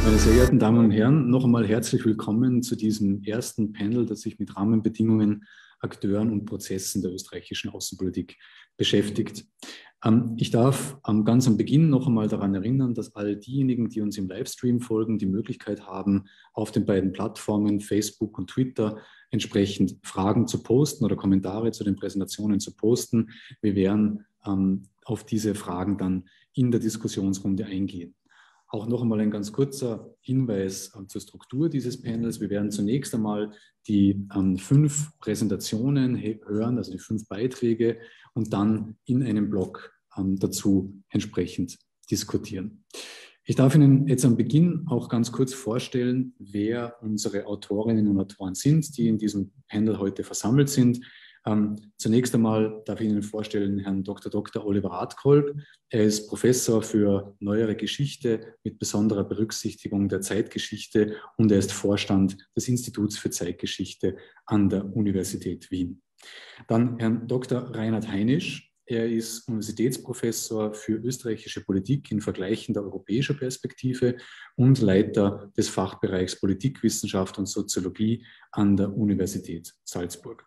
Meine sehr geehrten Damen und Herren, noch einmal herzlich willkommen zu diesem ersten Panel, das sich mit Rahmenbedingungen, Akteuren und Prozessen der österreichischen Außenpolitik beschäftigt. Ich darf ganz am Beginn noch einmal daran erinnern, dass all diejenigen, die uns im Livestream folgen, die Möglichkeit haben, auf den beiden Plattformen Facebook und Twitter entsprechend Fragen zu posten oder Kommentare zu den Präsentationen zu posten. Wir werden auf diese Fragen dann in der Diskussionsrunde eingehen. Auch noch einmal ein ganz kurzer Hinweis zur Struktur dieses Panels. Wir werden zunächst einmal die 5 Präsentationen hören, also die 5 Beiträge, und dann in einem Block dazu entsprechend diskutieren. Ich darf Ihnen jetzt am Beginn auch ganz kurz vorstellen, wer unsere Autorinnen und Autoren sind, die in diesem Panel heute versammelt sind. Zunächst einmal darf ich Ihnen vorstellen Herrn Dr. Oliver Radkolb. Er ist Professor für neuere Geschichte mit besonderer Berücksichtigung der Zeitgeschichte und er ist Vorstand des Instituts für Zeitgeschichte an der Universität Wien. Dann Herrn Dr. Reinhard Heinisch. Er ist Universitätsprofessor für österreichische Politik in vergleichender europäischer Perspektive und Leiter des Fachbereichs Politikwissenschaft und Soziologie an der Universität Salzburg.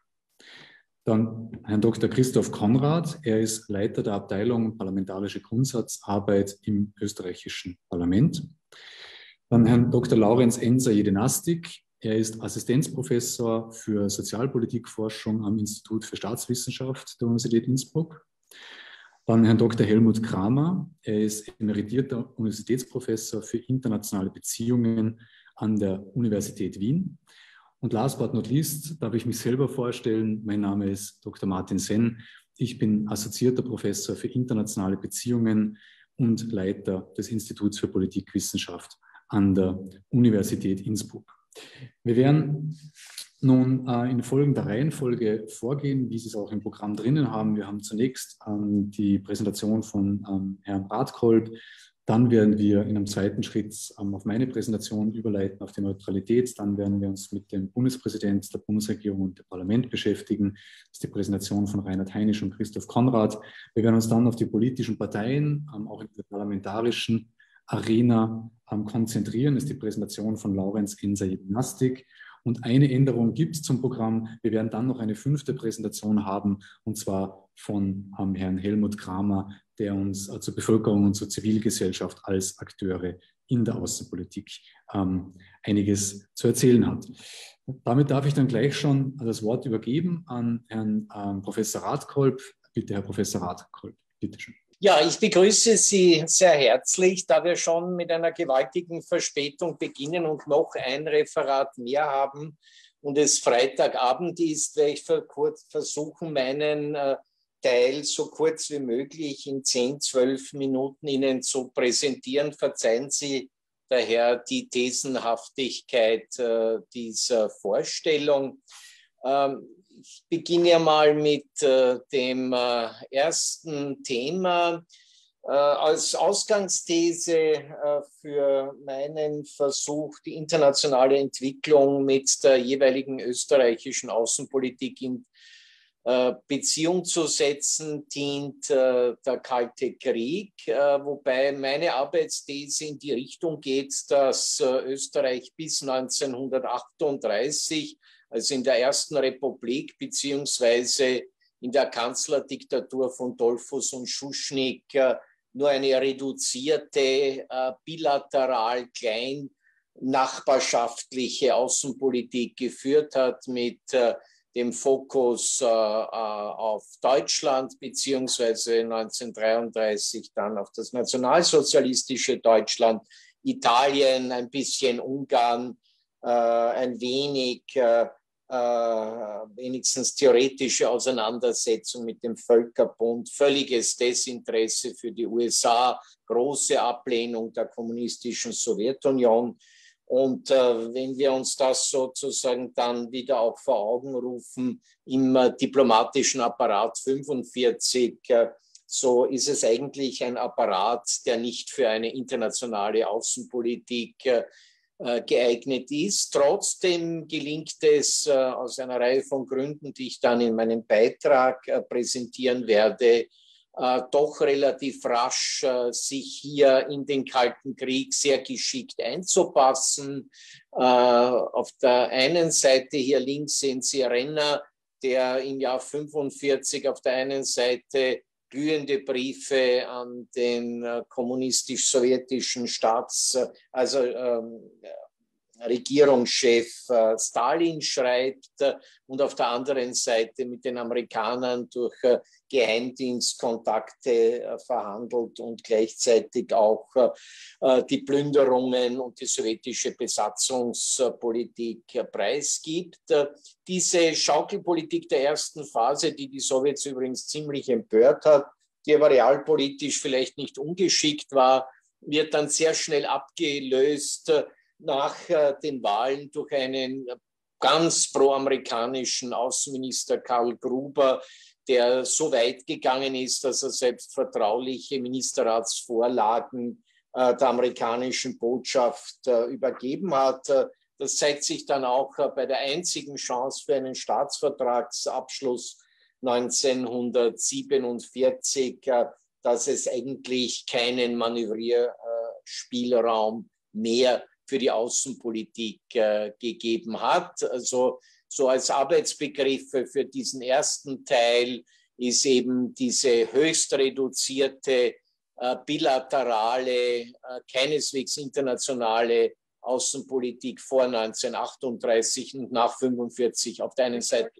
Dann Herrn Dr. Christoph Konrad. Er ist Leiter der Abteilung Parlamentarische Grundsatzarbeit im österreichischen Parlament. Dann Herrn Dr. Laurenz Enser-Jedenastik. Er ist Assistenzprofessor für Sozialpolitikforschung am Institut für Staatswissenschaft der Universität Innsbruck. Dann Herrn Dr. Helmut Kramer. Er ist emeritierter Universitätsprofessor für internationale Beziehungen an der Universität Wien. Und last but not least darf ich mich selber vorstellen. Mein Name ist Dr. Martin Senn. Ich bin assoziierter Professor für internationale Beziehungen und Leiter des Instituts für Politikwissenschaft an der Universität Innsbruck. Wir werden nun in folgender Reihenfolge vorgehen, wie Sie es auch im Programm drinnen haben. Wir haben zunächst die Präsentation von Herrn Radkolb. Dann werden wir in einem zweiten Schritt auf meine Präsentation überleiten, auf die Neutralität. Dann werden wir uns mit dem Bundespräsident, der Bundesregierung und dem Parlament beschäftigen. Das ist die Präsentation von Reinhard Heinisch und Christoph Konrad. Wir werden uns dann auf die politischen Parteien, auch in der parlamentarischen Arena konzentrieren. Das ist die Präsentation von Laurenz Enser-Jedenastik. Und eine Änderung gibt es zum Programm. Wir werden dann noch eine 5. Präsentation haben, und zwar von Herrn Helmut Kramer, der uns zur Bevölkerung und zur Zivilgesellschaft als Akteure in der Außenpolitik einiges zu erzählen hat. Damit darf ich dann gleich schon das Wort übergeben an Herrn Professor Radkolb. Bitte, Herr Professor Radkolb, bitte schön. Ja, ich begrüße Sie sehr herzlich, da wir schon mit einer gewaltigen Verspätung beginnen und noch ein Referat mehr haben und es Freitagabend ist, werde ich versuchen, meinen Teil so kurz wie möglich in 10, 12 Minuten Ihnen zu präsentieren. Verzeihen Sie daher die Thesenhaftigkeit dieser Vorstellung. Ich beginne ja mal mit dem ersten Thema. Als Ausgangsthese für meinen Versuch, die internationale Entwicklung mit der jeweiligen österreichischen Außenpolitik in Beziehung zu setzen, dient der Kalte Krieg, wobei meine Arbeitsthese in die Richtung geht, dass Österreich bis 1938, also in der Ersten Republik beziehungsweise in der Kanzlerdiktatur von Dollfuss und Schuschnigg, nur eine reduzierte, bilateral klein nachbarschaftliche Außenpolitik geführt hat mit dem Fokus auf Deutschland beziehungsweise 1933 dann auf das nationalsozialistische Deutschland, Italien, ein bisschen Ungarn, ein wenig wenigstens theoretische Auseinandersetzung mit dem Völkerbund, völliges Desinteresse für die USA, große Ablehnung der kommunistischen Sowjetunion. Und wenn wir uns das sozusagen dann wieder auch vor Augen rufen im diplomatischen Apparat 45, so ist es eigentlich ein Apparat, der nicht für eine internationale Außenpolitik geeignet ist. Trotzdem gelingt es aus einer Reihe von Gründen, die ich dann in meinem Beitrag präsentieren werde, doch relativ rasch sich hier in den Kalten Krieg sehr geschickt einzupassen. Auf der einen Seite hier links sehen Sie Renner, der im Jahr 1945 auf der einen Seite glühende Briefe an den kommunistisch-sowjetischen Regierungschef Stalin schreibt und auf der anderen Seite mit den Amerikanern durch Geheimdienstkontakte verhandelt und gleichzeitig auch die Plünderungen und die sowjetische Besatzungspolitik preisgibt. Diese Schaukelpolitik der ersten Phase, die die Sowjets übrigens ziemlich empört hat, die aber realpolitisch vielleicht nicht ungeschickt war, wird dann sehr schnell abgelöst nach den Wahlen durch einen ganz pro-amerikanischen Außenminister Karl Gruber, der so weit gegangen ist, dass er selbst vertrauliche Ministerratsvorlagen der amerikanischen Botschaft übergeben hat. Das zeigt sich dann auch bei der einzigen Chance für einen Staatsvertragsabschluss 1947, dass es eigentlich keinen Manövrierspielraum mehr für die Außenpolitik gegeben hat. Also so als Arbeitsbegriffe für diesen ersten Teil ist eben diese höchst reduzierte, bilaterale, keineswegs internationale Außenpolitik vor 1938 und nach 1945 auf der einen Seite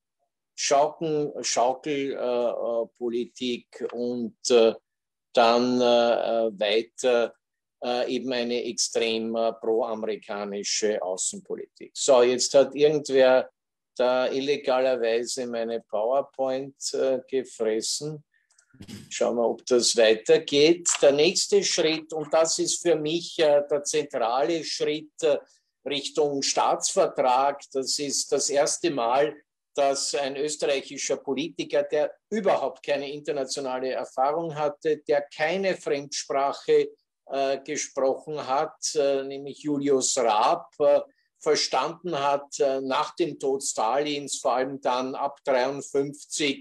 Schaukelpolitik und dann weiter eben eine extrem pro-amerikanische Außenpolitik. So, jetzt hat irgendwer da illegalerweise meine PowerPoint gefressen. Schauen wir, ob das weitergeht. Der nächste Schritt, und das ist für mich der zentrale Schritt Richtung Staatsvertrag, das ist das erste Mal, dass ein österreichischer Politiker, der überhaupt keine internationale Erfahrung hatte, der keine Fremdsprache gesprochen hat, nämlich Julius Raab, verstanden hat nach dem Tod Stalins, vor allem dann ab 1953,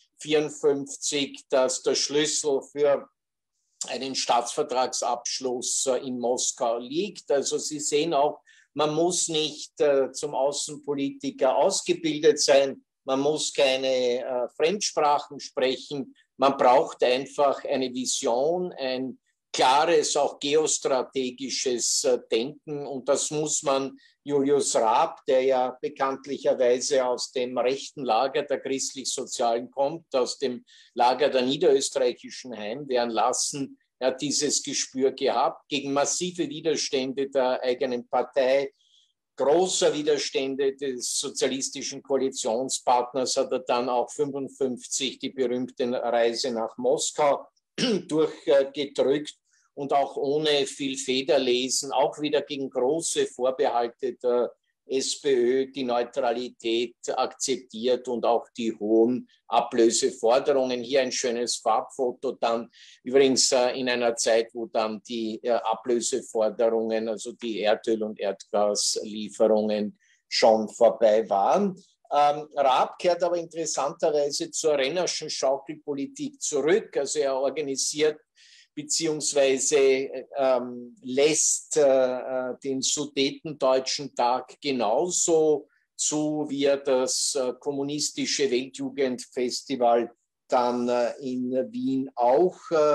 1954, dass der Schlüssel für einen Staatsvertragsabschluss in Moskau liegt. Also Sie sehen auch, man muss nicht zum Außenpolitiker ausgebildet sein, man muss keine Fremdsprachen sprechen, man braucht einfach eine Vision, ein klares, auch geostrategisches Denken, und das muss man Julius Raab, der ja bekanntlicherweise aus dem rechten Lager der Christlich-Sozialen kommt, aus dem Lager der niederösterreichischen Heimwehren lassen. Er hat dieses Gespür gehabt gegen massive Widerstände der eigenen Partei, großer Widerstände des sozialistischen Koalitionspartners, hat er dann auch 1955 die berühmte Reise nach Moskau durchgedrückt und auch ohne viel Federlesen, auch wieder gegen große Vorbehalte der SPÖ die Neutralität akzeptiert und auch die hohen Ablöseforderungen. Hier ein schönes Farbfoto, dann übrigens in einer Zeit, wo dann die Ablöseforderungen, also die Erdöl- und Erdgaslieferungen schon vorbei waren. Raab kehrt aber interessanterweise zur Rennerschen Schaukelpolitik zurück. Also er organisiert beziehungsweise lässt den Sudetendeutschen Tag genauso zu, wie er das kommunistische Weltjugendfestival dann in Wien auch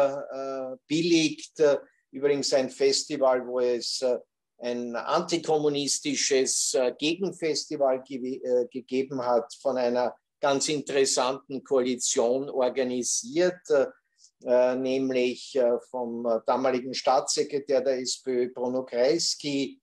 billigt. Übrigens ein Festival, wo es ein antikommunistisches Gegenfestival gegeben hat, von einer ganz interessanten Koalition organisiert, nämlich vom damaligen Staatssekretär der SPÖ Bruno Kreisky,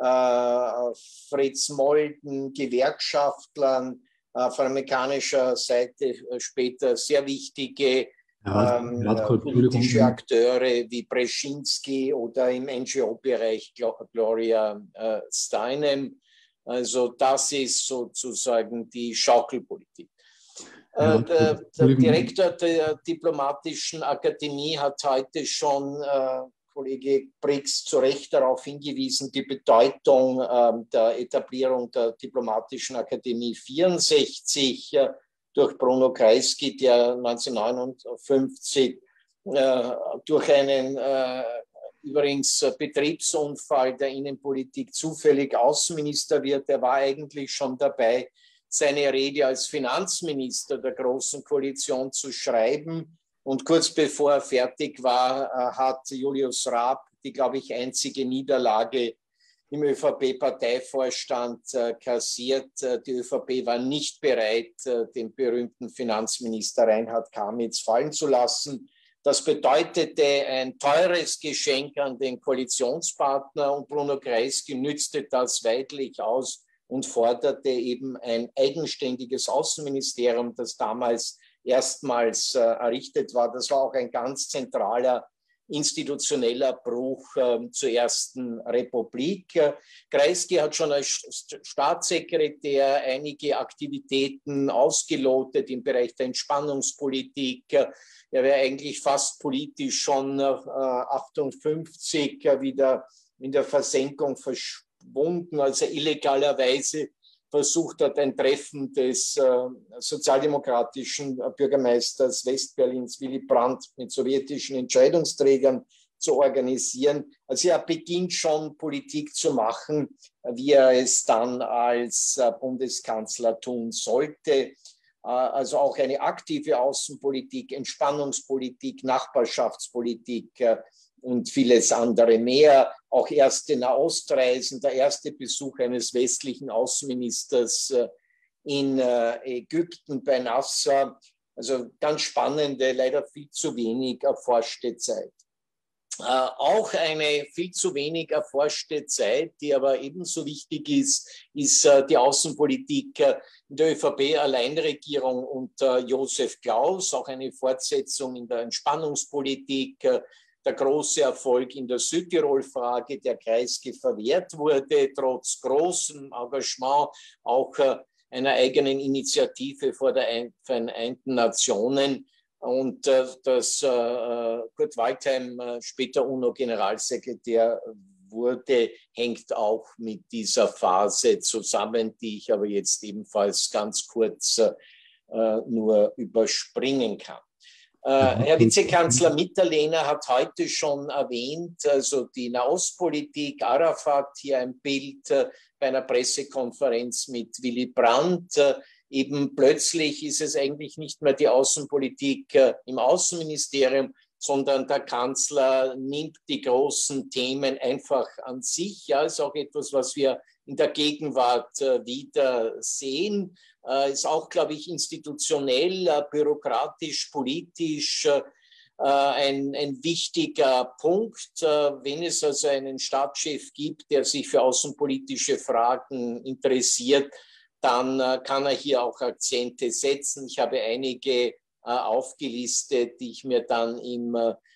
Fritz Molden, Gewerkschaftlern, von amerikanischer Seite später sehr wichtige politische Akteure wie Brzezinski oder im NGO-Bereich Gloria Steinem. Also das ist sozusagen die Schaukelpolitik. Der Direktor der Diplomatischen Akademie hat heute schon, Kollege Brix, zu Recht darauf hingewiesen, die Bedeutung der Etablierung der Diplomatischen Akademie 1964. durch Bruno Kreisky, der 1959 durch einen übrigens Betriebsunfall der Innenpolitik zufällig Außenminister wird. Er war eigentlich schon dabei, seine Rede als Finanzminister der Großen Koalition zu schreiben. Und kurz bevor er fertig war, hat Julius Raab die, glaube ich, einzige Niederlage im ÖVP-Parteivorstand kassiert. Die ÖVP war nicht bereit, den berühmten Finanzminister Reinhard Kamitz fallen zu lassen. Das bedeutete ein teures Geschenk an den Koalitionspartner und Bruno Kreisky nützte das weidlich aus und forderte eben ein eigenständiges Außenministerium, das damals erstmals errichtet war. Das war auch ein ganz zentraler institutioneller Bruch zur Ersten Republik. Kreisky hat schon als Staatssekretär einige Aktivitäten ausgelotet im Bereich der Entspannungspolitik. Er wäre eigentlich fast politisch schon 58 wieder in der Versenkung verschwunden, als er illegalerweise versucht hat, ein Treffen des sozialdemokratischen Bürgermeisters Westberlins Willy Brandt mit sowjetischen Entscheidungsträgern zu organisieren. Also er beginnt schon Politik zu machen, wie er es dann als Bundeskanzler tun sollte. Also auch eine aktive Außenpolitik, Entspannungspolitik, Nachbarschaftspolitik und vieles andere mehr. Auch erste Nahostreisen, der erste Besuch eines westlichen Außenministers in Ägypten bei Nasser. Also ganz spannende, leider viel zu wenig erforschte Zeit. Auch eine viel zu wenig erforschte Zeit, die aber ebenso wichtig ist, ist die Außenpolitik in der ÖVP-Alleinregierung unter Josef Klaus, auch eine Fortsetzung in der Entspannungspolitik, der große Erfolg in der Südtirol-Frage, der Kreisky verwehrt wurde, trotz großem Engagement auch einer eigenen Initiative vor der Vereinten Nationen. Und dass Kurt Waldheim später UNO-Generalsekretär wurde, hängt auch mit dieser Phase zusammen, die ich aber jetzt ebenfalls ganz kurz nur überspringen kann. Herr Vizekanzler Mitterlehner hat heute schon erwähnt, also die Nahostpolitik, Arafat, hier ein Bild bei einer Pressekonferenz mit Willy Brandt. Eben plötzlich ist es eigentlich nicht mehr die Außenpolitik im Außenministerium, sondern der Kanzler nimmt die großen Themen einfach an sich. Ja, ist auch etwas, was wir in der Gegenwart wieder sehen. Ist auch, glaube ich, institutionell, bürokratisch, politisch ein wichtiger Punkt. Wenn es also einen Staatschef gibt, der sich für außenpolitische Fragen interessiert, dann kann er hier auch Akzente setzen. Ich habe einige aufgelistet, die ich mir dann im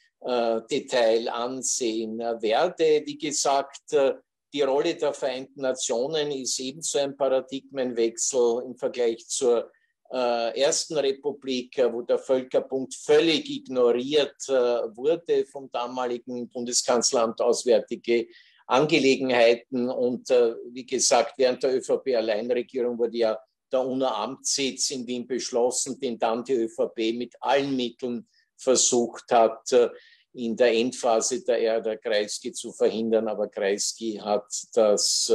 Detail ansehen werde. Wie gesagt, die Rolle der Vereinten Nationen ist ebenso ein Paradigmenwechsel im Vergleich zur Ersten Republik, wo der Völkerbund völlig ignoriert wurde vom damaligen Bundeskanzleramt Auswärtige Angelegenheiten. Und wie gesagt, während der ÖVP-Alleinregierung wurde ja der UNO-Amtssitz in Wien beschlossen, den dann die ÖVP mit allen Mitteln versucht hat, in der Endphase der Ära der Kreisky zu verhindern. Aber Kreisky hat das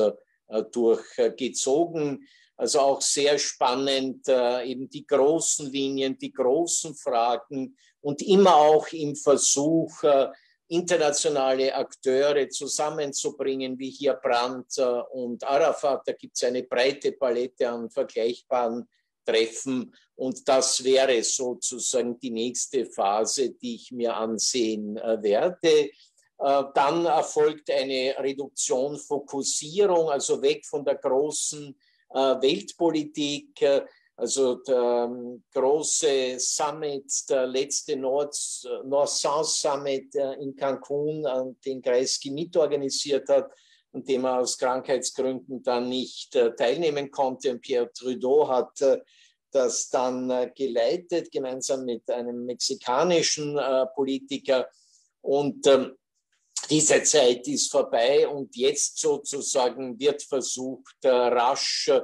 durchgezogen. Also auch sehr spannend, eben die großen Linien, die großen Fragen und immer auch im Versuch, internationale Akteure zusammenzubringen, wie hier Brandt und Arafat. Da gibt es eine breite Palette an vergleichbaren Treffen. Und das wäre sozusagen die nächste Phase, die ich mir ansehen werde. Dann erfolgt eine Reduktion, Fokussierung, also weg von der großen Weltpolitik. Also der große Summit, der letzte North-South-Summit in Cancun, den Kreisky mitorganisiert hat und dem er aus Krankheitsgründen dann nicht teilnehmen konnte. Und Pierre Trudeau hat das dann geleitet, gemeinsam mit einem mexikanischen Politiker. Und diese Zeit ist vorbei und jetzt sozusagen wird versucht, rasch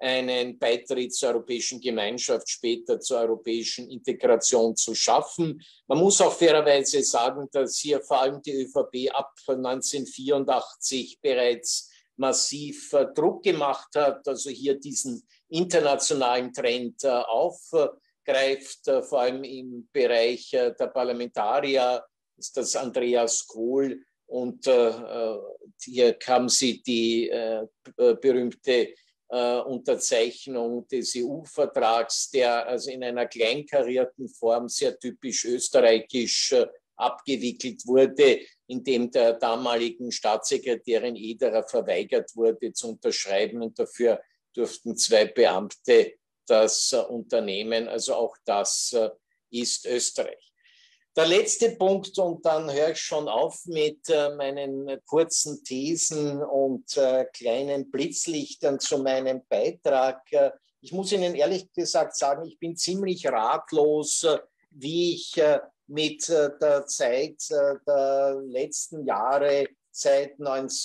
einen Beitritt zur Europäischen Gemeinschaft, später zur europäischen Integration zu schaffen. Man muss auch fairerweise sagen, dass hier vor allem die ÖVP ab 1984 bereits massiv Druck gemacht hat, also hier diesen internationalen Trend aufgreift, vor allem im Bereich der Parlamentarier ist das Andreas Kohl und hier haben sie die berühmte Unterzeichnung des EU-Vertrags, der also in einer kleinkarierten Form sehr typisch österreichisch abgewickelt wurde, indem der damaligen Staatssekretärin Ederer verweigert wurde zu unterschreiben und dafür durften 2 Beamte das unternehmen. Also auch das ist Österreich. Der letzte Punkt, und dann höre ich schon auf mit meinen kurzen Thesen und kleinen Blitzlichtern zu meinem Beitrag. Ich muss Ihnen ehrlich gesagt sagen, ich bin ziemlich ratlos, wie ich mit der Zeit der letzten Jahre seit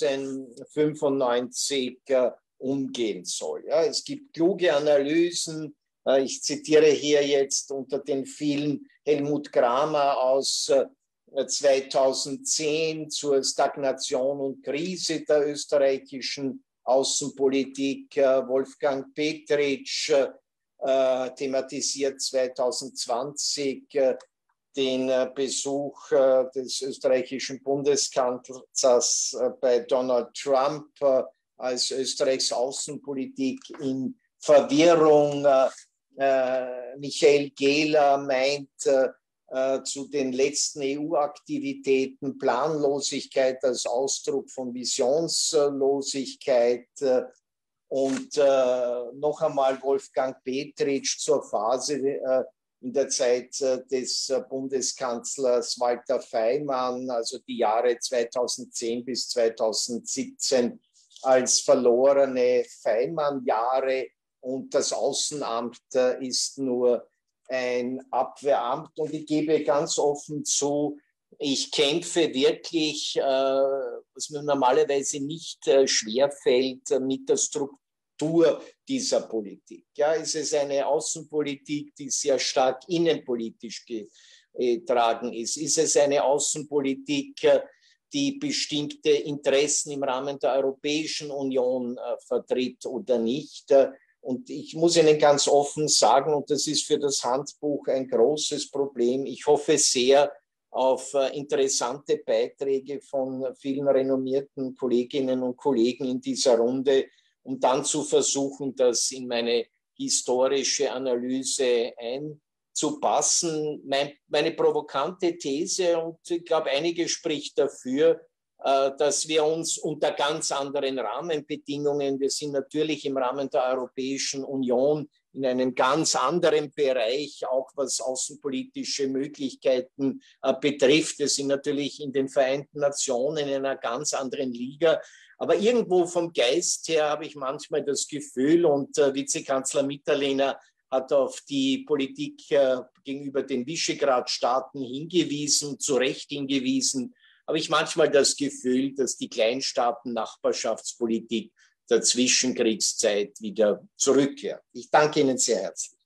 1995 umgehen soll. Ja, es gibt kluge Analysen. Ich zitiere hier jetzt unter den vielen Helmut Kramer aus 2010 zur Stagnation und Krise der österreichischen Außenpolitik. Wolfgang Petritsch thematisiert 2020 den Besuch des österreichischen Bundeskanzlers bei Donald Trump als Österreichs Außenpolitik in Verwirrung. Michael Gehler meint zu den letzten EU-Aktivitäten Planlosigkeit als Ausdruck von Visionslosigkeit. Und noch einmal Wolfgang Petritsch zur Phase in der Zeit des Bundeskanzlers Walter Feimann, also die Jahre 2010 bis 2017 als verlorene Feimann-Jahre. Und das Außenamt ist nur ein Abwehramt. Und ich gebe ganz offen zu, ich kämpfe wirklich, was mir normalerweise nicht schwerfällt, mit der Struktur dieser Politik. Ja, ist es eine Außenpolitik, die sehr stark innenpolitisch getragen ist? Ist es eine Außenpolitik, die bestimmte Interessen im Rahmen der Europäischen Union vertritt oder nicht? Und ich muss Ihnen ganz offen sagen, und das ist für das Handbuch ein großes Problem, ich hoffe sehr auf interessante Beiträge von vielen renommierten Kolleginnen und Kollegen in dieser Runde, um dann zu versuchen, das in meine historische Analyse einzupassen. Meine provokante These, und ich glaube, einige spricht dafür, dass wir uns unter ganz anderen Rahmenbedingungen, wir sind natürlich im Rahmen der Europäischen Union in einem ganz anderen Bereich, auch was außenpolitische Möglichkeiten betrifft. Wir sind natürlich in den Vereinten Nationen in einer ganz anderen Liga. Aber irgendwo vom Geist her habe ich manchmal das Gefühl, und Vizekanzler Mitterlehner hat auf die Politik gegenüber den Visegrad-Staaten hingewiesen, zu Recht hingewiesen, habe ich manchmal das Gefühl, dass die Kleinstaaten-Nachbarschaftspolitik der Zwischenkriegszeit wieder zurückkehrt. Ich danke Ihnen sehr herzlich.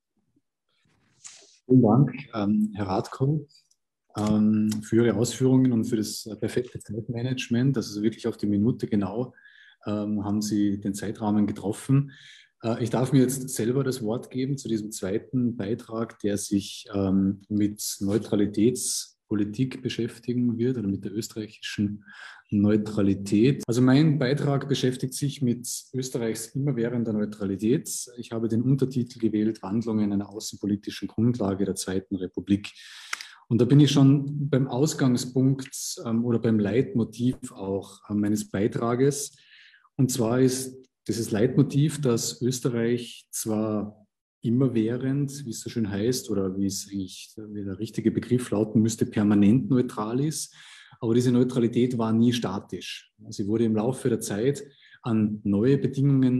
Vielen Dank, Herr Radko, für Ihre Ausführungen und für das perfekte Zeitmanagement. Also wirklich auf die Minute genau haben Sie den Zeitrahmen getroffen. Ich darf mir jetzt selber das Wort geben zu diesem zweiten Beitrag, der sich mit Neutralitätspolitik beschäftigen wird oder mit der österreichischen Neutralität. Also mein Beitrag beschäftigt sich mit Österreichs immerwährender Neutralität. Ich habe den Untertitel gewählt, Wandlungen einer außenpolitischen Grundlage der Zweiten Republik. Und da bin ich schon beim Ausgangspunkt oder beim Leitmotiv auch meines Beitrages. Und zwar ist dieses Leitmotiv, dass Österreich zwar immerwährend, wie es so schön heißt, oder wie es eigentlich wie der richtige Begriff lauten müsste, permanent neutral ist, aber diese Neutralität war nie statisch. Sie wurde im Laufe der Zeit an neue Bedingungen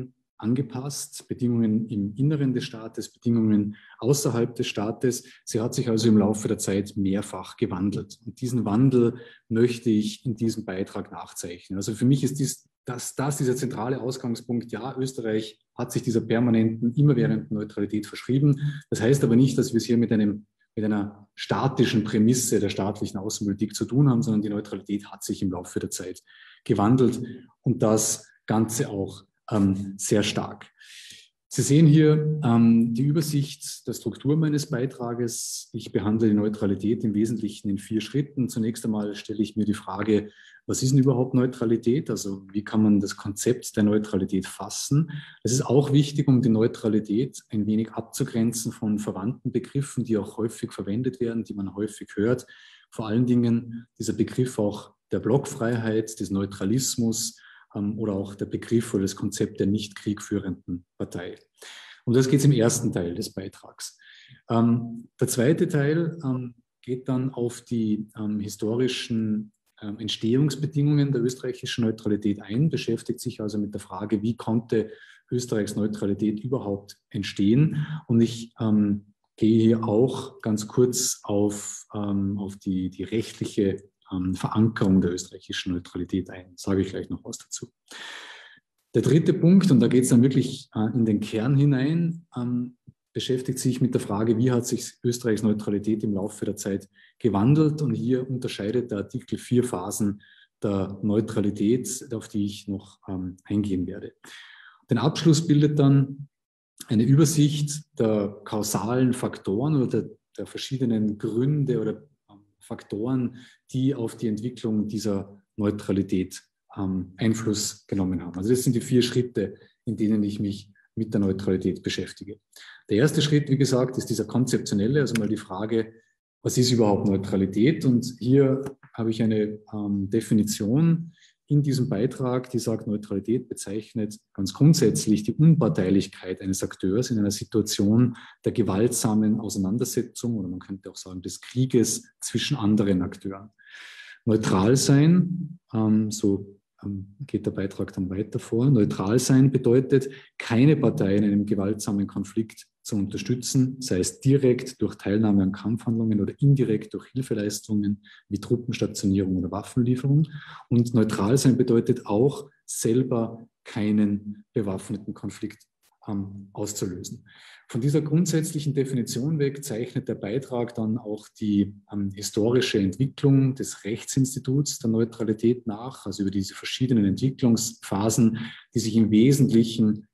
angepasst, Bedingungen im Inneren des Staates, Bedingungen außerhalb des Staates. Sie hat sich also im Laufe der Zeit mehrfach gewandelt. Und diesen Wandel möchte ich in diesem Beitrag nachzeichnen. Also für mich ist dieser zentrale Ausgangspunkt, ja, Österreich hat sich dieser permanenten, immerwährenden Neutralität verschrieben. Das heißt aber nicht, dass wir es hier mit einer statischen Prämisse der staatlichen Außenpolitik zu tun haben, sondern die Neutralität hat sich im Laufe der Zeit gewandelt und das Ganze auch sehr stark. Sie sehen hier die Übersicht der Struktur meines Beitrages. Ich behandle die Neutralität im Wesentlichen in 4 Schritten. Zunächst einmal stelle ich mir die Frage, was ist denn überhaupt Neutralität? Also wie kann man das Konzept der Neutralität fassen? Es ist auch wichtig, um die Neutralität ein wenig abzugrenzen von verwandten Begriffen, die auch häufig verwendet werden, die man häufig hört. Vor allen Dingen dieser Begriff auch der Blockfreiheit, des Neutralismus, oder auch der Begriff oder das Konzept der nicht kriegführenden Partei. Um das geht es im ersten Teil des Beitrags. Der zweite Teil geht dann auf die historischen Entstehungsbedingungen der österreichischen Neutralität ein, beschäftigt sich also mit der Frage, wie konnte Österreichs Neutralität überhaupt entstehen. Und ich gehe hier auch ganz kurz auf die rechtliche Verankerung der österreichischen Neutralität ein. Sage ich gleich noch was dazu. Der dritte Punkt, und da geht es dann wirklich in den Kern hinein, beschäftigt sich mit der Frage, wie hat sich Österreichs Neutralität im Laufe der Zeit gewandelt. Und hier unterscheidet der Artikel 4 Phasen der Neutralität, auf die ich noch eingehen werde. Den Abschluss bildet dann eine Übersicht der kausalen Faktoren oder der verschiedenen Gründe oder Faktoren, die auf die Entwicklung dieser Neutralität Einfluss genommen haben. Also das sind die 4 Schritte, in denen ich mich mit der Neutralität beschäftige. Der erste Schritt, wie gesagt, ist dieser konzeptionelle, also mal die Frage, was ist überhaupt Neutralität? Und hier habe ich eine Definition in diesem Beitrag, die sagt, Neutralität bezeichnet ganz grundsätzlich die Unparteilichkeit eines Akteurs in einer Situation der gewaltsamen Auseinandersetzung oder man könnte auch sagen des Krieges zwischen anderen Akteuren. Neutral sein, so geht der Beitrag dann weiter vor. Neutral sein bedeutet, keine Partei in einem gewaltsamen Konflikt zu unterstützen, sei es direkt durch Teilnahme an Kampfhandlungen oder indirekt durch Hilfeleistungen wie Truppenstationierung oder Waffenlieferung. Und neutral sein bedeutet auch, selber keinen bewaffneten Konflikt auszulösen. Von dieser grundsätzlichen Definition weg zeichnet der Beitrag dann auch die historische Entwicklung des Rechtsinstituts der Neutralität nach, also über diese verschiedenen Entwicklungsphasen, die sich im Wesentlichen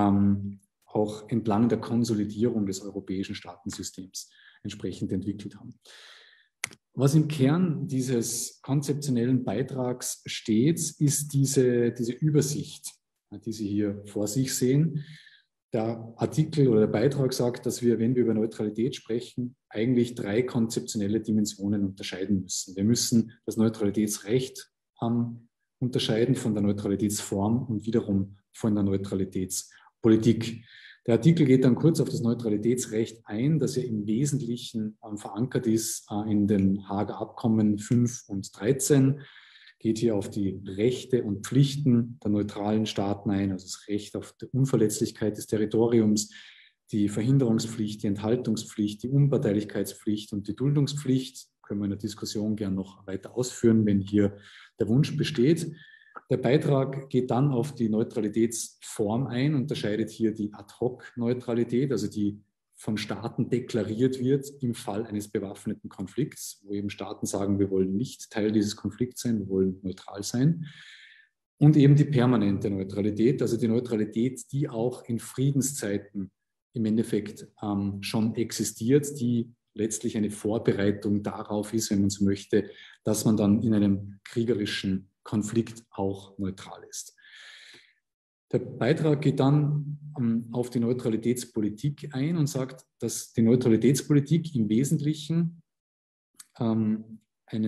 auch entlang der Konsolidierung des europäischen Staatensystems entsprechend entwickelt haben. Was im Kern dieses konzeptionellen Beitrags steht, ist diese Übersicht, die Sie hier vor sich sehen. Der Artikel oder der Beitrag sagt, dass wir, wenn wir über Neutralität sprechen, eigentlich 3 konzeptionelle Dimensionen unterscheiden müssen. Wir müssen das Neutralitätsrecht unterscheiden von der Neutralitätsform und wiederum von der Neutralitätspolitik. Der Artikel geht dann kurz auf das Neutralitätsrecht ein, das ja im Wesentlichen verankert ist in den Haager Abkommen 5 und 13. Geht hier auf die Rechte und Pflichten der neutralen Staaten ein, also das Recht auf die Unverletzlichkeit des Territoriums, die Verhinderungspflicht, die Enthaltungspflicht, die Unparteilichkeitspflicht und die Duldungspflicht. Können wir in der Diskussion gerne noch weiter ausführen, wenn hier der Wunsch besteht. Der Beitrag geht dann auf die Neutralitätsform ein, unterscheidet hier die Ad-hoc-Neutralität, also die von Staaten deklariert wird im Fall eines bewaffneten Konflikts, wo eben Staaten sagen, wir wollen nicht Teil dieses Konflikts sein, wir wollen neutral sein. Und eben die permanente Neutralität, also die Neutralität, die auch in Friedenszeiten im Endeffekt schon existiert, die letztlich eine Vorbereitung darauf ist, wenn man so möchte, dass man dann in einem kriegerischen Konflikt auch neutral ist. Der Beitrag geht dann auf die Neutralitätspolitik ein und sagt, dass die Neutralitätspolitik im Wesentlichen einen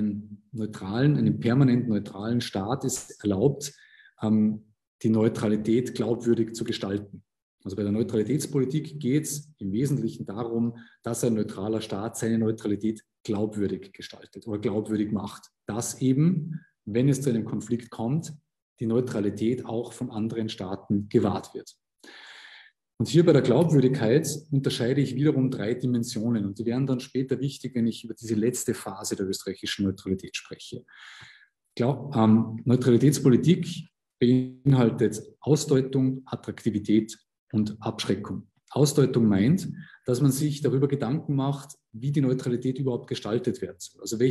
permanent neutralen Staat es erlaubt, die Neutralität glaubwürdig zu gestalten. Also bei der Neutralitätspolitik geht es im Wesentlichen darum, dass ein neutraler Staat seine Neutralität glaubwürdig gestaltet oder glaubwürdig macht. Dass eben, wenn es zu einem Konflikt kommt, die Neutralität auch von anderen Staaten gewahrt wird. Und hier bei der Glaubwürdigkeit unterscheide ich wiederum 3 Dimensionen. Und die werden dann später wichtig, wenn ich über diese letzte Phase der österreichischen Neutralität spreche. Neutralitätspolitik beinhaltet Ausdeutung, Attraktivität und Abschreckung. Ausdeutung meint, dass man sich darüber Gedanken macht, wie die Neutralität überhaupt gestaltet werden soll. Also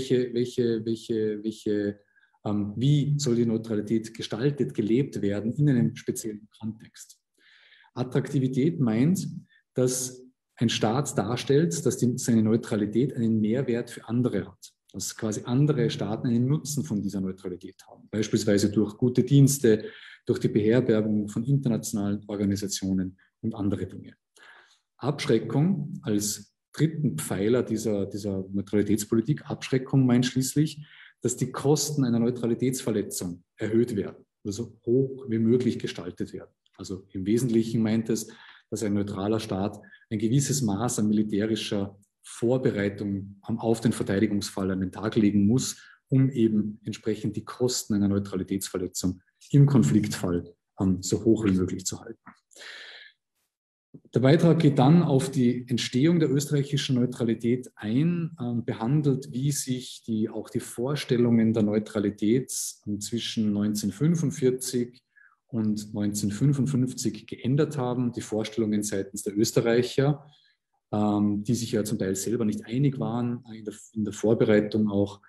wie soll die Neutralität gestaltet, gelebt werden in einem speziellen Kontext. Attraktivität meint, dass ein Staat darstellt, dass seine Neutralität einen Mehrwert für andere hat. Dass quasi andere Staaten einen Nutzen von dieser Neutralität haben. Beispielsweise durch gute Dienste, durch die Beherbergung von internationalen Organisationen und andere Dinge. Abschreckung als dritten Pfeiler dieser Neutralitätspolitik. Abschreckung meint schließlich, dass die Kosten einer Neutralitätsverletzung erhöht werden oder so hoch wie möglich gestaltet werden. Also im Wesentlichen meint es, dass ein neutraler Staat ein gewisses Maß an militärischer Vorbereitung auf den Verteidigungsfall an den Tag legen muss, um eben entsprechend die Kosten einer Neutralitätsverletzung im Konfliktfall so hoch wie möglich zu halten. Der Beitrag geht dann auf die Entstehung der österreichischen Neutralität ein, behandelt, wie sich auch die Vorstellungen der Neutralität zwischen 1945 und 1955 geändert haben, die Vorstellungen seitens der Österreicher, die sich ja zum Teil selber nicht einig waren in der Vorbereitung auch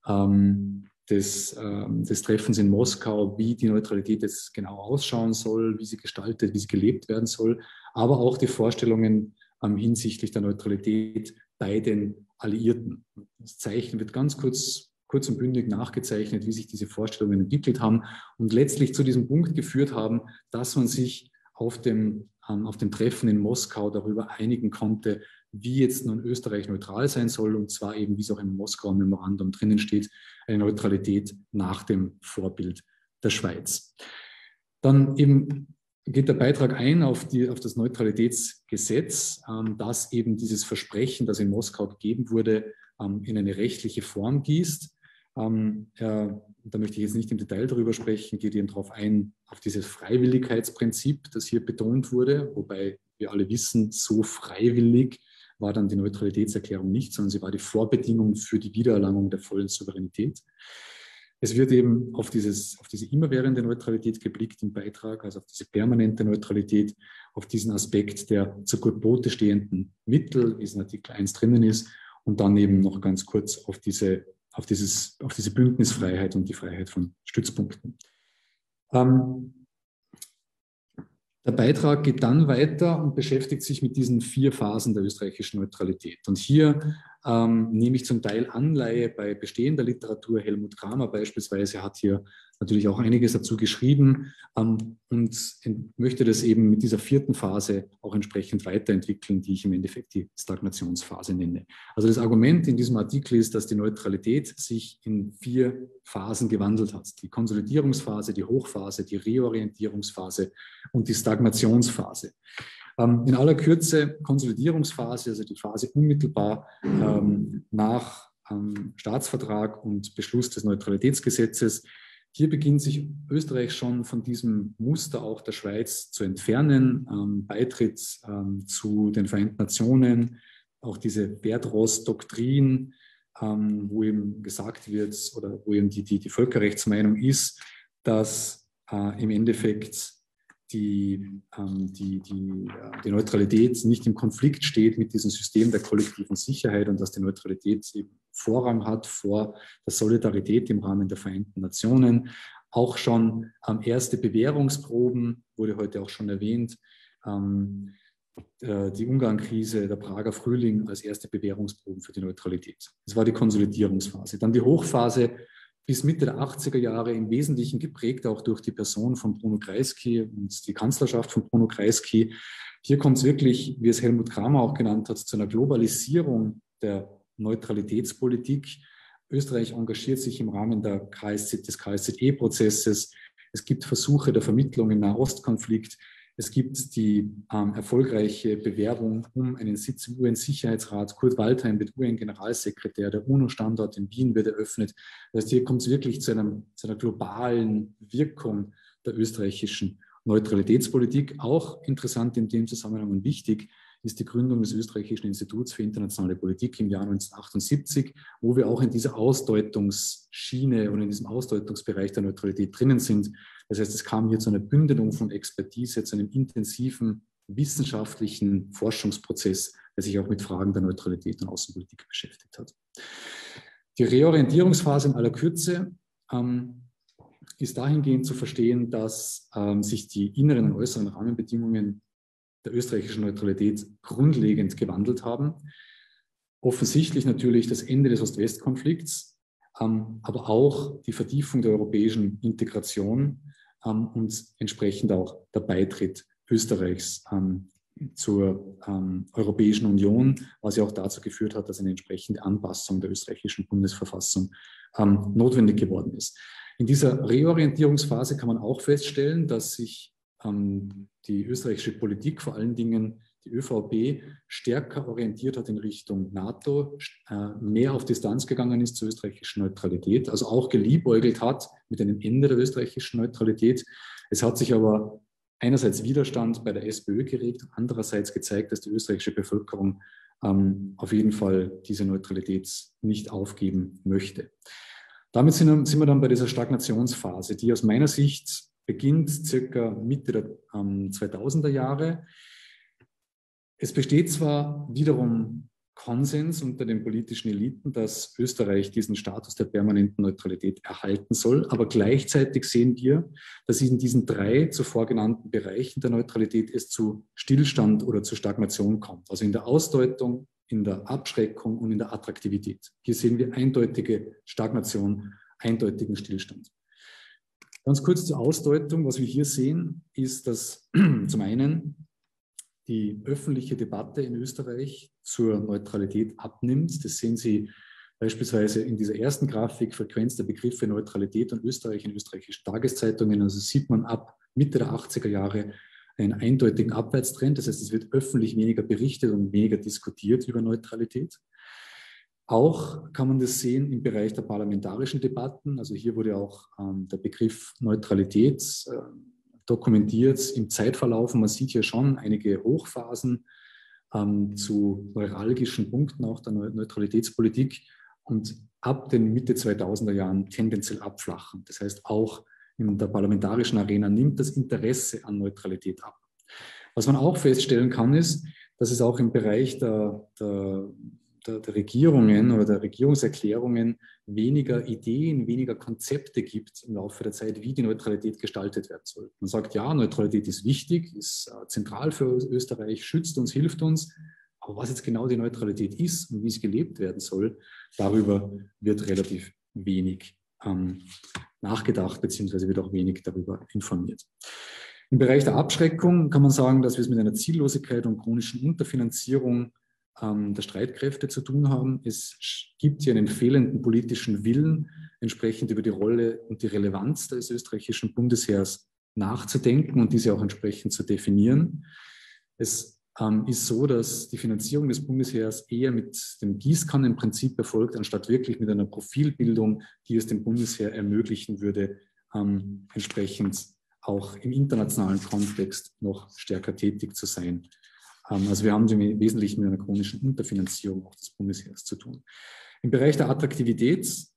des Treffens in Moskau, wie die Neutralität jetzt genau ausschauen soll, wie sie gestaltet, wie sie gelebt werden soll, aber auch die Vorstellungen hinsichtlich der Neutralität bei den Alliierten. Das Zeichen wird ganz kurz und bündig nachgezeichnet, wie sich diese Vorstellungen entwickelt haben und letztlich zu diesem Punkt geführt haben, dass man sich auf dem Treffen in Moskau darüber einigen konnte, wie jetzt nun Österreich neutral sein soll, und zwar eben, wie es auch im Moskauer Memorandum drinnen steht, eine Neutralität nach dem Vorbild der Schweiz. Dann eben geht der Beitrag ein auf das Neutralitätsgesetz, das eben dieses Versprechen, das in Moskau gegeben wurde, in eine rechtliche Form gießt. Da möchte ich jetzt nicht im Detail darüber sprechen, geht eben darauf ein, auf dieses Freiwilligkeitsprinzip, das hier betont wurde, wobei wir alle wissen, so freiwillig war dann die Neutralitätserklärung nicht, sondern sie war die Vorbedingung für die Wiedererlangung der vollen Souveränität. Es wird eben auf diese immerwährende Neutralität geblickt im Beitrag, also auf diese permanente Neutralität, auf diesen Aspekt der zur Gebote stehenden Mittel, wie es in Artikel 1 drinnen ist, und dann eben noch ganz kurz auf diese Bündnisfreiheit und die Freiheit von Stützpunkten. Der Beitrag geht dann weiter und beschäftigt sich mit diesen 4 Phasen der österreichischen Neutralität. Und hier nehme ich zum Teil Anleihe bei bestehender Literatur. Helmut Kramer beispielsweise hat hier natürlich auch einiges dazu geschrieben und möchte das eben mit dieser 4. Phase auch entsprechend weiterentwickeln, die ich im Endeffekt die Stagnationsphase nenne. Also das Argument in diesem Artikel ist, dass die Neutralität sich in 4 Phasen gewandelt hat. Die Konsolidierungsphase, die Hochphase, die Reorientierungsphase und die Stagnationsphase. In aller Kürze, Konsolidierungsphase, also die Phase unmittelbar nach Staatsvertrag und Beschluss des Neutralitätsgesetzes. Hier beginnt sich Österreich schon von diesem Muster auch der Schweiz zu entfernen. Beitritt zu den Vereinten Nationen, auch diese Berdross-Doktrin, wo eben gesagt wird, oder wo eben die Völkerrechtsmeinung ist, dass im Endeffekt die Neutralität nicht im Konflikt steht mit diesem System der kollektiven Sicherheit und dass die Neutralität eben Vorrang hat vor der Solidarität im Rahmen der Vereinten Nationen. Auch schon erste Bewährungsproben, wurde heute auch schon erwähnt, die Ungarn-Krise, der Prager Frühling als erste Bewährungsproben für die Neutralität. Das war die Konsolidierungsphase. Dann die Hochphase bis Mitte der 80er Jahre, im Wesentlichen geprägt auch durch die Person von Bruno Kreisky und die Kanzlerschaft von Bruno Kreisky. Hier kommt es wirklich, wie es Helmut Kramer auch genannt hat, zu einer Globalisierung der Neutralitätspolitik. Österreich engagiert sich im Rahmen des KSZE-Prozesses. Es gibt Versuche der Vermittlung im Nahostkonflikt. Es gibt die erfolgreiche Bewerbung um einen Sitz im UN-Sicherheitsrat. Kurt Waldheim wird UN-Generalsekretär. Der UNO-Standort in Wien wird eröffnet. Das heißt, hier kommt es wirklich zu einer globalen Wirkung der österreichischen Neutralitätspolitik. Auch interessant in dem Zusammenhang und wichtig ist die Gründung des Österreichischen Instituts für internationale Politik im Jahr 1978, wo wir auch in dieser Ausdeutungsschiene und in diesem Ausdeutungsbereich der Neutralität drinnen sind. Das heißt, es kam hier zu einer Bündelung von Expertise, zu einem intensiven wissenschaftlichen Forschungsprozess, der sich auch mit Fragen der Neutralität und Außenpolitik beschäftigt hat. Die Reorientierungsphase in aller Kürze ist dahingehend zu verstehen, dass sich die inneren und äußeren Rahmenbedingungen der österreichischen Neutralität grundlegend gewandelt haben. Offensichtlich natürlich das Ende des Ost-West-Konflikts, aber auch die Vertiefung der europäischen Integration und entsprechend auch der Beitritt Österreichs zur Europäischen Union, was ja auch dazu geführt hat, dass eine entsprechende Anpassung der österreichischen Bundesverfassung notwendig geworden ist. In dieser Reorientierungsphase kann man auch feststellen, dass sich die österreichische Politik, vor allen Dingen die ÖVP, stärker orientiert hat in Richtung NATO, mehr auf Distanz gegangen ist zur österreichischen Neutralität, also auch geliebäugelt hat mit einem Ende der österreichischen Neutralität. Es hat sich aber einerseits Widerstand bei der SPÖ geregt, andererseits gezeigt, dass die österreichische Bevölkerung auf jeden Fall diese Neutralität nicht aufgeben möchte. Damit sind wir dann bei dieser Stagnationsphase, die aus meiner Sicht beginnt circa Mitte der 2000er Jahre. Es besteht zwar wiederum Konsens unter den politischen Eliten, dass Österreich diesen Status der permanenten Neutralität erhalten soll, aber gleichzeitig sehen wir, dass in diesen drei zuvor genannten Bereichen der Neutralität es zu Stillstand oder zu Stagnation kommt, also in der Ausdeutung, in der Abschreckung und in der Attraktivität. Hier sehen wir eindeutige Stagnation, eindeutigen Stillstand. Ganz kurz zur Ausdeutung. Was wir hier sehen, ist, dass zum einen die öffentliche Debatte in Österreich zur Neutralität abnimmt. Das sehen Sie beispielsweise in dieser ersten Grafik, Frequenz der Begriffe Neutralität und Österreich in österreichischen Tageszeitungen. Also sieht man ab Mitte der 80er Jahre einen eindeutigen Abwärtstrend. Das heißt, es wird öffentlich weniger berichtet und weniger diskutiert über Neutralität. Auch kann man das sehen im Bereich der parlamentarischen Debatten. Also hier wurde auch der Begriff Neutralität dokumentiert im Zeitverlauf. Man sieht hier schon einige Hochphasen zu neuralgischen Punkten auch der Neutralitätspolitik und ab den Mitte 2000er Jahren tendenziell abflachen. Das heißt, auch in der parlamentarischen Arena nimmt das Interesse an Neutralität ab. Was man auch feststellen kann, ist, dass es auch im Bereich der Regierungen oder der Regierungserklärungen weniger Ideen, weniger Konzepte gibt im Laufe der Zeit, wie die Neutralität gestaltet werden soll. Man sagt, ja, Neutralität ist wichtig, ist zentral für Österreich, schützt uns, hilft uns. Aber was jetzt genau die Neutralität ist und wie es gelebt werden soll, darüber wird relativ wenig nachgedacht, beziehungsweise wird auch wenig darüber informiert. Im Bereich der Abschreckung kann man sagen, dass wir es mit einer Ziellosigkeit und chronischen Unterfinanzierung der Streitkräfte zu tun haben. Es gibt hier einen fehlenden politischen Willen, entsprechend über die Rolle und die Relevanz des österreichischen Bundesheers nachzudenken und diese auch entsprechend zu definieren. Es ist so, dass die Finanzierung des Bundesheers eher mit dem Gießkannenprinzip erfolgt, anstatt wirklich mit einer Profilbildung, die es dem Bundesheer ermöglichen würde, entsprechend auch im internationalen Kontext noch stärker tätig zu sein. Also wir haben im Wesentlichen mit einer chronischen Unterfinanzierung auch des Bundesheers zu tun. Im Bereich der Attraktivität ist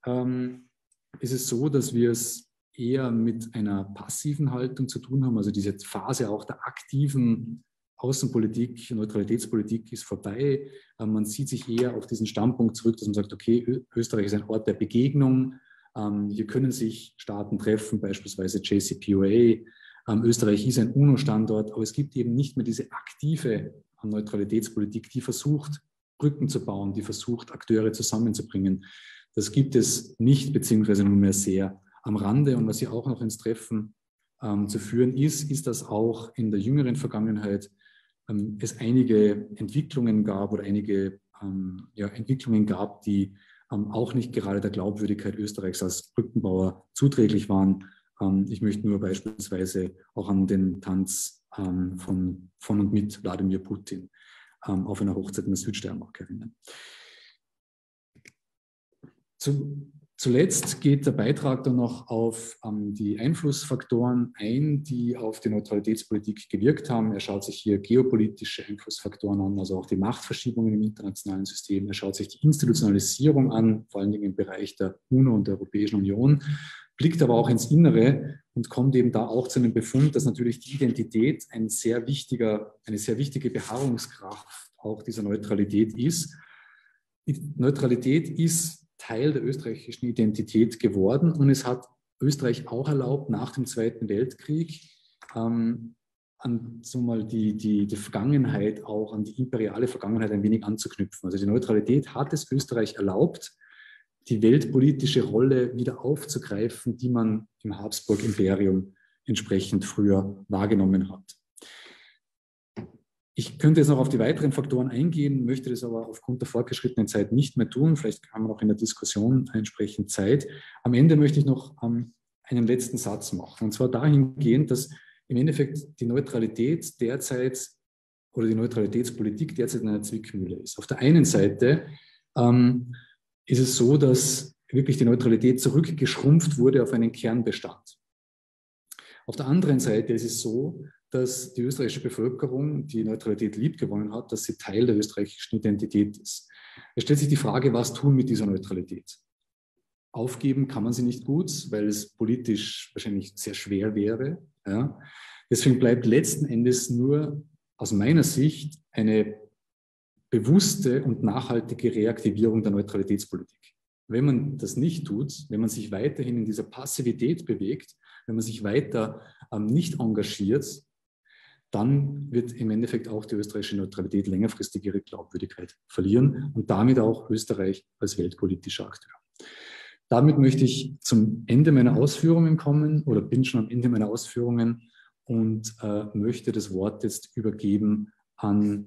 es so, dass wir es eher mit einer passiven Haltung zu tun haben. Also diese Phase auch der aktiven Außenpolitik, Neutralitätspolitik ist vorbei. Man sieht sich eher auf diesen Standpunkt zurück, dass man sagt, okay, Österreich ist ein Ort der Begegnung. Hier können sich Staaten treffen, beispielsweise JCPOA. Österreich ist ein UNO-Standort, aber es gibt eben nicht mehr diese aktive Neutralitätspolitik, die versucht, Brücken zu bauen, die versucht, Akteure zusammenzubringen. Das gibt es nicht, beziehungsweise nunmehr sehr am Rande. Und was hier auch noch ins Treffen zu führen ist, dass auch in der jüngeren Vergangenheit es einige Entwicklungen gab oder einige Entwicklungen gab, die auch nicht gerade der Glaubwürdigkeit Österreichs als Brückenbauer zuträglich waren. Ich möchte nur beispielsweise auch an den Tanz von und mit Wladimir Putin auf einer Hochzeit in der Südsteiermark erinnern. Zuletzt geht der Beitrag dann noch auf die Einflussfaktoren ein, die auf die Neutralitätspolitik gewirkt haben. Er schaut sich hier geopolitische Einflussfaktoren an, also auch die Machtverschiebungen im internationalen System. Er schaut sich die Institutionalisierung an, vor allen Dingen im Bereich der UNO und der Europäischen Union, blickt aber auch ins Innere und kommt eben da auch zu einem Befund, dass natürlich die Identität eine sehr wichtige Beharrungskraft auch dieser Neutralität ist. Die Neutralität ist Teil der österreichischen Identität geworden und es hat Österreich auch erlaubt, nach dem Zweiten Weltkrieg an so mal die Vergangenheit, auch an die imperiale Vergangenheit ein wenig anzuknüpfen. Also die Neutralität hat es Österreich erlaubt, die weltpolitische Rolle wieder aufzugreifen, die man im Habsburg-Imperium entsprechend früher wahrgenommen hat. Ich könnte jetzt noch auf die weiteren Faktoren eingehen, möchte das aber aufgrund der fortgeschrittenen Zeit nicht mehr tun. Vielleicht haben wir noch in der Diskussion entsprechend Zeit. Am Ende möchte ich noch einen letzten Satz machen. Und zwar dahingehend, dass im Endeffekt die Neutralität derzeit oder die Neutralitätspolitik derzeit in einer Zwickmühle ist. Auf der einen Seite ist es so, dass wirklich die Neutralität zurückgeschrumpft wurde auf einen Kernbestand. Auf der anderen Seite ist es so, dass die österreichische Bevölkerung die Neutralität liebgewonnen hat, dass sie Teil der österreichischen Identität ist. Es stellt sich die Frage, was tun mit dieser Neutralität? Aufgeben kann man sie nicht gut, weil es politisch wahrscheinlich sehr schwer wäre. Ja. Deswegen bleibt letzten Endes nur aus meiner Sicht eine bewusste und nachhaltige Reaktivierung der Neutralitätspolitik. Wenn man das nicht tut, wenn man sich weiterhin in dieser Passivität bewegt, wenn man sich weiter nicht engagiert, dann wird im Endeffekt auch die österreichische Neutralität längerfristig ihre Glaubwürdigkeit verlieren und damit auch Österreich als weltpolitischer Akteur. Damit möchte ich zum Ende meiner Ausführungen kommen oder bin schon am Ende meiner Ausführungen und möchte das Wort jetzt übergeben an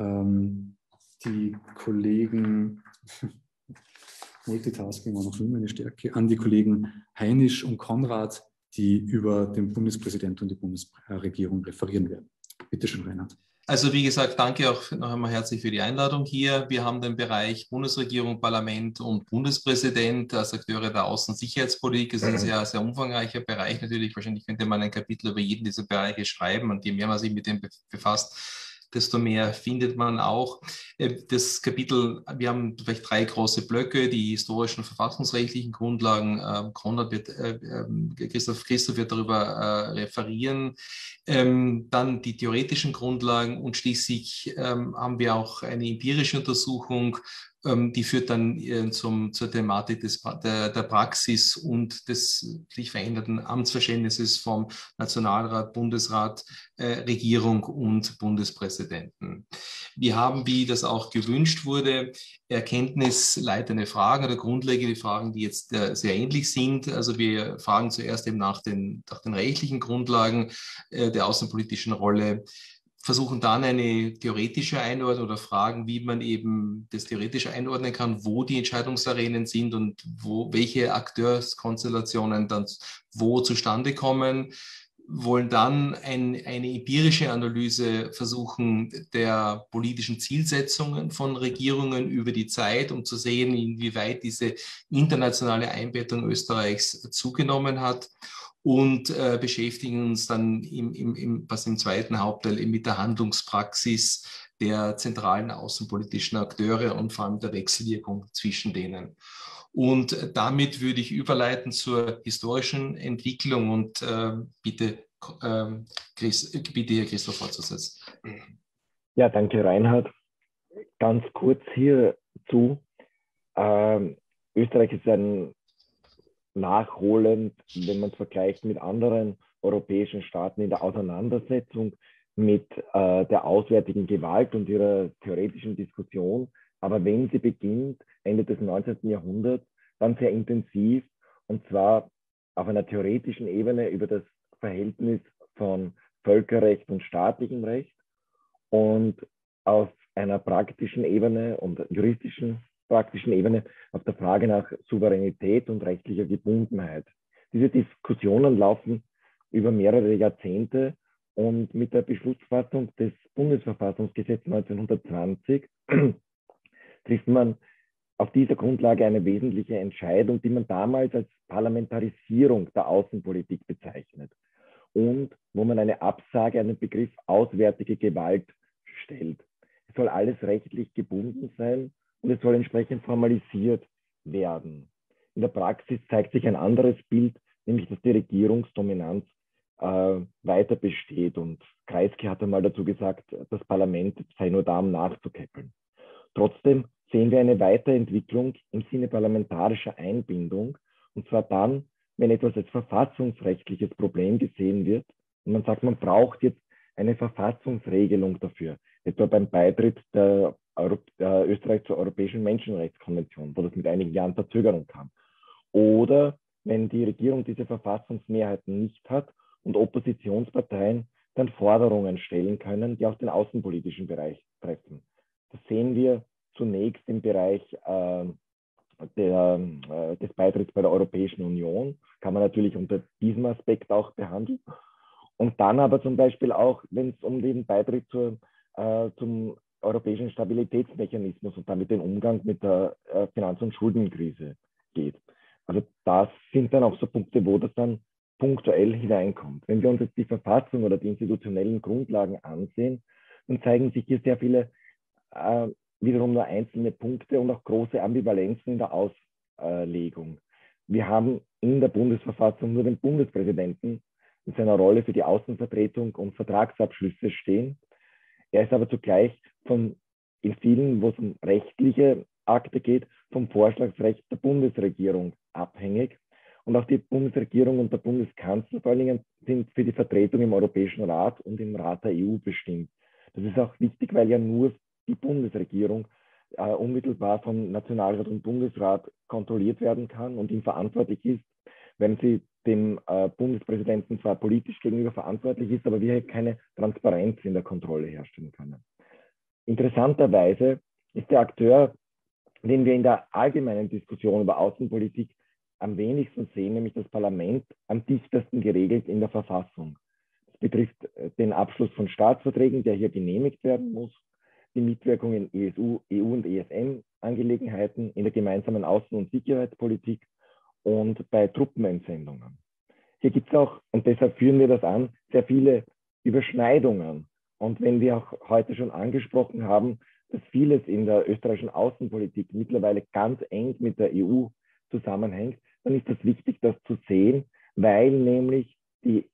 die Kollegen, Multitasking war noch immer eine Stärke, an die Kollegen Heinisch und Konrad, die über den Bundespräsidenten und die Bundesregierung referieren werden. Bitte schön, Reinhard. Also wie gesagt, danke auch noch einmal herzlich für die Einladung hier. Wir haben den Bereich Bundesregierung, Parlament und Bundespräsident als Akteure der Außensicherheitspolitik. Das ist ein sehr, sehr umfangreicher Bereich natürlich. Wahrscheinlich könnte man ein Kapitel über jeden dieser Bereiche schreiben und je mehr man sich mit dem befasst, desto mehr findet man auch. Das Kapitel, wir haben vielleicht 3 große Blöcke, die historischen und verfassungsrechtlichen Grundlagen. Christoph wird darüber referieren. Dann die theoretischen Grundlagen und schließlich haben wir auch eine empirische Untersuchung, die führt dann zur Thematik der Praxis und des sich veränderten Amtsverständnisses vom Nationalrat, Bundesrat, Regierung und Bundespräsidenten. Wir haben, wie das auch gewünscht wurde, erkenntnisleitende Fragen oder grundlegende Fragen, die jetzt sehr ähnlich sind. Also wir fragen zuerst eben nach den rechtlichen Grundlagen der außenpolitischen Rolle, versuchen dann eine theoretische Einordnung oder fragen, wie man eben das theoretisch einordnen kann, wo die Entscheidungsarenen sind und welche Akteurskonstellationen dann wo zustande kommen, wollen dann eine empirische Analyse versuchen der politischen Zielsetzungen von Regierungen über die Zeit, um zu sehen, inwieweit diese internationale Einbettung Österreichs zugenommen hat. Und beschäftigen uns dann was im zweiten Hauptteil mit der Handlungspraxis der zentralen außenpolitischen Akteure und vor allem der Wechselwirkung zwischen denen. Und damit würde ich überleiten zur historischen Entwicklung und bitte Herr Christoph fortzusetzen. Ja, danke Reinhard. Ganz kurz hierzu. Österreich ist ein nachholend, wenn man es vergleicht mit anderen europäischen Staaten in der Auseinandersetzung mit der auswärtigen Gewalt und ihrer theoretischen Diskussion. Aber wenn sie beginnt, Ende des 19. Jahrhunderts, dann sehr intensiv und zwar auf einer theoretischen Ebene über das Verhältnis von Völkerrecht und staatlichem Recht und auf einer praktischen Ebene und juristischen praktischen Ebene auf der Frage nach Souveränität und rechtlicher Gebundenheit. Diese Diskussionen laufen über mehrere Jahrzehnte und mit der Beschlussfassung des Bundesverfassungsgesetzes 1920 trifft man auf dieser Grundlage eine wesentliche Entscheidung, die man damals als Parlamentarisierung der Außenpolitik bezeichnet und wo man eine Absage an den Begriff auswärtige Gewalt stellt. Es soll alles rechtlich gebunden sein und es soll entsprechend formalisiert werden. In der Praxis zeigt sich ein anderes Bild, nämlich dass die Regierungsdominanz weiter besteht. Und Kreisky hat einmal dazu gesagt, das Parlament sei nur da, um nachzukeppeln. Trotzdem sehen wir eine Weiterentwicklung im Sinne parlamentarischer Einbindung, und zwar dann, wenn etwas als verfassungsrechtliches Problem gesehen wird und man sagt, man braucht jetzt eine Verfassungsregelung dafür, etwa beim Beitritt der Österreich zur Europäischen Menschenrechtskonvention, wo das mit einigen Jahren Verzögerung kam. Oder wenn die Regierung diese Verfassungsmehrheiten nicht hat und Oppositionsparteien dann Forderungen stellen können, die auch den außenpolitischen Bereich treffen. Das sehen wir zunächst im Bereich des Beitritts bei der Europäischen Union, kann man natürlich unter diesem Aspekt auch behandeln. Und dann aber zum Beispiel auch, wenn es um den Beitritt zum europäischen Stabilitätsmechanismus und damit den Umgang mit der Finanz- und Schuldenkrise geht. Also das sind dann auch so Punkte, wo das dann punktuell hineinkommt. Wenn wir uns jetzt die Verfassung oder die institutionellen Grundlagen ansehen, dann zeigen sich hier sehr viele wiederum nur einzelne Punkte und auch große Ambivalenzen in der Auslegung. Wir haben in der Bundesverfassung nur den Bundespräsidenten in seiner Rolle für die Außenvertretung und Vertragsabschlüsse stehen. Er ist aber zugleich in vielen, wo es um rechtliche Akte geht, vom Vorschlagsrecht der Bundesregierung abhängig. Und auch die Bundesregierung und der Bundeskanzler vor allen Dingen sind für die Vertretung im Europäischen Rat und im Rat der EU bestimmt. Das ist auch wichtig, weil ja nur die Bundesregierung unmittelbar vom Nationalrat und Bundesrat kontrolliert werden kann und ihm verantwortlich ist, wenn sie dem Bundespräsidenten zwar politisch gegenüber verantwortlich ist, aber wir hier keine Transparenz in der Kontrolle herstellen können. Interessanterweise ist der Akteur, den wir in der allgemeinen Diskussion über Außenpolitik am wenigsten sehen, nämlich das Parlament, am dichtesten geregelt in der Verfassung. Das betrifft den Abschluss von Staatsverträgen, der hier genehmigt werden muss, die Mitwirkung in EU und ESM-Angelegenheiten, in der gemeinsamen Außen- und Sicherheitspolitik und bei Truppenentsendungen. Hier gibt es auch, und deshalb führen wir das an, sehr viele Überschneidungen. Und wenn wir auch heute schon angesprochen haben, dass vieles in der österreichischen Außenpolitik mittlerweile ganz eng mit der EU zusammenhängt, dann ist es wichtig, das zu sehen, weil nämlich die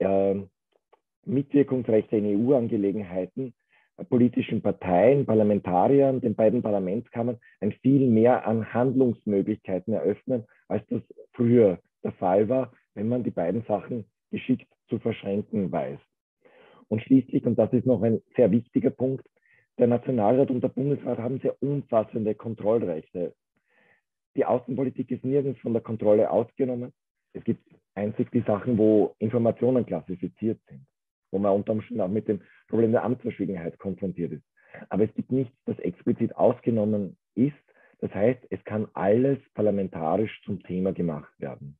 Mitwirkungsrechte in EU-Angelegenheiten politischen Parteien, Parlamentariern, den beiden Parlamentskammern ein viel mehr an Handlungsmöglichkeiten eröffnen, als das früher der Fall war, wenn man die beiden Sachen geschickt zu verschränken weiß. Und schließlich, und das ist noch ein sehr wichtiger Punkt, der Nationalrat und der Bundesrat haben sehr umfassende Kontrollrechte. Die Außenpolitik ist nirgends von der Kontrolle ausgenommen. Es gibt einzig die Sachen, wo Informationen klassifiziert sind, wo man unter Umständen auch mit dem Problem der Amtsverschwiegenheit konfrontiert ist. Aber es gibt nichts, das explizit ausgenommen ist. Das heißt, es kann alles parlamentarisch zum Thema gemacht werden.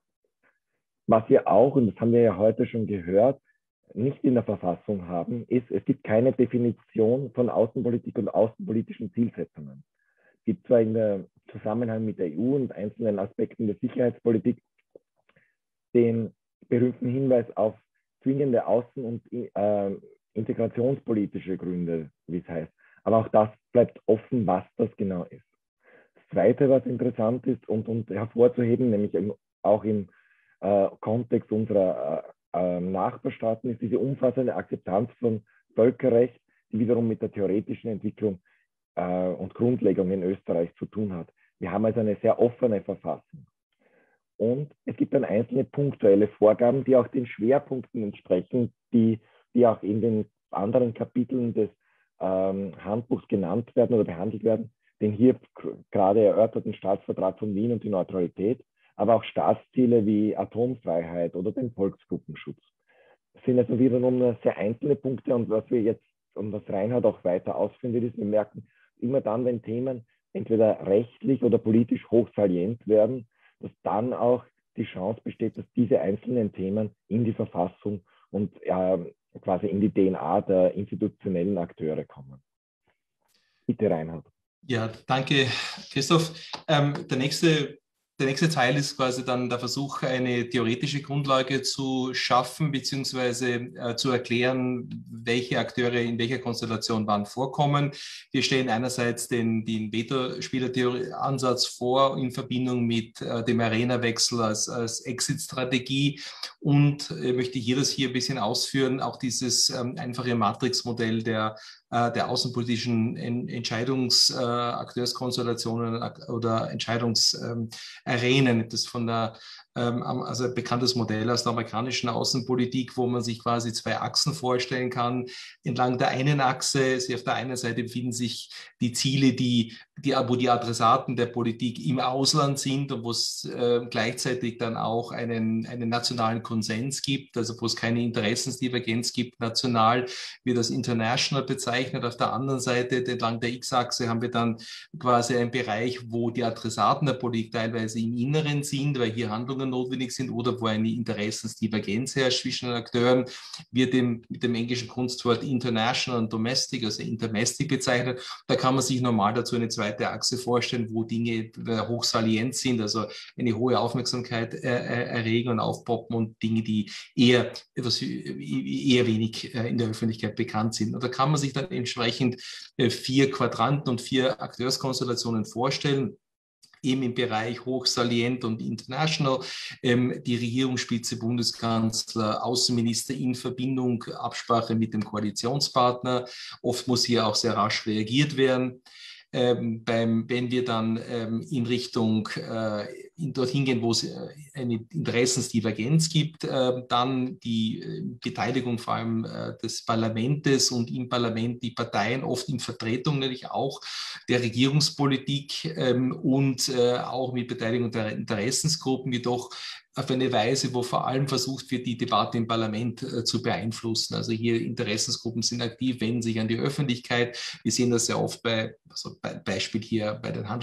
Was wir auch, und das haben wir ja heute schon gehört, nicht in der Verfassung haben, ist, es gibt keine Definition von Außenpolitik und außenpolitischen Zielsetzungen. Es gibt zwar in der Zusammenhang mit der EU und einzelnen Aspekten der Sicherheitspolitik den berühmten Hinweis auf zwingende außen- und integrationspolitische Gründe, wie es heißt. Aber auch das bleibt offen, was das genau ist. Das Zweite, was interessant ist und hervorzuheben, nämlich auch im Kontext unserer Nachbarstaaten, ist diese umfassende Akzeptanz von Völkerrecht, die wiederum mit der theoretischen Entwicklung und Grundlegung in Österreich zu tun hat. Wir haben also eine sehr offene Verfassung. Und es gibt dann einzelne punktuelle Vorgaben, die auch den Schwerpunkten entsprechen, die auch in den anderen Kapiteln des Handbuchs genannt werden oder behandelt werden, den hier gerade erörterten Staatsvertrag von Wien und die Neutralität, aber auch Staatsziele wie Atomfreiheit oder den Volksgruppenschutz. Das sind also wiederum nur sehr einzelne Punkte, und was wir jetzt, und was Reinhard auch weiter ausführen wird, ist, wir merken immer dann, wenn Themen entweder rechtlich oder politisch hochsalient werden, dass dann auch die Chance besteht, dass diese einzelnen Themen in die Verfassung und quasi in die DNA der institutionellen Akteure kommen. Bitte, Reinhard. Ja, danke, Christoph. Der nächste Teil ist quasi dann der Versuch, eine theoretische Grundlage zu schaffen, beziehungsweise zu erklären, welche Akteure in welcher Konstellation wann vorkommen. Wir stellen einerseits den Veto-Spieler-Ansatz vor in Verbindung mit dem Arena-Wechsel als Exit-Strategie und möchte hier ein bisschen ausführen, auch dieses einfache Matrix-Modell der außenpolitischen Akteurskonstellationen oder Entscheidungsarenen. Das von also ein bekanntes Modell aus der amerikanischen Außenpolitik, wo man sich quasi zwei Achsen vorstellen kann. Entlang der einen Achse, auf der einen Seite befinden sich die Ziele, wo die Adressaten der Politik im Ausland sind und wo es gleichzeitig dann auch einen nationalen Konsens gibt, also wo es keine Interessensdivergenz gibt. National wird das International bezeichnet. Auf der anderen Seite, entlang der X-Achse, haben wir dann quasi einen Bereich, wo die Adressaten der Politik teilweise im Inneren sind, weil hier Handlungen notwendig sind oder wo eine Interessensdivergenz herrscht zwischen den Akteuren, wird mit dem englischen Kunstwort International und Domestic, also Intermestic bezeichnet. Da kann man sich normal dazu eine zweite Achse vorstellen, wo Dinge hochsalient sind, also eine hohe Aufmerksamkeit erregen und aufpoppen und Dinge, die eher wenig in der Öffentlichkeit bekannt sind. Und da kann man sich dann entsprechend 4 Quadranten und 4 Akteurskonstellationen vorstellen. Eben im Bereich hochsalient und international, die Regierungsspitze, Bundeskanzler, Außenminister in Verbindung, Absprache mit dem Koalitionspartner. Oft muss hier auch sehr rasch reagiert werden. Wenn wir dann in Richtung dorthin gehen, wo es eine Interessensdivergenz gibt, dann die Beteiligung vor allem des Parlaments und im Parlament die Parteien, oft in Vertretung natürlich auch der Regierungspolitik und auch mit Beteiligung der Interessensgruppen, jedoch auf eine Weise, wo vor allem versucht wird, die Debatte im Parlament zu beeinflussen. Also hier Interessensgruppen sind aktiv, wenden sich an die Öffentlichkeit. Wir sehen das sehr oft Beispiel hier bei den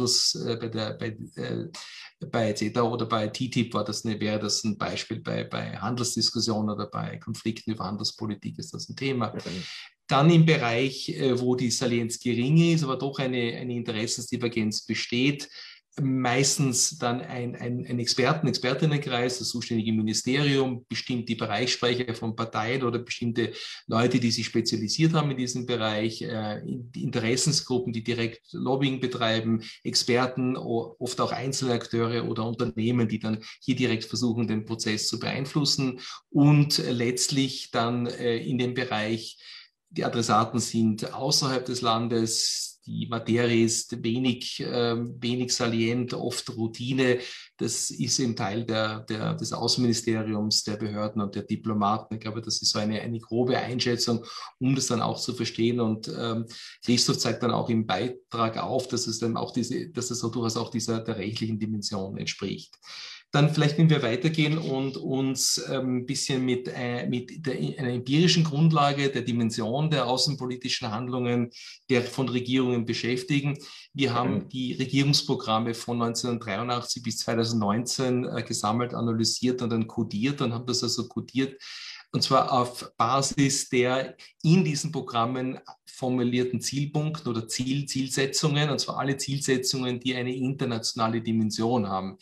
bei CETA oder bei TTIP wäre das ein Beispiel bei Handelsdiskussionen oder bei Konflikten über Handelspolitik ist das ein Thema. Dann im Bereich, wo die Salienz gering ist, aber doch eine Interessensdivergenz besteht, meistens dann ein Expertinnenkreis, das zuständige Ministerium, bestimmt die Bereichssprecher von Parteien oder bestimmte Leute, die sich spezialisiert haben in diesem Bereich, die Interessensgruppen, die direkt Lobbying betreiben, Experten, oft auch einzelne Akteure oder Unternehmen, die dann hier direkt versuchen, den Prozess zu beeinflussen und letztlich dann in dem Bereich, die Adressaten sind außerhalb des Landes, die Materie ist wenig salient, oft Routine. Das ist eben Teil des Außenministeriums, der Behörden und der Diplomaten. Ich glaube, das ist so eine grobe Einschätzung, um das dann auch zu verstehen. Und Christoph zeigt dann auch im Beitrag auf, dass es dann auch dass es durchaus auch der rechtlichen Dimension entspricht. Dann vielleicht, wenn wir weitergehen und uns ein bisschen mit einer empirischen Grundlage der Dimension der außenpolitischen Handlungen von Regierungen beschäftigen. Wir haben die Regierungsprogramme von 1983 bis 2019 gesammelt, analysiert und dann kodiert und haben das also kodiert. Und zwar auf Basis der in diesen Programmen formulierten Zielpunkte oder Zielsetzungen, und zwar alle Zielsetzungen, die eine internationale Dimension haben.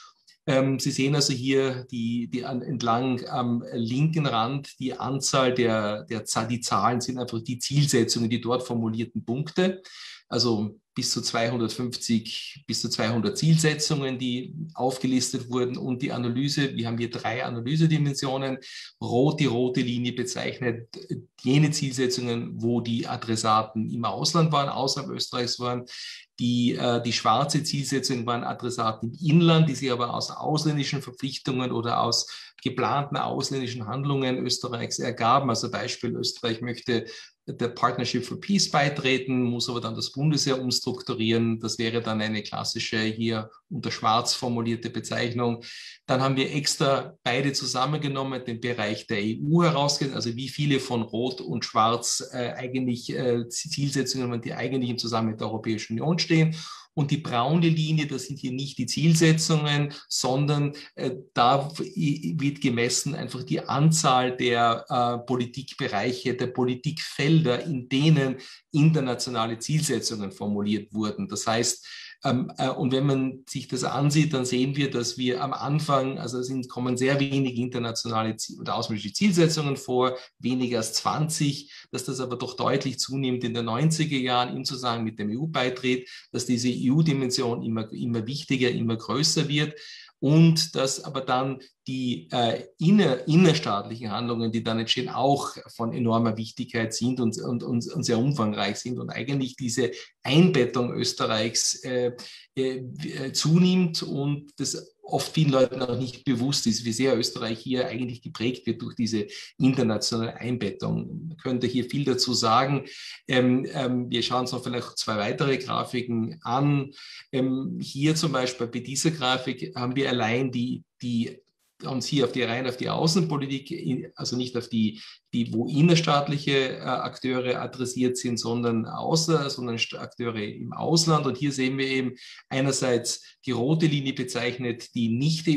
Sie sehen also hier entlang am linken Rand die Anzahl die Zahlen sind einfach die Zielsetzungen, die dort formulierten Punkte. Also bis zu 250, bis zu 200 Zielsetzungen, die aufgelistet wurden und die Analyse. Wir haben hier 3 Analysedimensionen. Die rote Linie bezeichnet jene Zielsetzungen, wo die Adressaten im Ausland waren, außerhalb Österreichs waren. Die schwarze Zielsetzung waren Adressaten im Inland, die sich aber aus ausländischen Verpflichtungen oder aus geplanten ausländischen Handlungen Österreichs ergaben. Also Beispiel, Österreich möchte der Partnership for Peace beitreten, muss aber dann das Bundesheer umstrukturieren. Das wäre dann eine klassische, hier unter schwarz formulierte Bezeichnung. Dann haben wir extra beide zusammengenommen, den Bereich der EU herausgefunden, also wie viele von Rot und Schwarz eigentlich Zielsetzungen, die eigentlich im Zusammenhang mit der Europäischen Union stehen. Und die braune Linie, das sind hier nicht die Zielsetzungen, sondern da wird gemessen einfach die Anzahl der Politikbereiche, der Politikfelder, in denen internationale Zielsetzungen formuliert wurden. Das heißt, und wenn man sich das ansieht, dann sehen wir, dass wir am Anfang, also kommen sehr wenige internationale oder außenpolitische Zielsetzungen vor, weniger als 20, dass das aber doch deutlich zunimmt in den 90er Jahren im Zusammenhang mit dem EU-Beitritt, dass diese EU-Dimension immer wichtiger, immer größer wird. Und dass aber dann die innerstaatlichen Handlungen, die dann entstehen, auch von enormer Wichtigkeit sind und sehr umfangreich sind und eigentlich diese Einbettung Österreichs zunimmt und das oft vielen Leuten auch nicht bewusst ist, wie sehr Österreich hier eigentlich geprägt wird durch diese internationale Einbettung. Man könnte hier viel dazu sagen. Wir schauen uns noch vielleicht 2 weitere Grafiken an. Hier zum Beispiel bei dieser Grafik haben wir allein die uns hier rein auf die Außenpolitik, also nicht auf die wo innerstaatliche Akteure adressiert sind, sondern Akteure im Ausland. Und hier sehen wir eben einerseits die rote Linie bezeichnet die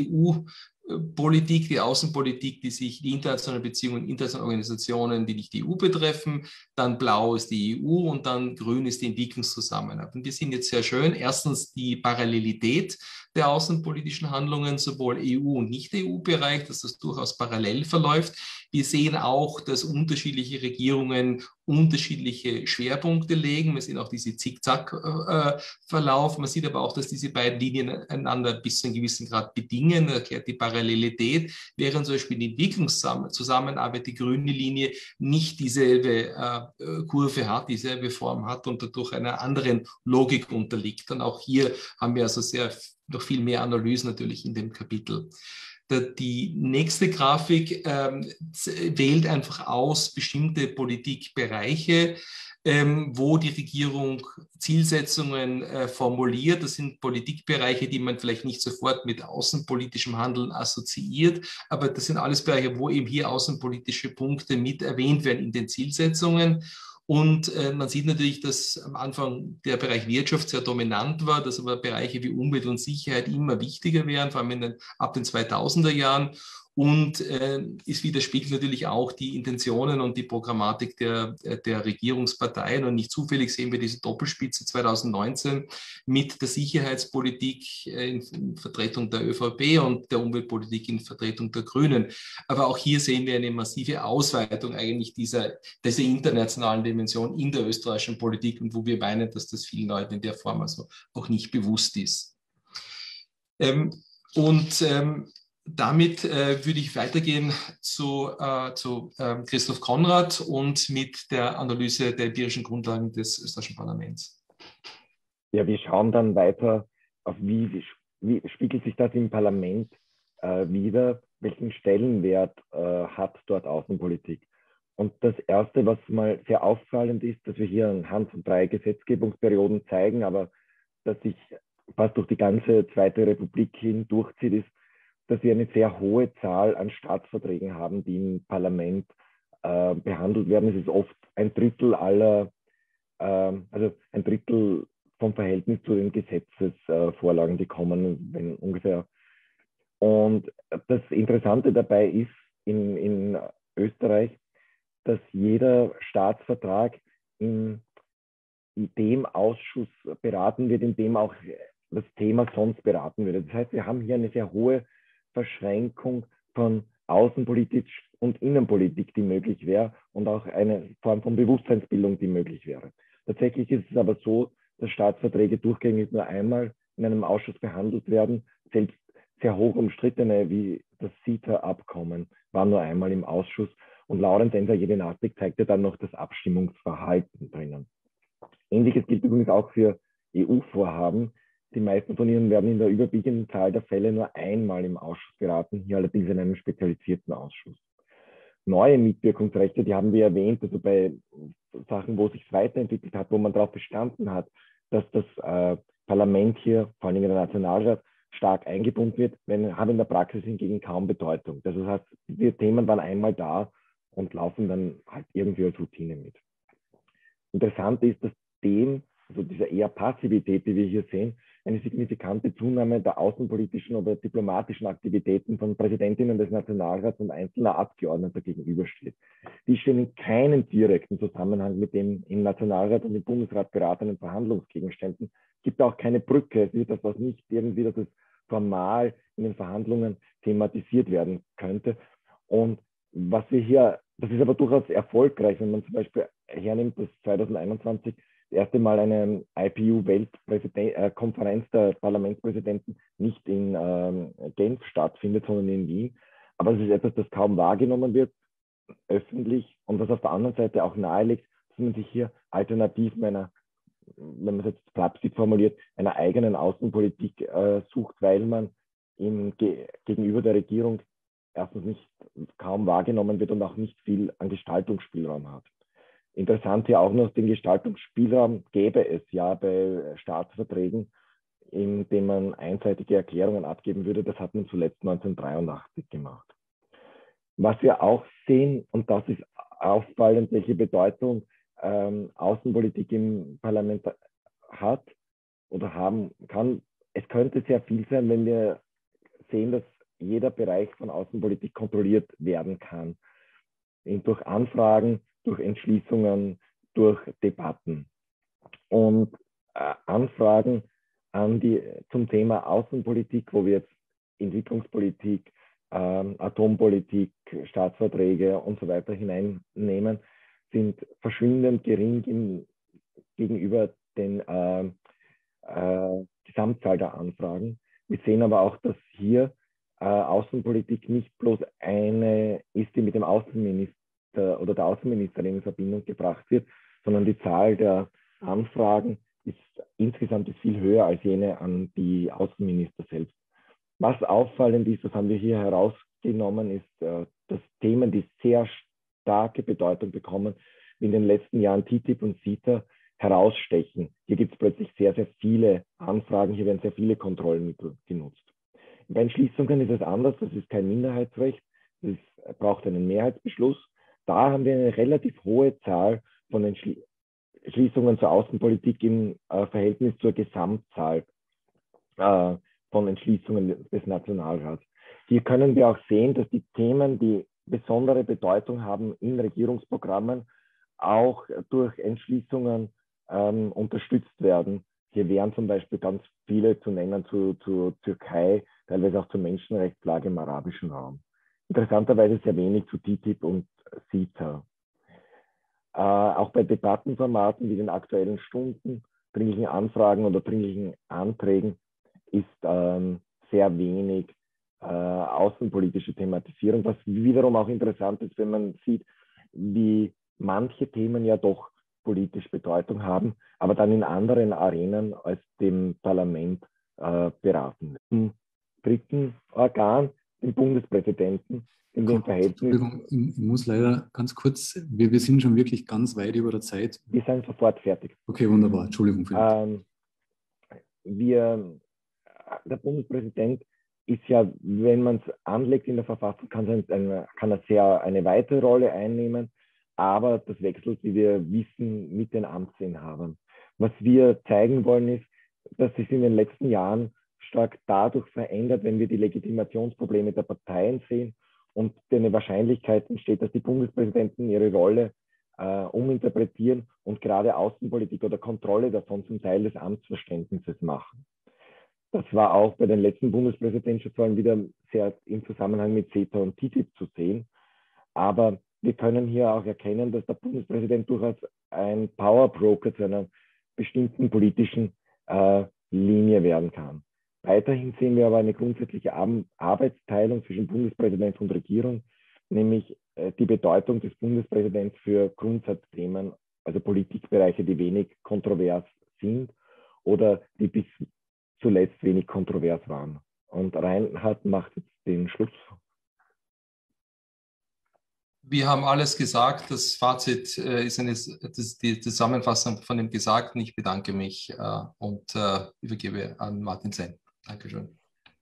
Nicht-EU-Politik, die Außenpolitik, die internationalen Beziehungen, internationale Organisationen, die nicht die EU betreffen. Dann blau ist die EU und dann grün ist die Entwicklungszusammenarbeit. Und die sind jetzt sehr schön. Erstens die Parallelität der außenpolitischen Handlungen, sowohl EU- und Nicht-EU-Bereich, dass das durchaus parallel verläuft. Wir sehen auch, dass unterschiedliche Regierungen unterschiedliche Schwerpunkte legen. Wir sehen auch diese Zickzack-Verlauf. Man sieht aber auch, dass diese beiden Linien einander bis zu einem gewissen Grad bedingen. Da erklärt die Parallelität, während zum Beispiel die Entwicklungszusammenarbeit, die grüne Linie, nicht dieselbe Kurve hat, dieselbe Form hat und dadurch einer anderen Logik unterliegt. Und auch hier haben wir also noch viel mehr Analysen natürlich in dem Kapitel. Die nächste Grafik wählt einfach aus bestimmte Politikbereiche, wo die Regierung Zielsetzungen formuliert. Das sind Politikbereiche, die man vielleicht nicht sofort mit außenpolitischem Handeln assoziiert, aber das sind alles Bereiche, wo eben hier außenpolitische Punkte mit erwähnt werden in den Zielsetzungen. Und man sieht natürlich, dass am Anfang der Bereich Wirtschaft sehr dominant war, dass aber Bereiche wie Umwelt und Sicherheit immer wichtiger werden, vor allem ab den 2000er Jahren. Und es widerspiegelt natürlich auch die Intentionen und die Programmatik der Regierungsparteien. Und nicht zufällig sehen wir diese Doppelspitze 2019 mit der Sicherheitspolitik in Vertretung der ÖVP und der Umweltpolitik in Vertretung der Grünen. Aber auch hier sehen wir eine massive Ausweitung eigentlich dieser internationalen Dimension in der österreichischen Politik und wo wir meinen, dass das vielen Leuten in der Form also auch nicht bewusst ist. Damit würde ich weitergehen zu Christoph Konrad und mit der Analyse der empirischen Grundlagen des österreichischen Parlaments. Ja, wir schauen dann weiter auf, wie spiegelt sich das im Parlament wider, welchen Stellenwert hat dort Außenpolitik. Und das Erste, was mal sehr auffallend ist, dass wir hier anhand von 3 Gesetzgebungsperioden zeigen, aber dass sich fast durch die ganze Zweite Republik hin durchzieht, ist, dass wir eine sehr hohe Zahl an Staatsverträgen haben, die im Parlament behandelt werden. Es ist oft ein Drittel also ein Drittel vom Verhältnis zu den Gesetzesvorlagen, die kommen, wenn ungefähr. Und das Interessante dabei ist in Österreich, dass jeder Staatsvertrag in dem Ausschuss beraten wird, in dem auch das Thema sonst beraten wird. Das heißt, wir haben hier eine sehr hohe Verschränkung von Außenpolitik und Innenpolitik, die möglich wäre, und auch eine Form von Bewusstseinsbildung, die möglich wäre. Tatsächlich ist es aber so, dass Staatsverträge durchgängig nur einmal in einem Ausschuss behandelt werden. Selbst sehr hoch umstrittene wie das CETA-Abkommen waren nur einmal im Ausschuss. Und Laurens Enser-Jedinatic zeigte dann noch das Abstimmungsverhalten drinnen. Ähnliches gilt übrigens auch für EU-Vorhaben. Die meisten von ihnen werden in der überwiegenden Zahl der Fälle nur einmal im Ausschuss beraten, hier allerdings in einem spezialisierten Ausschuss. Neue Mitwirkungsrechte, die haben wir erwähnt, also bei Sachen, wo es sich weiterentwickelt hat, wo man darauf bestanden hat, dass das Parlament hier, vor allem in der Nationalrat, stark eingebunden wird, haben in der Praxis hingegen kaum Bedeutung. Das heißt, die Themen waren einmal da und laufen dann halt irgendwie als Routine mit. Interessant ist, dass dem also dieser eher Passivität, die wir hier sehen, eine signifikante Zunahme der außenpolitischen oder diplomatischen Aktivitäten von Präsidentinnen des Nationalrats und einzelner Abgeordneter gegenübersteht. Die stehen in keinem direkten Zusammenhang mit dem im Nationalrat und im Bundesrat beratenen Verhandlungsgegenständen. Es gibt auch keine Brücke. Es wird etwas nicht irgendwie, dass es formal in den Verhandlungen thematisiert werden könnte. Und was wir hier, das ist aber durchaus erfolgreich, wenn man zum Beispiel hernimmt, dass 2021 das erste Mal eine IPU-Weltkonferenz der Parlamentspräsidenten nicht in Genf stattfindet, sondern in Wien. Aber es ist etwas, das kaum wahrgenommen wird, öffentlich, und was auf der anderen Seite auch nahelegt, dass man sich hier Alternativen einer, wenn man es jetzt flapsig formuliert, einer eigenen Außenpolitik sucht, weil man gegenüber der Regierung erstens nicht kaum wahrgenommen wird und auch nicht viel an Gestaltungsspielraum hat. Interessant hier auch noch, den Gestaltungsspielraum gäbe es ja bei Staatsverträgen, in denen man einseitige Erklärungen abgeben würde. Das hat man zuletzt 1983 gemacht. Was wir auch sehen, und das ist auffallend, welche Bedeutung Außenpolitik im Parlament hat oder haben kann. Es könnte sehr viel sein, wenn wir sehen, dass jeder Bereich von Außenpolitik kontrolliert werden kann. Durch Anfragen, durch Entschließungen, durch Debatten. Und Anfragen zum Thema Außenpolitik, wo wir jetzt Entwicklungspolitik, Atompolitik, Staatsverträge und so weiter hineinnehmen, sind verschwindend gering gegenüber den Gesamtzahl der Anfragen. Wir sehen aber auch, dass hier Außenpolitik nicht bloß eine ist, die mit dem Außenminister oder der Außenministerin in Verbindung gebracht wird, sondern die Zahl der Anfragen ist insgesamt viel höher als jene an die Außenminister selbst. Was auffallend ist, das haben wir hier herausgenommen, ist, dass Themen, die sehr starke Bedeutung bekommen, wie in den letzten Jahren TTIP und CETA, herausstechen. Hier gibt es plötzlich sehr, sehr viele Anfragen, hier werden sehr viele Kontrollmittel genutzt. Bei Entschließungen ist es anders, das ist kein Minderheitsrecht, es braucht einen Mehrheitsbeschluss. Da haben wir eine relativ hohe Zahl von Entschließungen zur Außenpolitik im Verhältnis zur Gesamtzahl von Entschließungen des Nationalrats. Hier können wir auch sehen, dass die Themen, die besondere Bedeutung haben in Regierungsprogrammen, auch durch Entschließungen unterstützt werden. Hier wären zum Beispiel ganz viele zu nennen zur Türkei, teilweise auch zur Menschenrechtslage im arabischen Raum. Interessanterweise sehr wenig zu TTIP und CETA. Auch bei Debattenformaten wie den Aktuellen Stunden, dringlichen Anfragen oder dringlichen Anträgen ist sehr wenig außenpolitische Thematisierung, was wiederum auch interessant ist, wenn man sieht, wie manche Themen ja doch politisch Bedeutung haben, aber dann in anderen Arenen als dem Parlament beraten. Im dritten Organ, dem Bundespräsidenten, in dem Verhältnis... Entschuldigung, ich muss leider ganz kurz, wir sind schon wirklich ganz weit über der Zeit. Wir sind sofort fertig. Okay, wunderbar. Entschuldigung. Der Bundespräsident ist ja, wenn man es anlegt in der Verfassung, kann er eine weitere Rolle einnehmen, aber das wechselt, wie wir wissen, mit den Amtsinhabern. Was wir zeigen wollen, ist, dass sich in den letzten Jahren stark dadurch verändert, wenn wir die Legitimationsprobleme der Parteien sehen und eine Wahrscheinlichkeit entsteht, dass die Bundespräsidenten ihre Rolle uminterpretieren und gerade Außenpolitik oder Kontrolle davon zum Teil des Amtsverständnisses machen. Das war auch bei den letzten Bundespräsidentschaftswahlen wieder sehr im Zusammenhang mit CETA und TTIP zu sehen. Aber wir können hier auch erkennen, dass der Bundespräsident durchaus ein Powerbroker zu einer bestimmten politischen Linie werden kann. Weiterhin sehen wir aber eine grundsätzliche Arbeitsteilung zwischen Bundespräsident und Regierung, nämlich die Bedeutung des Bundespräsidenten für Grundsatzthemen, also Politikbereiche, die wenig kontrovers sind oder die bis zuletzt wenig kontrovers waren. Und Reinhard macht jetzt den Schluss. Wir haben alles gesagt. Das Fazit ist die Zusammenfassung von dem Gesagten. Ich bedanke mich und übergebe an Martin Senn. Dankeschön.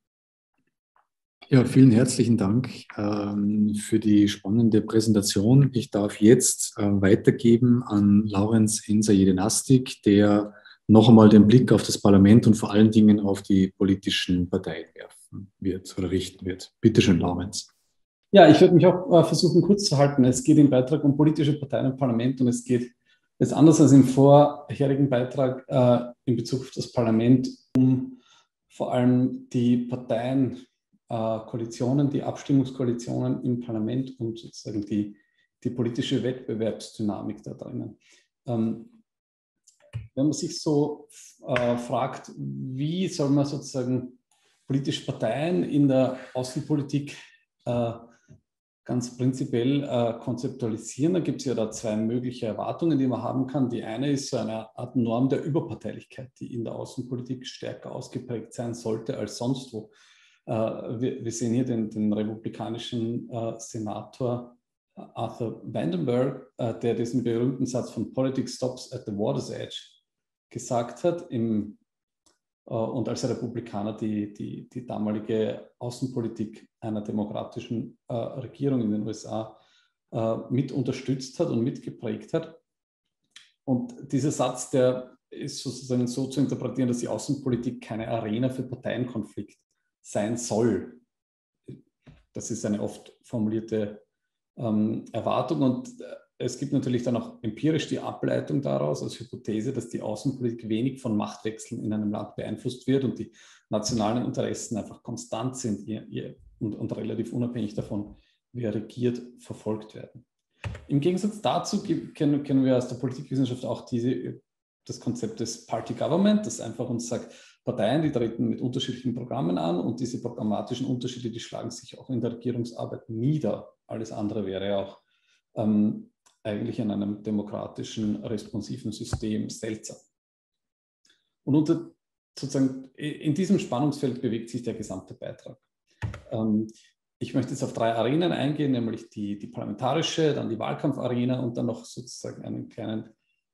Ja, vielen herzlichen Dank für die spannende Präsentation. Ich darf jetzt weitergeben an Laurenz Enser-Jedenastik, der noch einmal den Blick auf das Parlament und vor allen Dingen auf die politischen Parteien werfen wird oder richten wird. Bitte schön, Laurens. Ja, ich würde mich auch versuchen, kurz zu halten. Es geht im Beitrag um politische Parteien im Parlament und es geht jetzt anders als im vorherigen Beitrag in Bezug auf das Parlament um vor allem die Parteien, Koalitionen, die Abstimmungskoalitionen im Parlament und sozusagen die politische Wettbewerbsdynamik da drinnen. Wenn man sich so fragt, wie soll man sozusagen politische Parteien in der Außenpolitik ganz prinzipiell konzeptualisieren, dann gibt es ja da zwei mögliche Erwartungen, die man haben kann. Die eine ist so eine Art Norm der Überparteilichkeit, die in der Außenpolitik stärker ausgeprägt sein sollte als sonst wo. Wir sehen hier den republikanischen Senator Arthur Vandenberg, der diesen berühmten Satz von Politics stops at the water's edge gesagt hat, und als Republikaner die damalige Außenpolitik einer demokratischen Regierung in den USA mit unterstützt hat und mitgeprägt hat. Und dieser Satz, der ist sozusagen so zu interpretieren, dass die Außenpolitik keine Arena für Parteienkonflikt sein soll. Das ist eine oft formulierte Erwartung, und es gibt natürlich dann auch empirisch die Ableitung daraus als Hypothese, dass die Außenpolitik wenig von Machtwechseln in einem Land beeinflusst wird und die nationalen Interessen einfach konstant sind und relativ unabhängig davon, wer regiert, verfolgt werden. Im Gegensatz dazu kennen wir aus der Politikwissenschaft auch das Konzept des Party Government, das einfach uns sagt, Parteien, die treten mit unterschiedlichen Programmen an und diese programmatischen Unterschiede, die schlagen sich auch in der Regierungsarbeit nieder. Alles andere wäre ja auch eigentlich in einem demokratischen, responsiven System seltsam. Und sozusagen in diesem Spannungsfeld bewegt sich der gesamte Beitrag. Ich möchte jetzt auf drei Arenen eingehen, nämlich die parlamentarische, dann die Wahlkampfarena und dann noch sozusagen einen kleinen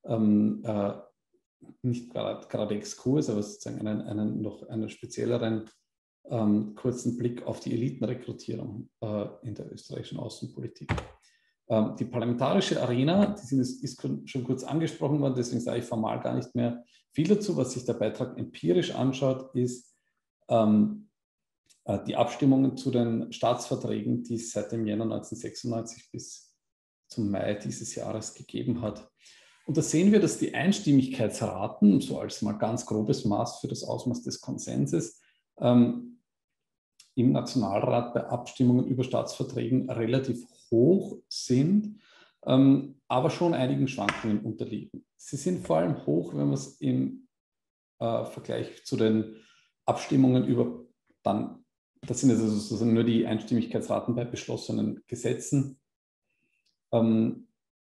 nicht gerade Exkurs, aber sozusagen einen spezielleren kurzen Blick auf die Elitenrekrutierung in der österreichischen Außenpolitik. Die parlamentarische Arena, die ist schon kurz angesprochen worden, deswegen sage ich formal gar nicht mehr viel dazu. Was sich der Beitrag empirisch anschaut, ist die Abstimmungen zu den Staatsverträgen, die es seit dem Jänner 1996 bis zum Mai dieses Jahres gegeben hat. Und da sehen wir, dass die Einstimmigkeitsraten, so als mal ganz grobes Maß für das Ausmaß des Konsenses, im Nationalrat bei Abstimmungen über Staatsverträgen relativ hoch sind, aber schon einigen Schwankungen unterliegen. Sie sind vor allem hoch, wenn man es im Vergleich zu den Abstimmungen über das sind also sozusagen nur die Einstimmigkeitsraten bei beschlossenen Gesetzen. Wenn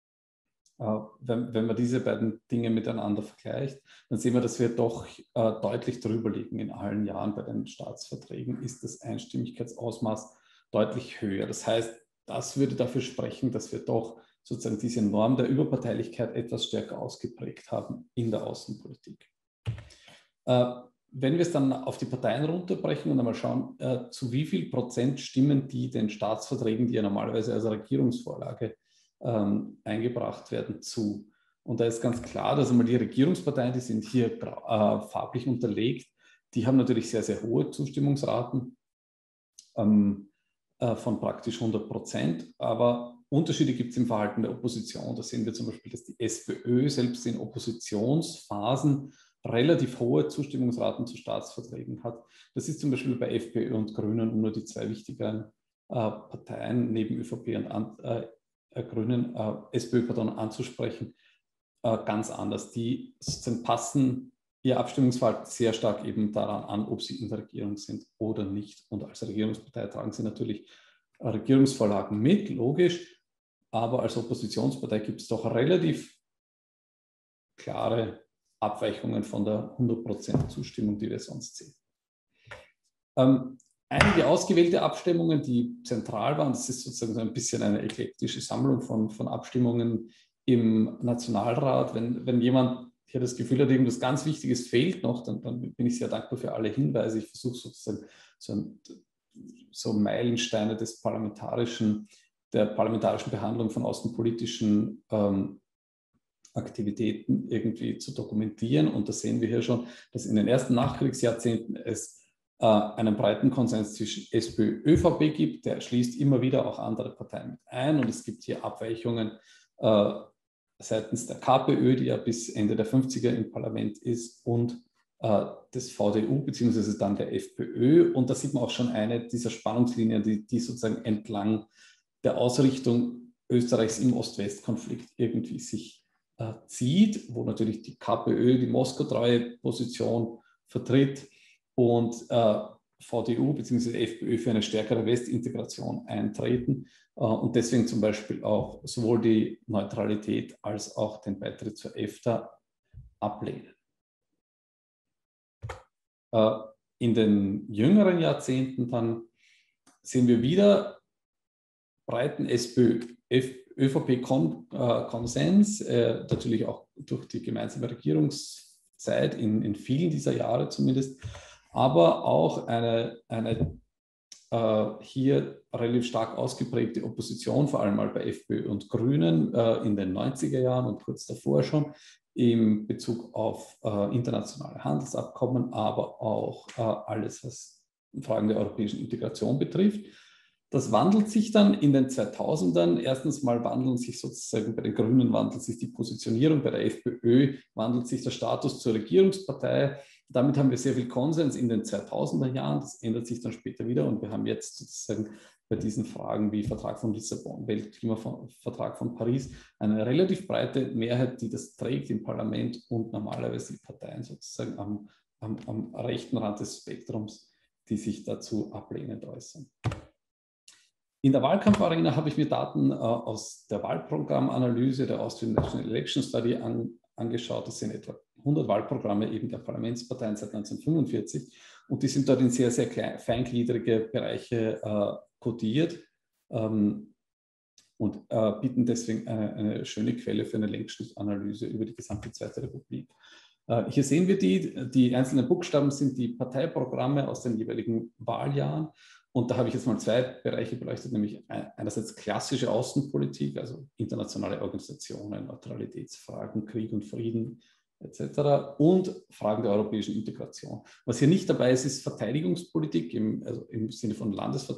man diese beiden Dinge miteinander vergleicht, dann sehen wir, dass wir doch deutlich drüber liegen. In allen Jahren bei den Staatsverträgen ist das Einstimmigkeitsausmaß deutlich höher. Das heißt, das würde dafür sprechen, dass wir doch sozusagen diese Norm der Überparteilichkeit etwas stärker ausgeprägt haben in der Außenpolitik. Wenn wir es dann auf die Parteien runterbrechen und einmal schauen, zu wie viel Prozent stimmen die den Staatsverträgen, die ja normalerweise als Regierungsvorlage eingebracht werden, zu. Und da ist ganz klar, dass einmal die Regierungsparteien, die sind hier farblich unterlegt, die haben natürlich sehr, sehr hohe Zustimmungsraten von praktisch 100%, aber Unterschiede gibt es im Verhalten der Opposition. Da sehen wir zum Beispiel, dass die SPÖ selbst in Oppositionsphasen relativ hohe Zustimmungsraten zu Staatsverträgen hat. Das ist zum Beispiel bei FPÖ und Grünen, um nur die zwei wichtigeren Parteien neben ÖVP und Grünen, SPÖ anzusprechen, ganz anders. Die passen ihr Abstimmungsverhalten sehr stark eben daran an, ob sie in der Regierung sind oder nicht. Und als Regierungspartei tragen sie natürlich Regierungsvorlagen mit, logisch, aber als Oppositionspartei gibt es doch relativ klare Abweichungen von der 100% Zustimmung, die wir sonst sehen. Einige ausgewählte Abstimmungen, die zentral waren, das ist sozusagen so ein bisschen eine eklektische Sammlung von Abstimmungen im Nationalrat. Wenn jemand hier das Gefühl hat, irgendwas ganz Wichtiges fehlt noch, dann bin ich sehr dankbar für alle Hinweise. Ich versuche sozusagen so Meilensteine der parlamentarischen Behandlung von außenpolitischen Aktivitäten irgendwie zu dokumentieren. Und da sehen wir hier schon, dass in den ersten Nachkriegsjahrzehnten es einen breiten Konsens zwischen SPÖ, ÖVP gibt. Der schließt immer wieder auch andere Parteien mit ein. Und es gibt hier Abweichungen seitens der KPÖ, die ja bis Ende der 50er im Parlament ist, und des VDU, beziehungsweise dann der FPÖ. Und da sieht man auch schon eine dieser Spannungslinien, die sozusagen entlang der Ausrichtung Österreichs im Ost-West-Konflikt irgendwie sich zieht, wo natürlich die KPÖ die Moskau-treue Position vertritt und VDU bzw. FPÖ für eine stärkere Westintegration eintreten und deswegen zum Beispiel auch sowohl die Neutralität als auch den Beitritt zur EFTA ablehnen. In den jüngeren Jahrzehnten dann sehen wir wieder breiten ÖVP-Konsens, natürlich auch durch die gemeinsame Regierungszeit in vielen dieser Jahre zumindest, aber auch eine hier relativ stark ausgeprägte Opposition, vor allem mal bei FPÖ und Grünen in den 90er Jahren und kurz davor schon, in Bezug auf internationale Handelsabkommen, aber auch alles, was Fragen der europäischen Integration betrifft. Das wandelt sich dann in den 2000ern. Erstens mal wandeln sich sozusagen bei den Grünen wandelt sich die Positionierung, bei der FPÖ wandelt sich der Status zur Regierungspartei. Damit haben wir sehr viel Konsens in den 2000er Jahren. Das ändert sich dann später wieder und wir haben jetzt sozusagen bei diesen Fragen wie Vertrag von Lissabon, Weltklimavertrag von Paris eine relativ breite Mehrheit, die das trägt im Parlament und normalerweise die Parteien sozusagen am rechten Rand des Spektrums, die sich dazu ablehnend äußern. In der Wahlkampfarena habe ich mir Daten aus der Wahlprogrammanalyse der Austrian National Election Study angeschaut. Das sind etwa 100 Wahlprogramme eben der Parlamentsparteien seit 1945 und die sind dort in sehr, sehr feingliedrige Bereiche kodiert und bieten deswegen eine schöne Quelle für eine Längsschnittanalyse über die gesamte Zweite Republik. Hier sehen wir die einzelnen Buchstaben sind die Parteiprogramme aus den jeweiligen Wahljahren. Und da habe ich jetzt mal zwei Bereiche beleuchtet, nämlich einerseits klassische Außenpolitik, also internationale Organisationen, Neutralitätsfragen, Krieg und Frieden etc. und Fragen der europäischen Integration. Was hier nicht dabei ist, ist Verteidigungspolitik, im Sinne von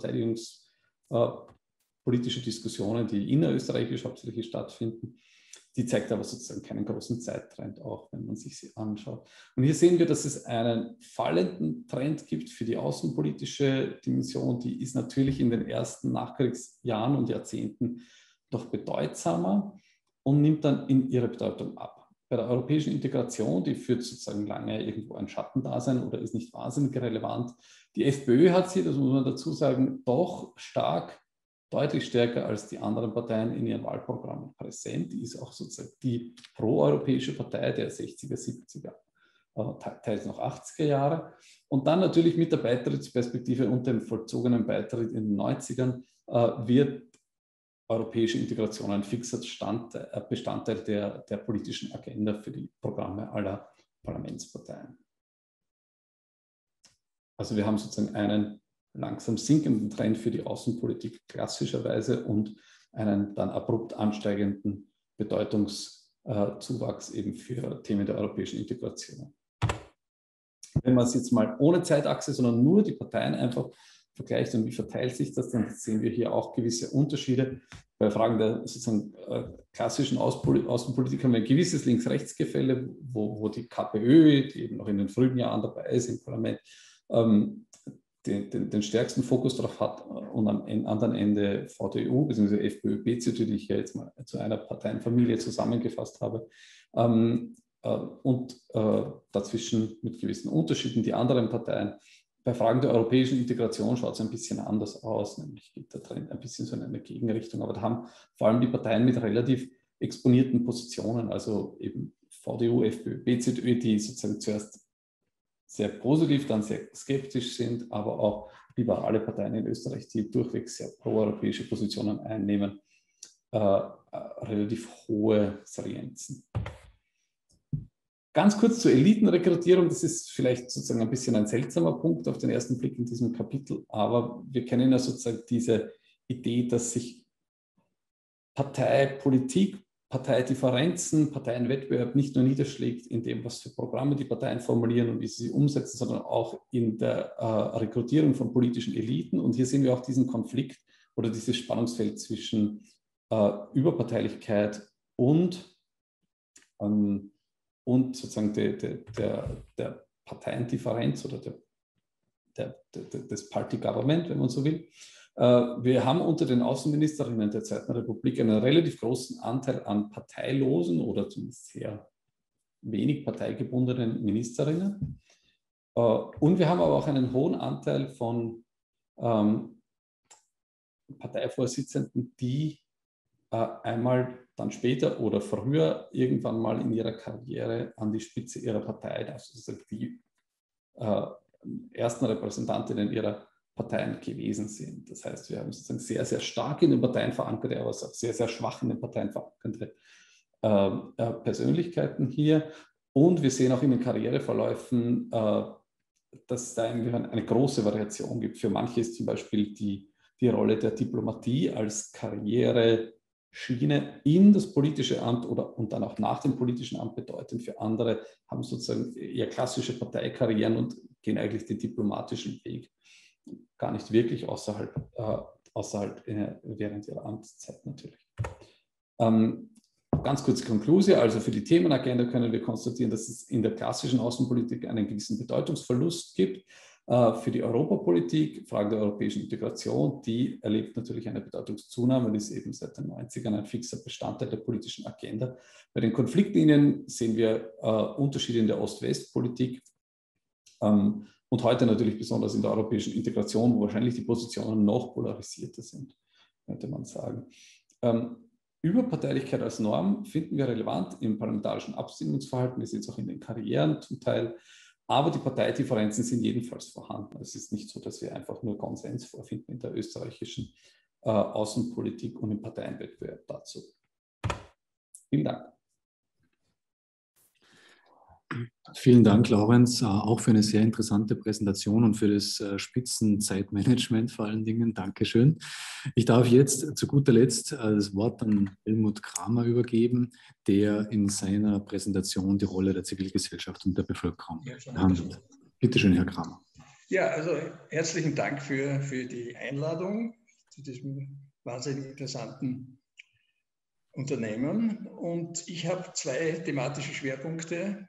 landesverteidigungspolitische Diskussionen, die innerösterreichisch hauptsächlich stattfinden. Die zeigt aber sozusagen keinen großen Zeittrend, auch wenn man sich sie anschaut. Und hier sehen wir, dass es einen fallenden Trend gibt für die außenpolitische Dimension. Die ist natürlich in den ersten Nachkriegsjahren und Jahrzehnten doch bedeutsamer und nimmt dann in ihrer Bedeutung ab. Bei der europäischen Integration, die führt sozusagen lange irgendwo ein Schattendasein oder ist nicht wahnsinnig relevant. Die FPÖ hat sie, das muss man dazu sagen, doch deutlich stärker als die anderen Parteien in ihren Wahlprogrammen präsent. Die ist auch sozusagen die proeuropäische Partei der 60er, 70er, teils noch 80er Jahre. Und dann natürlich mit der Beitrittsperspektive und dem vollzogenen Beitritt in den 90ern wird europäische Integration ein fixer Bestandteil der politischen Agenda für die Programme aller Parlamentsparteien. Also wir haben sozusagen einen langsam sinkenden Trend für die Außenpolitik klassischerweise und einen dann abrupt ansteigenden Bedeutungszuwachs eben für Themen der europäischen Integration. Wenn man es jetzt mal ohne Zeitachse, sondern nur die Parteien einfach vergleicht und wie verteilt sich das, dann sehen wir hier auch gewisse Unterschiede. Bei Fragen der sozusagen klassischen Außenpolitik haben wir ein gewisses Links-Rechts-Gefälle, wo die KPÖ, die eben noch in den frühen Jahren dabei ist im Parlament, den stärksten Fokus darauf hat und am anderen Ende VDU bzw. FPÖ, BZÖ, die ich ja jetzt mal zu einer Parteienfamilie zusammengefasst habe, und dazwischen mit gewissen Unterschieden die anderen Parteien. Bei Fragen der europäischen Integration schaut es ein bisschen anders aus, nämlich geht der Trend ein bisschen so in eine Gegenrichtung, aber da haben vor allem die Parteien mit relativ exponierten Positionen, also eben VDU, FPÖ, BZÖ, die sozusagen zuerst sehr positiv, dann sehr skeptisch sind, aber auch liberale Parteien in Österreich, die durchweg sehr proeuropäische Positionen einnehmen, relativ hohe Salienzen. Ganz kurz zur Elitenrekrutierung, das ist vielleicht sozusagen ein bisschen ein seltsamer Punkt auf den ersten Blick in diesem Kapitel, aber wir kennen ja sozusagen diese Idee, dass sich Parteipolitik Parteidifferenzen, Parteienwettbewerb nicht nur niederschlägt in dem, was für Programme die Parteien formulieren und wie sie umsetzen, sondern auch in der Rekrutierung von politischen Eliten. Und hier sehen wir auch diesen Konflikt oder dieses Spannungsfeld zwischen Überparteilichkeit und sozusagen der Parteiendifferenz oder des Party Government, wenn man so will. Wir haben unter den Außenministerinnen der Zweiten Republik einen relativ großen Anteil an parteilosen oder zumindest sehr wenig parteigebundenen Ministerinnen. Und wir haben aber auch einen hohen Anteil von Parteivorsitzenden, die einmal dann später oder früher irgendwann mal in ihrer Karriere an die Spitze ihrer Partei, also sozusagen die ersten Repräsentantinnen ihrer Parteien gewesen sind. Das heißt, wir haben sozusagen sehr, sehr stark in den Parteien verankerte, aber auch sehr, sehr schwach in den Parteien verankerte Persönlichkeiten hier. Und wir sehen auch in den Karriereverläufen, dass es da eine große Variation gibt. Für manche ist zum Beispiel die Rolle der Diplomatie als Karriereschiene in das politische Amt und dann auch nach dem politischen Amt bedeutend. Für andere haben sozusagen eher klassische Parteikarrieren und gehen eigentlich den diplomatischen Weg gar nicht wirklich außerhalb während ihrer Amtszeit natürlich. Ganz kurz Konklusion, also für die Themenagenda können wir konstatieren, dass es in der klassischen Außenpolitik einen gewissen Bedeutungsverlust gibt. Für die Europapolitik, Frage der europäischen Integration, die erlebt natürlich eine Bedeutungszunahme und ist eben seit den 90ern ein fixer Bestandteil der politischen Agenda. Bei den Konfliktlinien sehen wir Unterschiede in der Ost-West-Politik. Und heute natürlich besonders in der europäischen Integration, wo wahrscheinlich die Positionen noch polarisierter sind, könnte man sagen. Überparteilichkeit als Norm finden wir relevant im parlamentarischen Abstimmungsverhalten. Wir sehen es auch in den Karrieren zum Teil. Aber die Parteidifferenzen sind jedenfalls vorhanden. Es ist nicht so, dass wir einfach nur Konsens vorfinden in der österreichischen Außenpolitik und im Parteienwettbewerb dazu. Vielen Dank. Vielen Dank, Laurenz, auch für eine sehr interessante Präsentation und für das Spitzenzeitmanagement vor allen Dingen. Dankeschön. Ich darf jetzt zu guter Letzt das Wort an Helmut Kramer übergeben, der in seiner Präsentation die Rolle der Zivilgesellschaft und der Bevölkerung behandelt. Bitte schön, Herr Kramer. Ja, also herzlichen Dank für die Einladung zu diesem wahnsinnig interessanten Unternehmen. Und ich habe zwei thematische Schwerpunkte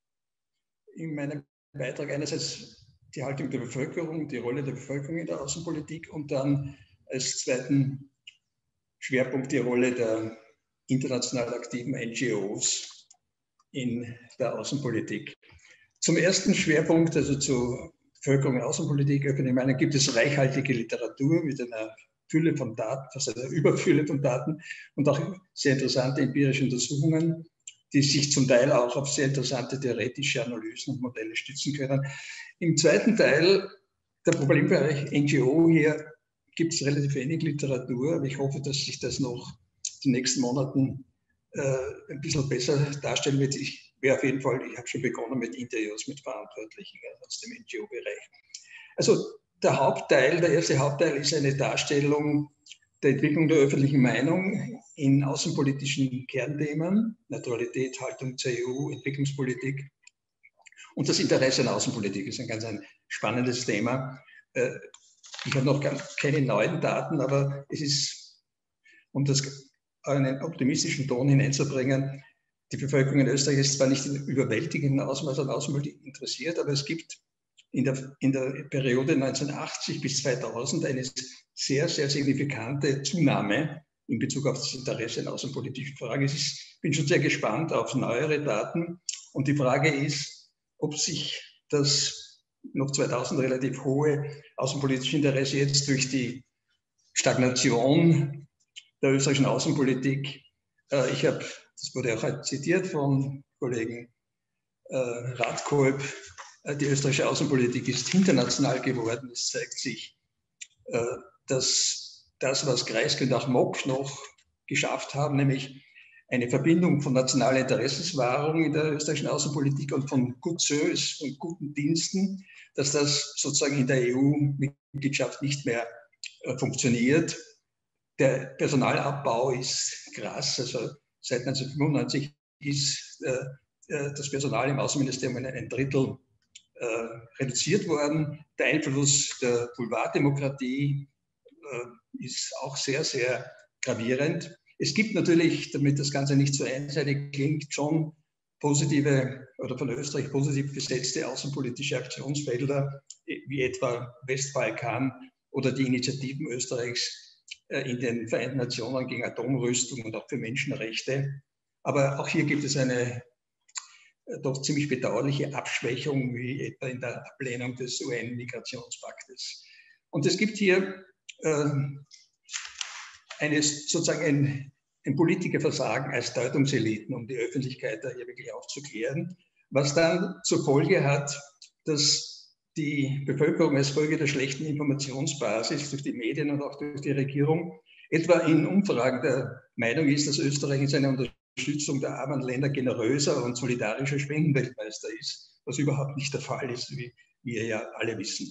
in meinem Beitrag. Einerseits die Haltung der Bevölkerung, die Rolle der Bevölkerung in der Außenpolitik und dann als zweiten Schwerpunkt die Rolle der international aktiven NGOs in der Außenpolitik. Zum ersten Schwerpunkt, also zu Bevölkerung und Außenpolitik, öffentliche Meinung, gibt es reichhaltige Literatur mit einer Fülle von Daten, fast einer Überfülle von Daten und auch sehr interessante empirische Untersuchungen, die sich zum Teil auch auf sehr interessante theoretische Analysen und Modelle stützen können. Im zweiten Teil, der Problembereich NGO, hier gibt es relativ wenig Literatur, aber ich hoffe, dass sich das noch in den nächsten Monaten ein bisschen besser darstellen wird. Ich habe schon begonnen mit Interviews mit Verantwortlichen aus dem NGO-Bereich. Also der erste Hauptteil ist eine Darstellung der Entwicklung der öffentlichen Meinung in außenpolitischen Kernthemen, Neutralität, Haltung zur EU, Entwicklungspolitik und das Interesse an Außenpolitik ist ein ganz spannendes Thema. Ich habe noch keine neuen Daten, aber es ist, um das einen optimistischen Ton hineinzubringen, die Bevölkerung in Österreich ist zwar nicht in überwältigenden Ausmaß an Außenpolitik interessiert, aber es gibt in der Periode 1980 bis 2000 eine sehr, sehr signifikante Zunahme in Bezug auf das Interesse an außenpolitischen Fragen. Ich bin schon sehr gespannt auf neuere Daten und die Frage ist, ob sich das noch 2000 relativ hohe außenpolitische Interesse jetzt durch die Stagnation der österreichischen Außenpolitik, das wurde auch zitiert vom Kollegen Radkolb, die österreichische Außenpolitik ist international geworden. Es zeigt sich, dass das, was Kreisky und auch Mock noch geschafft haben, nämlich eine Verbindung von nationaler Interessenswahrung in der österreichischen Außenpolitik und von Good Service und guten Diensten, dass das sozusagen in der EU-Mitgliedschaft nicht mehr funktioniert. Der Personalabbau ist krass, also seit 1995 ist das Personal im Außenministerium um ein Drittel reduziert worden. Der Einfluss der Boulevarddemokratie ist auch sehr, sehr gravierend. Es gibt natürlich, damit das Ganze nicht so einseitig klingt, schon positive oder von Österreich positiv besetzte außenpolitische Aktionsfelder, wie etwa Westbalkan oder die Initiativen Österreichs in den Vereinten Nationen gegen Atomrüstung und auch für Menschenrechte. Aber auch hier gibt es eine doch ziemlich bedauerliche Abschwächung, wie etwa in der Ablehnung des UN-Migrationspaktes. Und es gibt hier sozusagen ein Politikerversagen als Deutungseliten, um die Öffentlichkeit da hier wirklich aufzuklären, was dann zur Folge hat, dass die Bevölkerung als Folge der schlechten Informationsbasis durch die Medien und auch durch die Regierung etwa in Umfragen der Meinung ist, dass Österreich in seiner Unterstützung der armen Länder generöser und solidarischer Spendenweltmeister ist, was überhaupt nicht der Fall ist, wie wir ja alle wissen.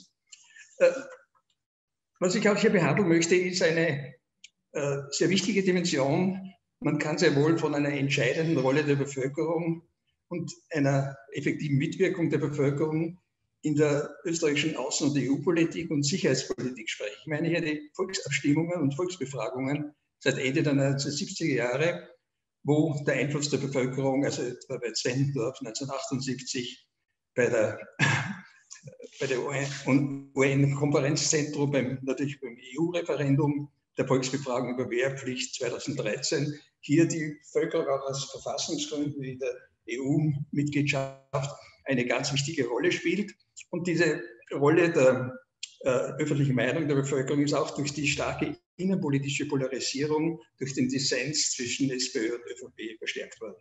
Was ich auch hier behandeln möchte, ist eine sehr wichtige Dimension. Man kann sehr wohl von einer entscheidenden Rolle der Bevölkerung und einer effektiven Mitwirkung der Bevölkerung in der österreichischen Außen- und EU-Politik und Sicherheitspolitik sprechen. Ich meine hier die Volksabstimmungen und Volksbefragungen seit Ende der 1970er Jahre, wo der Einfluss der Bevölkerung, also etwa bei Zwentendorf 1978, bei der UN-Konferenzzentrum, natürlich beim EU-Referendum, der Volksbefragung über Wehrpflicht 2013, hier die Bevölkerung auch aus Verfassungsgründen wie der EU-Mitgliedschaft eine ganz wichtige Rolle spielt. Und diese Rolle der öffentlichen Meinung der Bevölkerung ist auch durch die starke innenpolitische Polarisierung, durch den Dissens zwischen SPÖ und ÖVP verstärkt worden.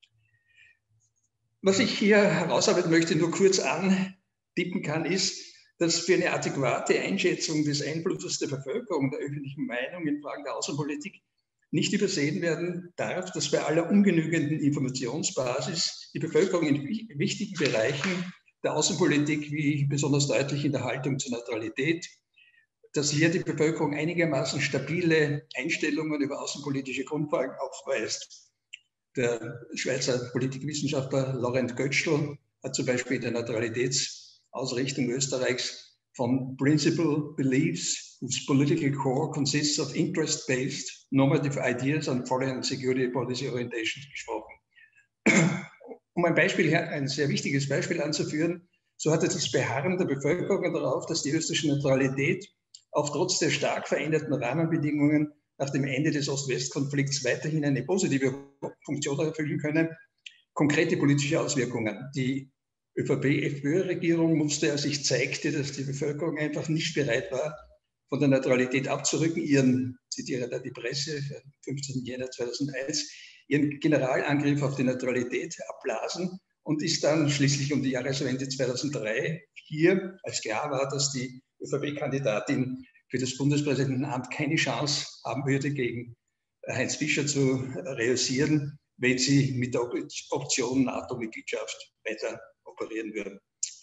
Was ich hier herausarbeiten möchte, nur kurz antippen kann, ist, dass für eine adäquate Einschätzung des Einflusses der Bevölkerung, der öffentlichen Meinung in Fragen der Außenpolitik nicht übersehen werden darf, dass bei aller ungenügenden Informationsbasis die Bevölkerung in wichtigen Bereichen der Außenpolitik, wie besonders deutlich in der Haltung zur Neutralität, dass hier die Bevölkerung einigermaßen stabile Einstellungen über außenpolitische Grundfragen aufweist. Der Schweizer Politikwissenschaftler Laurent Götschl hat zum Beispiel in der Neutralitätsausrichtung Österreichs von Principal Beliefs whose political core consists of interest-based normative ideas and foreign security policy orientations gesprochen. Um ein sehr wichtiges Beispiel anzuführen, so hatte das Beharren der Bevölkerung darauf, dass die österreichische Neutralität auch trotz der stark veränderten Rahmenbedingungen nach dem Ende des Ost-West-Konflikts weiterhin eine positive Funktion erfüllen könne, konkrete politische Auswirkungen. Die ÖVP-FPÖ-Regierung musste, als sich zeigte, dass die Bevölkerung einfach nicht bereit war, von der Neutralität abzurücken, ihren, zitiere da die Presse, 15. Jänner 2001, ihren Generalangriff auf die Neutralität abblasen und ist dann schließlich um die Jahreswende 2003 hier, als klar war, dass die ÖVP-Kandidatin für das Bundespräsidentenamt keine Chance haben würde, gegen Heinz Fischer zu reüssieren, wenn sie mit der Option NATO-Mitgliedschaft weiter operieren würden.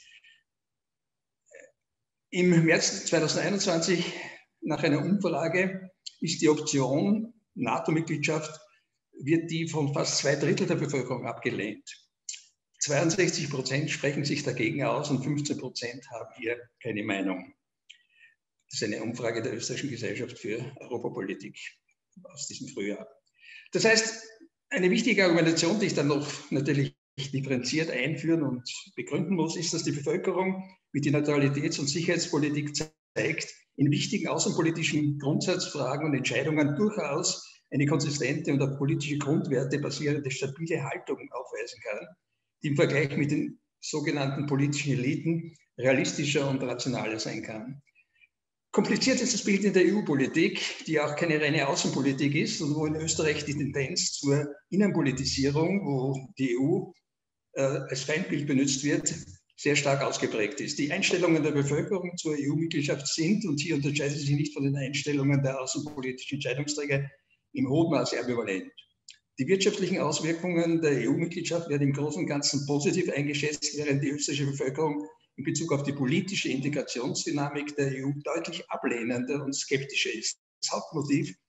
Im März 2021, nach einer Umfrage, ist die Option NATO-Mitgliedschaft, wird die von fast 2/3 der Bevölkerung abgelehnt. 62% sprechen sich dagegen aus und 15% haben hier keine Meinung. Das ist eine Umfrage der Österreichischen Gesellschaft für Europapolitik aus diesem Frühjahr. Das heißt, eine wichtige Argumentation, die ich dann noch natürlich differenziert einführen und begründen muss, ist, dass die Bevölkerung mit der Neutralitäts- und Sicherheitspolitik zeigt, in wichtigen außenpolitischen Grundsatzfragen und Entscheidungen durchaus eine konsistente und auf politische Grundwerte basierende stabile Haltung aufweisen kann, die im Vergleich mit den sogenannten politischen Eliten realistischer und rationaler sein kann. Kompliziert ist das Bild in der EU-Politik, die auch keine reine Außenpolitik ist und wo in Österreich die Tendenz zur Innenpolitisierung, wo die EU als Feindbild benutzt wird, sehr stark ausgeprägt ist. Die Einstellungen der Bevölkerung zur EU-Mitgliedschaft sind, und hier unterscheiden sie sich nicht von den Einstellungen der außenpolitischen Entscheidungsträger, im hohen Maße ambivalent. Die wirtschaftlichen Auswirkungen der EU-Mitgliedschaft werden im Großen und Ganzen positiv eingeschätzt, während die österreichische Bevölkerung in Bezug auf die politische Integrationsdynamik der EU deutlich ablehnender und skeptischer ist. Das Hauptmotiv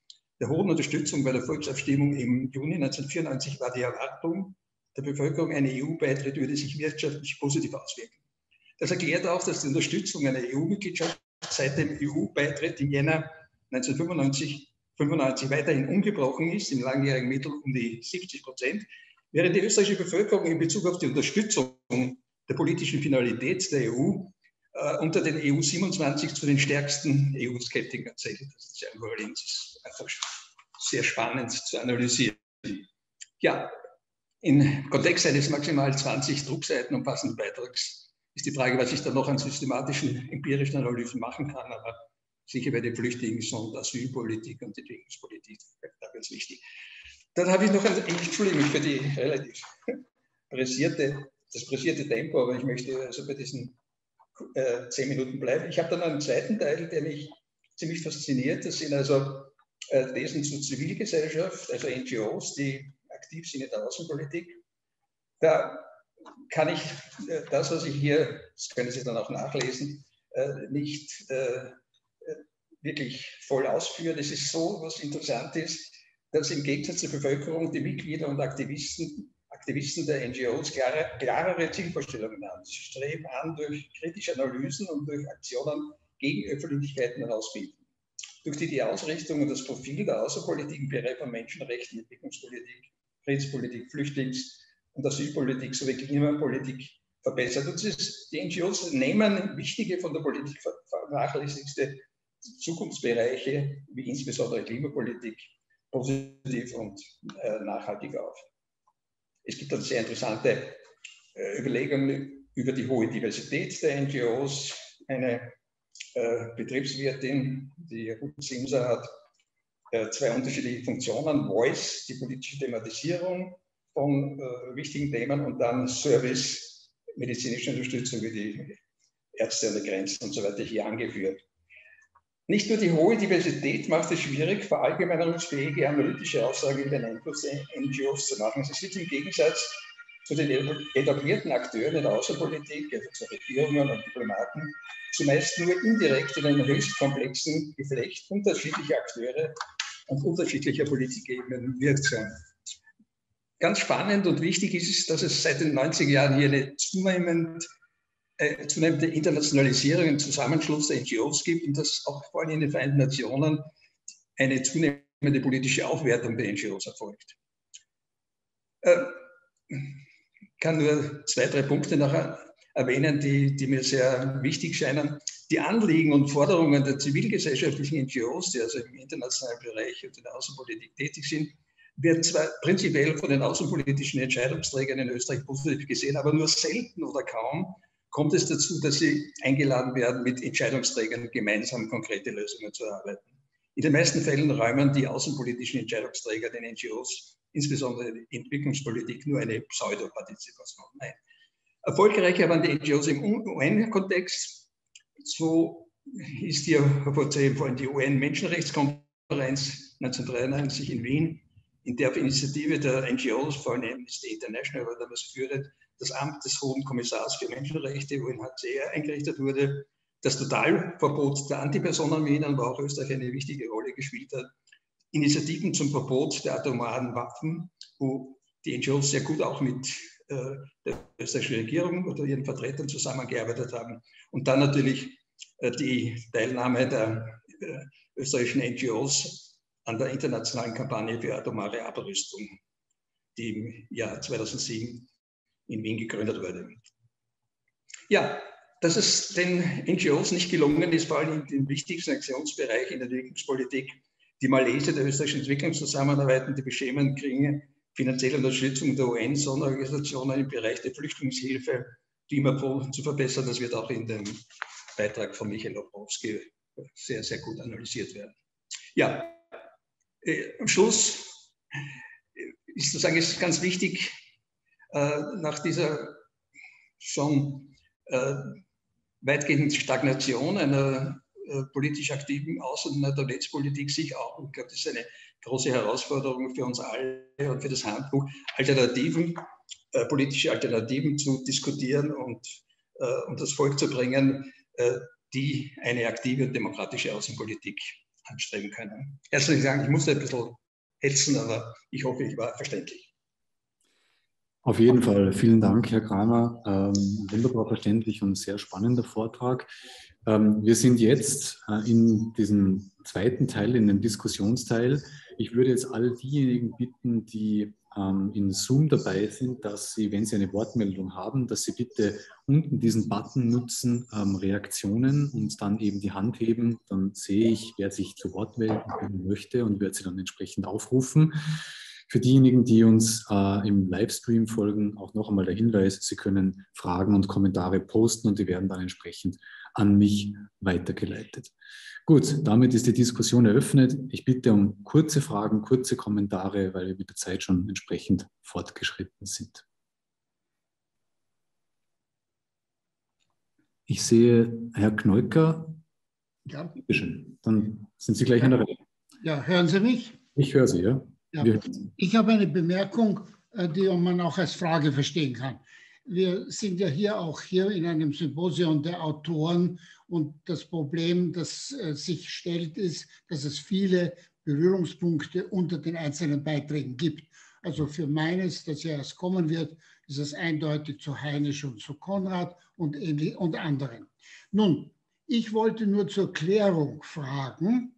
der hohen Unterstützung bei der Volksabstimmung im Juni 1994 war die Erwartung der Bevölkerung, ein EU-Beitritt würde sich wirtschaftlich positiv auswirken. Das erklärt auch, dass die Unterstützung einer EU-Mitgliedschaft seit dem EU-Beitritt im Jänner 1995 weiterhin ungebrochen ist, im langjährigen Mittel um die 70%, während die österreichische Bevölkerung in Bezug auf die Unterstützung der politischen Finalität der EU unter den EU 27 zu den stärksten EU-Skeptikern zählt. Das ist einfach sehr spannend zu analysieren. Ja, im Kontext eines maximal 20 Druckseiten umfassenden Beitrags ist die Frage, was ich da noch an systematischen, empirischen Analysen machen kann, aber sicher bei der Flüchtlings- und Asylpolitik und Entwicklungspolitik da ganz wichtig. Dann habe ich noch Entschuldigung für die relativ das pressierte Tempo, aber ich möchte also bei diesen 10 Minuten bleiben. Ich habe dann einen zweiten Teil, der mich ziemlich fasziniert. Das sind also Thesen zur Zivilgesellschaft, also NGOs, die aktiv sind in der Außenpolitik. Da kann ich das, was ich hier, das können Sie dann auch nachlesen, nicht wirklich voll ausführen. Es ist so, was interessant ist, dass im Gegensatz zur Bevölkerung die Mitglieder und Aktivisten der NGOs klarere Zielvorstellungen haben. Sie streben an, durch kritische Analysen und durch Aktionen gegen Öffentlichkeiten herausbilden. Durch die Ausrichtung und das Profil der Außenpolitik im Bereich von Menschenrechten, Entwicklungspolitik, Friedenspolitik, Flüchtlings- und Asylpolitik sowie Klimapolitik verbessert. Und die NGOs nehmen wichtige, von der Politik vernachlässigte Zukunftsbereiche, wie insbesondere Klimapolitik, positiv und nachhaltig auf. Es gibt dann sehr interessante Überlegungen über die hohe Diversität der NGOs. Eine Betriebswirtin, die Ruth Simser, hat 2 unterschiedliche Funktionen. Voice, die politische Thematisierung von wichtigen Themen, und dann Service, medizinische Unterstützung wie die Ärzte ohne Grenzen und so weiter hier angeführt. Nicht nur die hohe Diversität macht es schwierig, verallgemeinerungsfähige analytische Aussagen über den Einfluss der NGOs zu machen. Sie sind im Gegensatz zu den etablierten Akteuren in der Außenpolitik, also zu Regierungen und Diplomaten, zumeist nur indirekt in einem höchst komplexen Geflecht unterschiedlicher Akteure und unterschiedlicher Politikebenen wirksam. Ganz spannend und wichtig ist es, dass es seit den 90er Jahren hier eine zunehmende Internationalisierung und Zusammenschluss der NGOs gibt und dass auch vor allem in den Vereinten Nationen eine zunehmende politische Aufwertung der NGOs erfolgt. Ich kann nur 2, 3 Punkte noch erwähnen, die mir sehr wichtig scheinen. Die Anliegen und Forderungen der zivilgesellschaftlichen NGOs, die also im internationalen Bereich und in der Außenpolitik tätig sind, werden zwar prinzipiell von den außenpolitischen Entscheidungsträgern in Österreich positiv gesehen, aber nur selten oder kaum kommt es dazu, dass sie eingeladen werden, mit Entscheidungsträgern gemeinsam konkrete Lösungen zu erarbeiten. In den meisten Fällen räumen die außenpolitischen Entscheidungsträger den NGOs, insbesondere in der Entwicklungspolitik, nur eine Pseudopartizipation ein. Erfolgreicher waren die NGOs im UN-Kontext. So ist hier hervorzuheben vor allem die UN-Menschenrechtskonferenz 1993 in Wien, in der auf Initiative der NGOs, vor allem Amnesty International, war damals führend, das Amt des Hohen Kommissars für Menschenrechte, UNHCR, eingerichtet wurde. Das Totalverbot der Antipersonenminen, wo auch Österreich eine wichtige Rolle gespielt hat. Initiativen zum Verbot der atomaren Waffen, wo die NGOs sehr gut auch mit der österreichischen Regierung oder ihren Vertretern zusammengearbeitet haben. Und dann natürlich die Teilnahme der österreichischen NGOs an der internationalen Kampagne für atomare Abrüstung, die im Jahr 2007 in Wien gegründet wurde. Ja, dass es den NGOs nicht gelungen ist, vor allem in den wichtigsten Aktionsbereichen in der Entwicklungspolitik, die Malese der österreichischen Entwicklungszusammenarbeit und die beschämend geringe finanzielle Unterstützung der UN-Sonderorganisationen im Bereich der Flüchtlingshilfe, Klimapro zu verbessern, das wird auch in dem Beitrag von Michael Obrowski sehr, sehr gut analysiert werden. Ja, am Schluss ist zu sagen, es ist ganz wichtig, nach dieser schon weitgehenden Stagnation einer politisch aktiven Außen- und Neutralitätspolitik sich auch, und ich glaube, das ist eine große Herausforderung für uns alle und für das Handbuch, politische Alternativen zu diskutieren und das Volk zu bringen, die eine aktive und demokratische Außenpolitik anstreben können. Herzlichen Dank. Ich musste ein bisschen hetzen, aber ich hoffe, ich war verständlich. Auf jeden Fall. Vielen Dank, Herr Kramer. Wunderbar verständlich und sehr spannender Vortrag. Wir sind jetzt in diesem zweiten Teil, in dem Diskussionsteil. Ich würde jetzt all diejenigen bitten, die in Zoom dabei sind, dass sie, wenn sie eine Wortmeldung haben, dass sie bitte unten diesen Button nutzen, Reaktionen, und dann eben die Hand heben. Dann sehe ich, wer sich zu Wort melden möchte, und werde sie dann entsprechend aufrufen. Für diejenigen, die uns im Livestream folgen, auch noch einmal der Hinweis, Sie können Fragen und Kommentare posten und die werden dann entsprechend an mich weitergeleitet. Gut, damit ist die Diskussion eröffnet. Ich bitte um kurze Fragen, kurze Kommentare, weil wir mit der Zeit schon entsprechend fortgeschritten sind. Ich sehe Herr Kneucker. Ja. Bitte schön, dann sind Sie gleich an der Reihe. Ja, hören Sie mich? Ich höre Sie, ja. Ja. Ich habe eine Bemerkung, die man auch als Frage verstehen kann. Wir sind ja hier in einem Symposium der Autoren, und das Problem, das sich stellt, ist, dass es viele Berührungspunkte unter den einzelnen Beiträgen gibt. Also für meines, das ja erst kommen wird, ist es eindeutig zu Heinisch und zu Konrad und anderen. Nun, ich wollte nur zur Klärung fragen,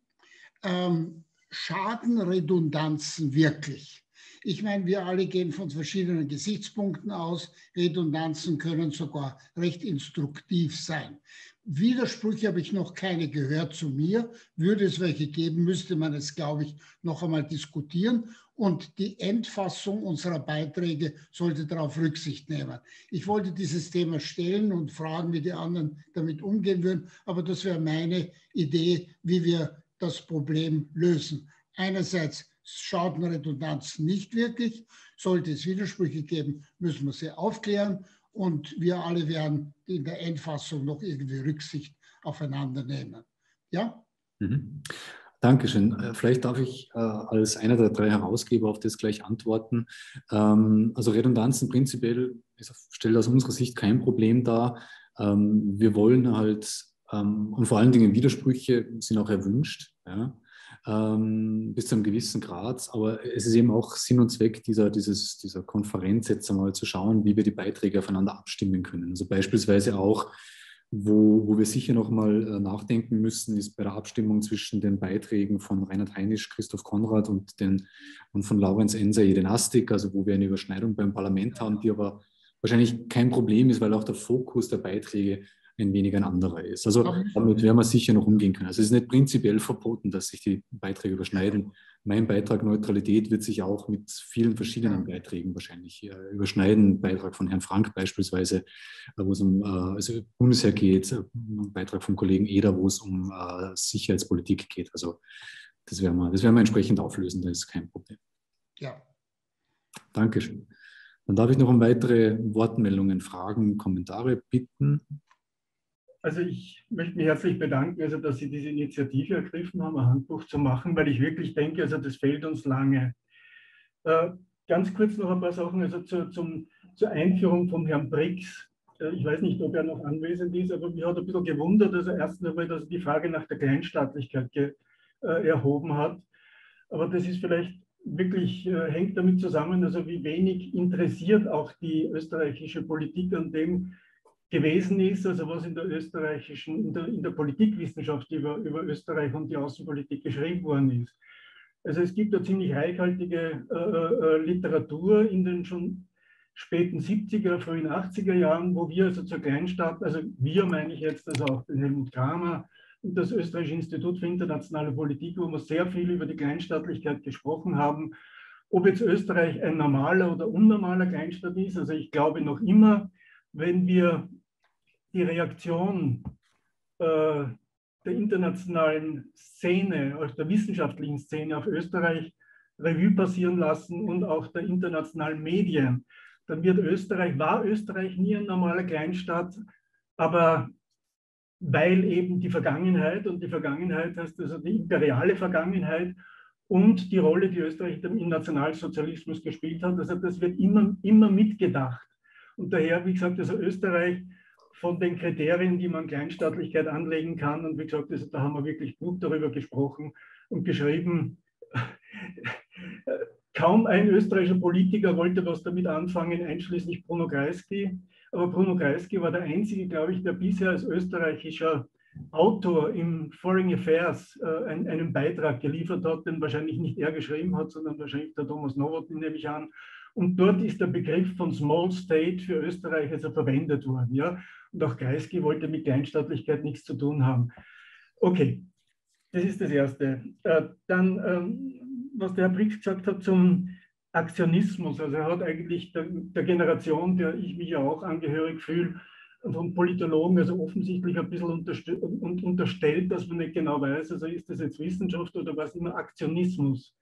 schaden Redundanzen wirklich? Ich meine, wir alle gehen von verschiedenen Gesichtspunkten aus. Redundanzen können sogar recht instruktiv sein. Widersprüche habe ich noch keine gehört zu mir. Würde es welche geben, müsste man es, glaube ich, noch einmal diskutieren. Und die Endfassung unserer Beiträge sollte darauf Rücksicht nehmen. Ich wollte dieses Thema stellen und fragen, wie die anderen damit umgehen würden. Aber das wäre meine Idee, wie wir das Problem lösen. Einerseits schaden Redundanzen nicht wirklich. Sollte es Widersprüche geben, müssen wir sie aufklären. Und wir alle werden in der Endfassung noch irgendwie Rücksicht aufeinander nehmen. Ja? Mhm. Dankeschön. Vielleicht darf ich als einer der drei Herausgeber auf das gleich antworten. Also Redundanzen prinzipiell stellt aus unserer Sicht kein Problem dar. Wir wollen halt, und vor allen Dingen Widersprüche sind auch erwünscht, ja, bis zu einem gewissen Grad. Aber es ist eben auch Sinn und Zweck dieser Konferenz, jetzt einmal zu schauen, wie wir die Beiträge aufeinander abstimmen können. Also beispielsweise auch, wo wir sicher noch mal nachdenken müssen, ist bei der Abstimmung zwischen den Beiträgen von Reinhard Heinisch, Christoph Konrad und von Laurenz Enser, Jedenastik, also wo wir eine Überschneidung beim Parlament haben, die aber wahrscheinlich kein Problem ist, weil auch der Fokus der Beiträge ein wenig ein anderer ist. Also damit werden wir sicher noch umgehen können. Also es ist nicht prinzipiell verboten, dass sich die Beiträge überschneiden. Mein Beitrag Neutralität wird sich auch mit vielen verschiedenen Beiträgen wahrscheinlich überschneiden. Ein Beitrag von Herrn Frank beispielsweise, wo es um Bundesheer geht, ein Beitrag vom Kollegen Eder, wo es um Sicherheitspolitik geht. Also das werden wir entsprechend auflösen, das ist kein Problem. Ja. Dankeschön. Dann darf ich noch um weitere Wortmeldungen, Fragen, Kommentare bitten. Also ich möchte mich herzlich bedanken, also dass Sie diese Initiative ergriffen haben, ein Handbuch zu machen, weil ich wirklich denke, also das fehlt uns lange. Ganz kurz noch ein paar Sachen, also zur Einführung von Herrn Brix. Ich weiß nicht, ob er noch anwesend ist, aber mich hat ein bisschen gewundert, also erstens einmal, dass er die Frage nach der Kleinstaatlichkeit erhoben hat. Aber das ist vielleicht wirklich, hängt damit zusammen, also wie wenig interessiert auch die österreichische Politik an dem gewesen ist, also was in der österreichischen, in der Politikwissenschaft über Österreich und die Außenpolitik geschrieben worden ist. Also es gibt da ziemlich reichhaltige Literatur in den schon späten 70er, frühen 80er Jahren, wo wir also zur Kleinstadt, also wir meine ich jetzt also auch den Helmut Kramer und das Österreichische Institut für internationale Politik, wo wir sehr viel über die Kleinstaatlichkeit gesprochen haben. Ob jetzt Österreich ein normaler oder unnormaler Kleinstaat ist, also ich glaube noch immer, wenn wir die Reaktion der internationalen Szene, auch der wissenschaftlichen Szene auf Österreich Revue passieren lassen und auch der internationalen Medien, dann war Österreich nie ein normaler Kleinstaat, aber weil eben die Vergangenheit, und die Vergangenheit heißt also die imperiale Vergangenheit und die Rolle, die Österreich im Nationalsozialismus gespielt hat, also das wird immer mitgedacht. Und daher, wie gesagt, also Österreich von den Kriterien, die man Kleinstaatlichkeit anlegen kann. Und wie gesagt, also da haben wir wirklich gut darüber gesprochen und geschrieben. Kaum ein österreichischer Politiker wollte was damit anfangen, einschließlich Bruno Kreisky. Aber Bruno Kreisky war der einzige, glaube ich, der bisher als österreichischer Autor im Foreign Affairs einen Beitrag geliefert hat, den wahrscheinlich nicht er geschrieben hat, sondern wahrscheinlich der Thomas Nowotny, nehme ich an. Und dort ist der Begriff von Small State für Österreich also verwendet worden. Ja? Und auch Kreisky wollte mit Kleinstaatlichkeit nichts zu tun haben. Okay, das ist das Erste. Dann, was der Herr Brix gesagt hat zum Aktionismus. Also er hat eigentlich der Generation, der ich mich ja auch angehörig fühle, von Politologen, also offensichtlich ein bisschen unterstellt, dass man nicht genau weiß, also ist das jetzt Wissenschaft oder was immer, Aktionismus.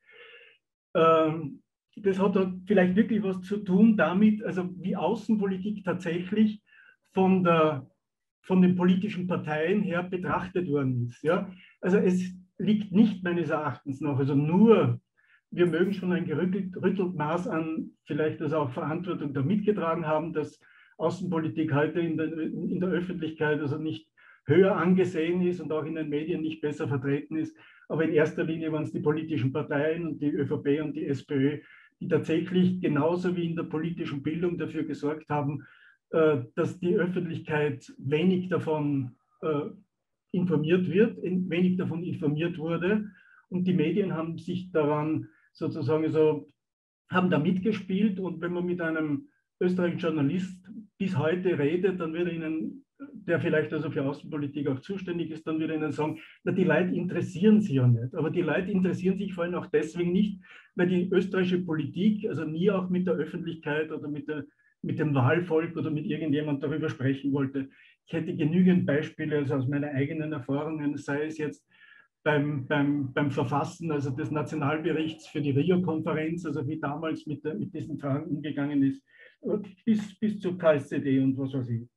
Das hat vielleicht wirklich was zu tun damit, also wie Außenpolitik tatsächlich von den politischen Parteien her betrachtet worden ist. Ja? Also es liegt nicht meines Erachtens nach, also nur, wir mögen schon ein gerüttelt Maß an vielleicht also auch Verantwortung da mitgetragen haben, dass Außenpolitik heute in der Öffentlichkeit also nicht höher angesehen ist und auch in den Medien nicht besser vertreten ist. Aber in erster Linie waren es die politischen Parteien und die ÖVP und die SPÖ, die tatsächlich genauso wie in der politischen Bildung dafür gesorgt haben, dass die Öffentlichkeit wenig davon informiert wird, wenig davon informiert wurde. Und die Medien haben sich daran sozusagen so, haben da mitgespielt. Und wenn man mit einem österreichischen Journalist bis heute redet, dann wird er Ihnen, der vielleicht also für Außenpolitik auch zuständig ist, dann wird er Ihnen sagen, na, die Leute interessieren sich ja nicht. Aber die Leute interessieren sich vor allem auch deswegen nicht, weil die österreichische Politik also nie auch mit der Öffentlichkeit oder mit dem Wahlvolk oder mit irgendjemand darüber sprechen wollte. Ich hätte genügend Beispiele also aus meinen eigenen Erfahrungen, sei es jetzt beim Verfassen also des Nationalberichts für die Rio-Konferenz, also wie damals mit diesen Fragen umgegangen ist, bis zur KSZD und was weiß ich.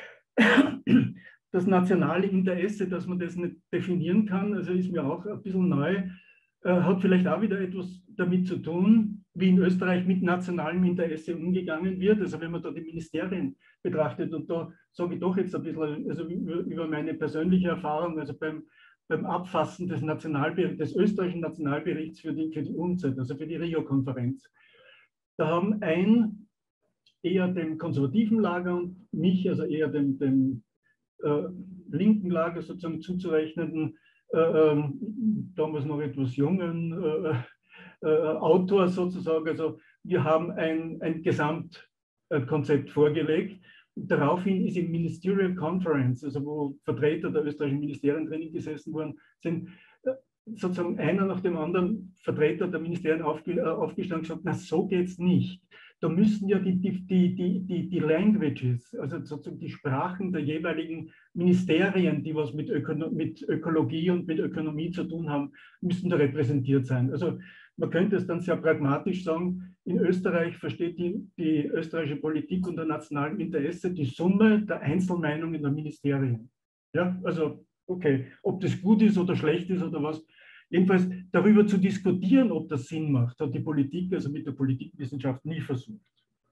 Das nationale Interesse, dass man das nicht definieren kann, also ist mir auch ein bisschen neu, hat vielleicht auch wieder etwas damit zu tun, wie in Österreich mit nationalem Interesse umgegangen wird. Also wenn man da die Ministerien betrachtet, und da sage ich doch jetzt ein bisschen also über meine persönliche Erfahrung, also beim Abfassen des österreichischen Nationalberichts für die UNCED, also für die Rio-Konferenz. Da haben eher dem konservativen Lager und mich, also eher dem linken Lager sozusagen zuzurechnenden, damals noch etwas jungen Autor sozusagen. Also wir haben ein Gesamtkonzept vorgelegt. Daraufhin ist im Ministerial Conference, also wo Vertreter der österreichischen Ministerien drinnen gesessen waren, sind sozusagen einer nach dem anderen Vertreter der Ministerien aufgestanden und gesagt, na, so geht es nicht. Da müssen ja die Languages, also sozusagen die Sprachen der jeweiligen Ministerien, die was mit Ökologie und mit Ökonomie zu tun haben, müssen da repräsentiert sein. Also man könnte es dann sehr pragmatisch sagen, in Österreich versteht die österreichische Politik unter nationalem Interesse die Summe der Einzelmeinungen der Ministerien. Ja, also okay, ob das gut ist oder schlecht ist oder was. Jedenfalls darüber zu diskutieren, ob das Sinn macht, hat die Politik, also mit der Politikwissenschaft, nie versucht.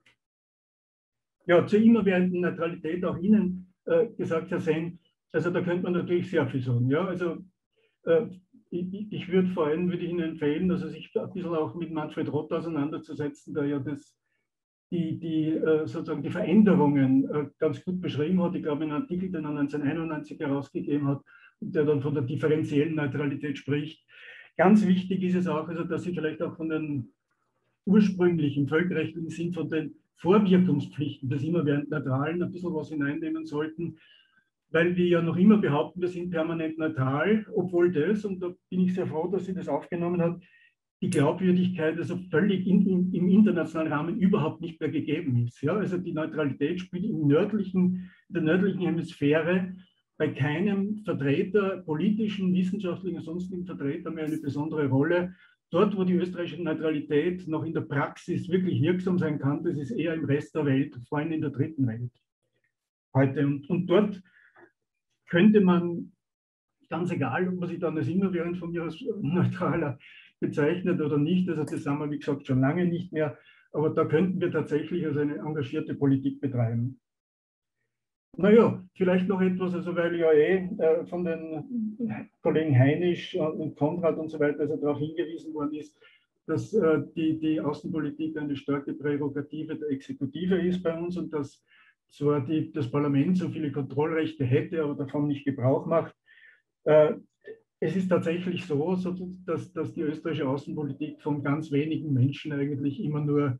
Ja, zur immerwährenden Neutralität auch Ihnen gesagt, Herr Senn, also da könnte man natürlich sehr viel sagen. Ja, also ich würde vor allem Ihnen empfehlen, also sich ein bisschen auch mit Manfred Rott auseinanderzusetzen, der ja sozusagen die Veränderungen ganz gut beschrieben hat. Ich glaube, in einem Artikel, den er 1991 herausgegeben hat, der dann von der differenziellen Neutralität spricht. Ganz wichtig ist es auch, also dass Sie vielleicht auch von den ursprünglichen völkerrechtlichen Sinn, von den Vorwirkungspflichten des immerwährend Neutralen ein bisschen was hineinnehmen sollten, weil wir ja noch immer behaupten, wir sind permanent neutral, obwohl das, und da bin ich sehr froh, dass sie das aufgenommen hat, die Glaubwürdigkeit also völlig im internationalen Rahmen überhaupt nicht mehr gegeben ist. Ja, also die Neutralität spielt in der nördlichen Hemisphäre bei keinem Vertreter, politischen, wissenschaftlichen, sonstigen Vertreter mehr eine besondere Rolle. Dort, wo die österreichische Neutralität noch in der Praxis wirklich wirksam sein kann, das ist eher im Rest der Welt, vor allem in der dritten Welt heute. Und dort könnte man, ganz egal, ob man sich dann als immerwährend von mir als neutraler bezeichnet oder nicht, also das haben wir, wie gesagt, schon lange nicht mehr, aber da könnten wir tatsächlich also eine engagierte Politik betreiben. Naja, vielleicht noch etwas, also weil ja von den Kollegen Heinisch und Konrad und so weiter also darauf hingewiesen worden ist, dass die Außenpolitik eine starke Prärogative der Exekutive ist bei uns und dass zwar das Parlament so viele Kontrollrechte hätte, aber davon nicht Gebrauch macht. Es ist tatsächlich so, dass die österreichische Außenpolitik von ganz wenigen Menschen eigentlich immer nur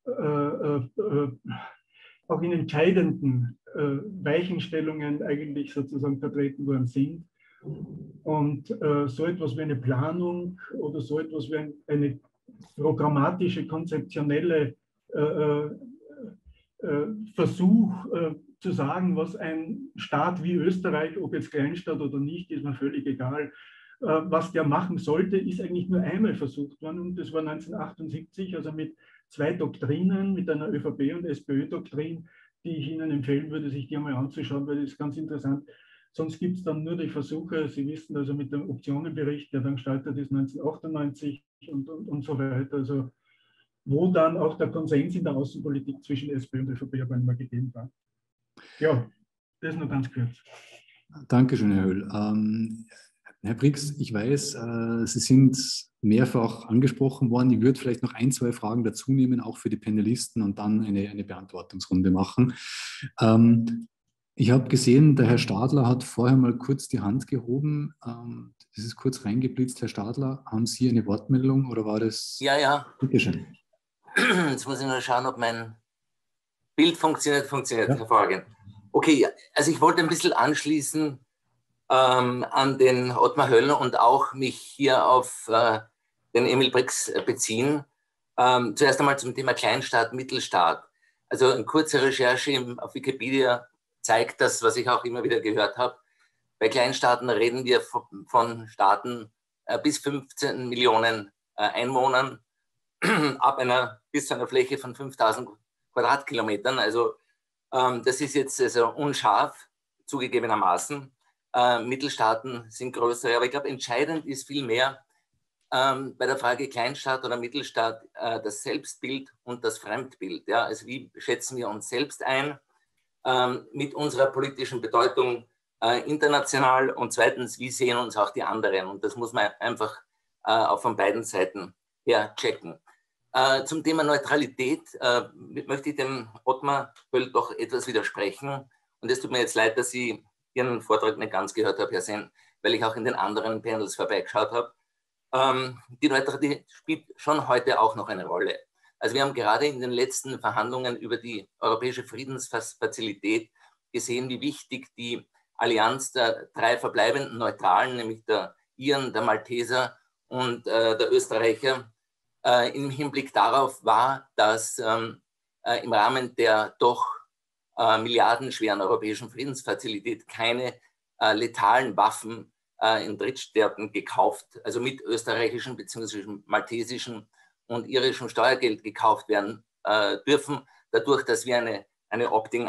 auch in entscheidenden Weichenstellungen eigentlich sozusagen vertreten worden sind. Und so etwas wie eine Planung oder so etwas wie eine programmatische, konzeptionelle Versuch zu sagen, was ein Staat wie Österreich, ob jetzt Kleinstaat oder nicht, ist mir völlig egal, was der machen sollte, ist eigentlich nur einmal versucht worden und das war 1978, also mit 2 Doktrinen, mit einer ÖVP- und SPÖ-Doktrin, die ich Ihnen empfehlen würde, sich die einmal anzuschauen, weil das ist ganz interessant. Sonst gibt es dann nur die Versuche, Sie wissen, also mit dem Optionenbericht, der dann gestartet ist 1998 und so weiter, also wo dann auch der Konsens in der Außenpolitik zwischen SPÖ und ÖVP aber nicht mehr gegeben war. Ja, das nur ganz kurz. Dankeschön, Herr Höll. Herr Brix, ich weiß, Sie sind mehrfach angesprochen worden. Ich würde vielleicht noch 1, 2 Fragen dazu nehmen, auch für die Panelisten und dann eine Beantwortungsrunde machen. Ich habe gesehen, der Herr Stadler hat vorher mal kurz die Hand gehoben. Das ist kurz reingeblitzt. Herr Stadler, haben Sie eine Wortmeldung oder war das? Ja, ja. Bitte schön. Jetzt muss ich nur schauen, ob mein Bild funktioniert. Ja. Hervorragend. Okay, also ich wollte ein bisschen anschließen an den Ottmar Höll und auch mich hier auf den Emil Brix beziehen. Zuerst einmal zum Thema Kleinstaat, Mittelstaat. Also eine kurze Recherche auf Wikipedia zeigt das, was ich auch immer wieder gehört habe. Bei Kleinstaaten reden wir von Staaten bis 15 Millionen Einwohnern bis zu einer Fläche von 5000 Quadratkilometern. Also das ist jetzt also unscharf, zugegebenermaßen. Mittelstaaten sind größer, aber ich glaube, entscheidend ist vielmehr bei der Frage Kleinstaat oder Mittelstaat das Selbstbild und das Fremdbild. Ja? Also wie schätzen wir uns selbst ein mit unserer politischen Bedeutung international und zweitens, wie sehen uns auch die anderen? Und das muss man einfach auch von beiden Seiten her checken. Zum Thema Neutralität möchte ich dem Ottmar Höll doch etwas widersprechen. Und es tut mir jetzt leid, dass ich Ihren Vortrag nicht ganz gehört habe, Herr Sen, weil ich auch in den anderen Panels vorbeigeschaut habe. Die Neutralität spielt schon heute auch noch eine Rolle. Also wir haben gerade in den letzten Verhandlungen über die Europäische Friedensfazilität gesehen, wie wichtig die Allianz der 3 verbleibenden Neutralen, nämlich der Iren, der Malteser und der Österreicher, im Hinblick darauf war, dass im Rahmen der doch milliardenschweren europäischen Friedensfazilität keine letalen Waffen in Drittstaaten gekauft, also mit österreichischen bzw. maltesischen und irischem Steuergeld gekauft werden dürfen, dadurch, dass wir eine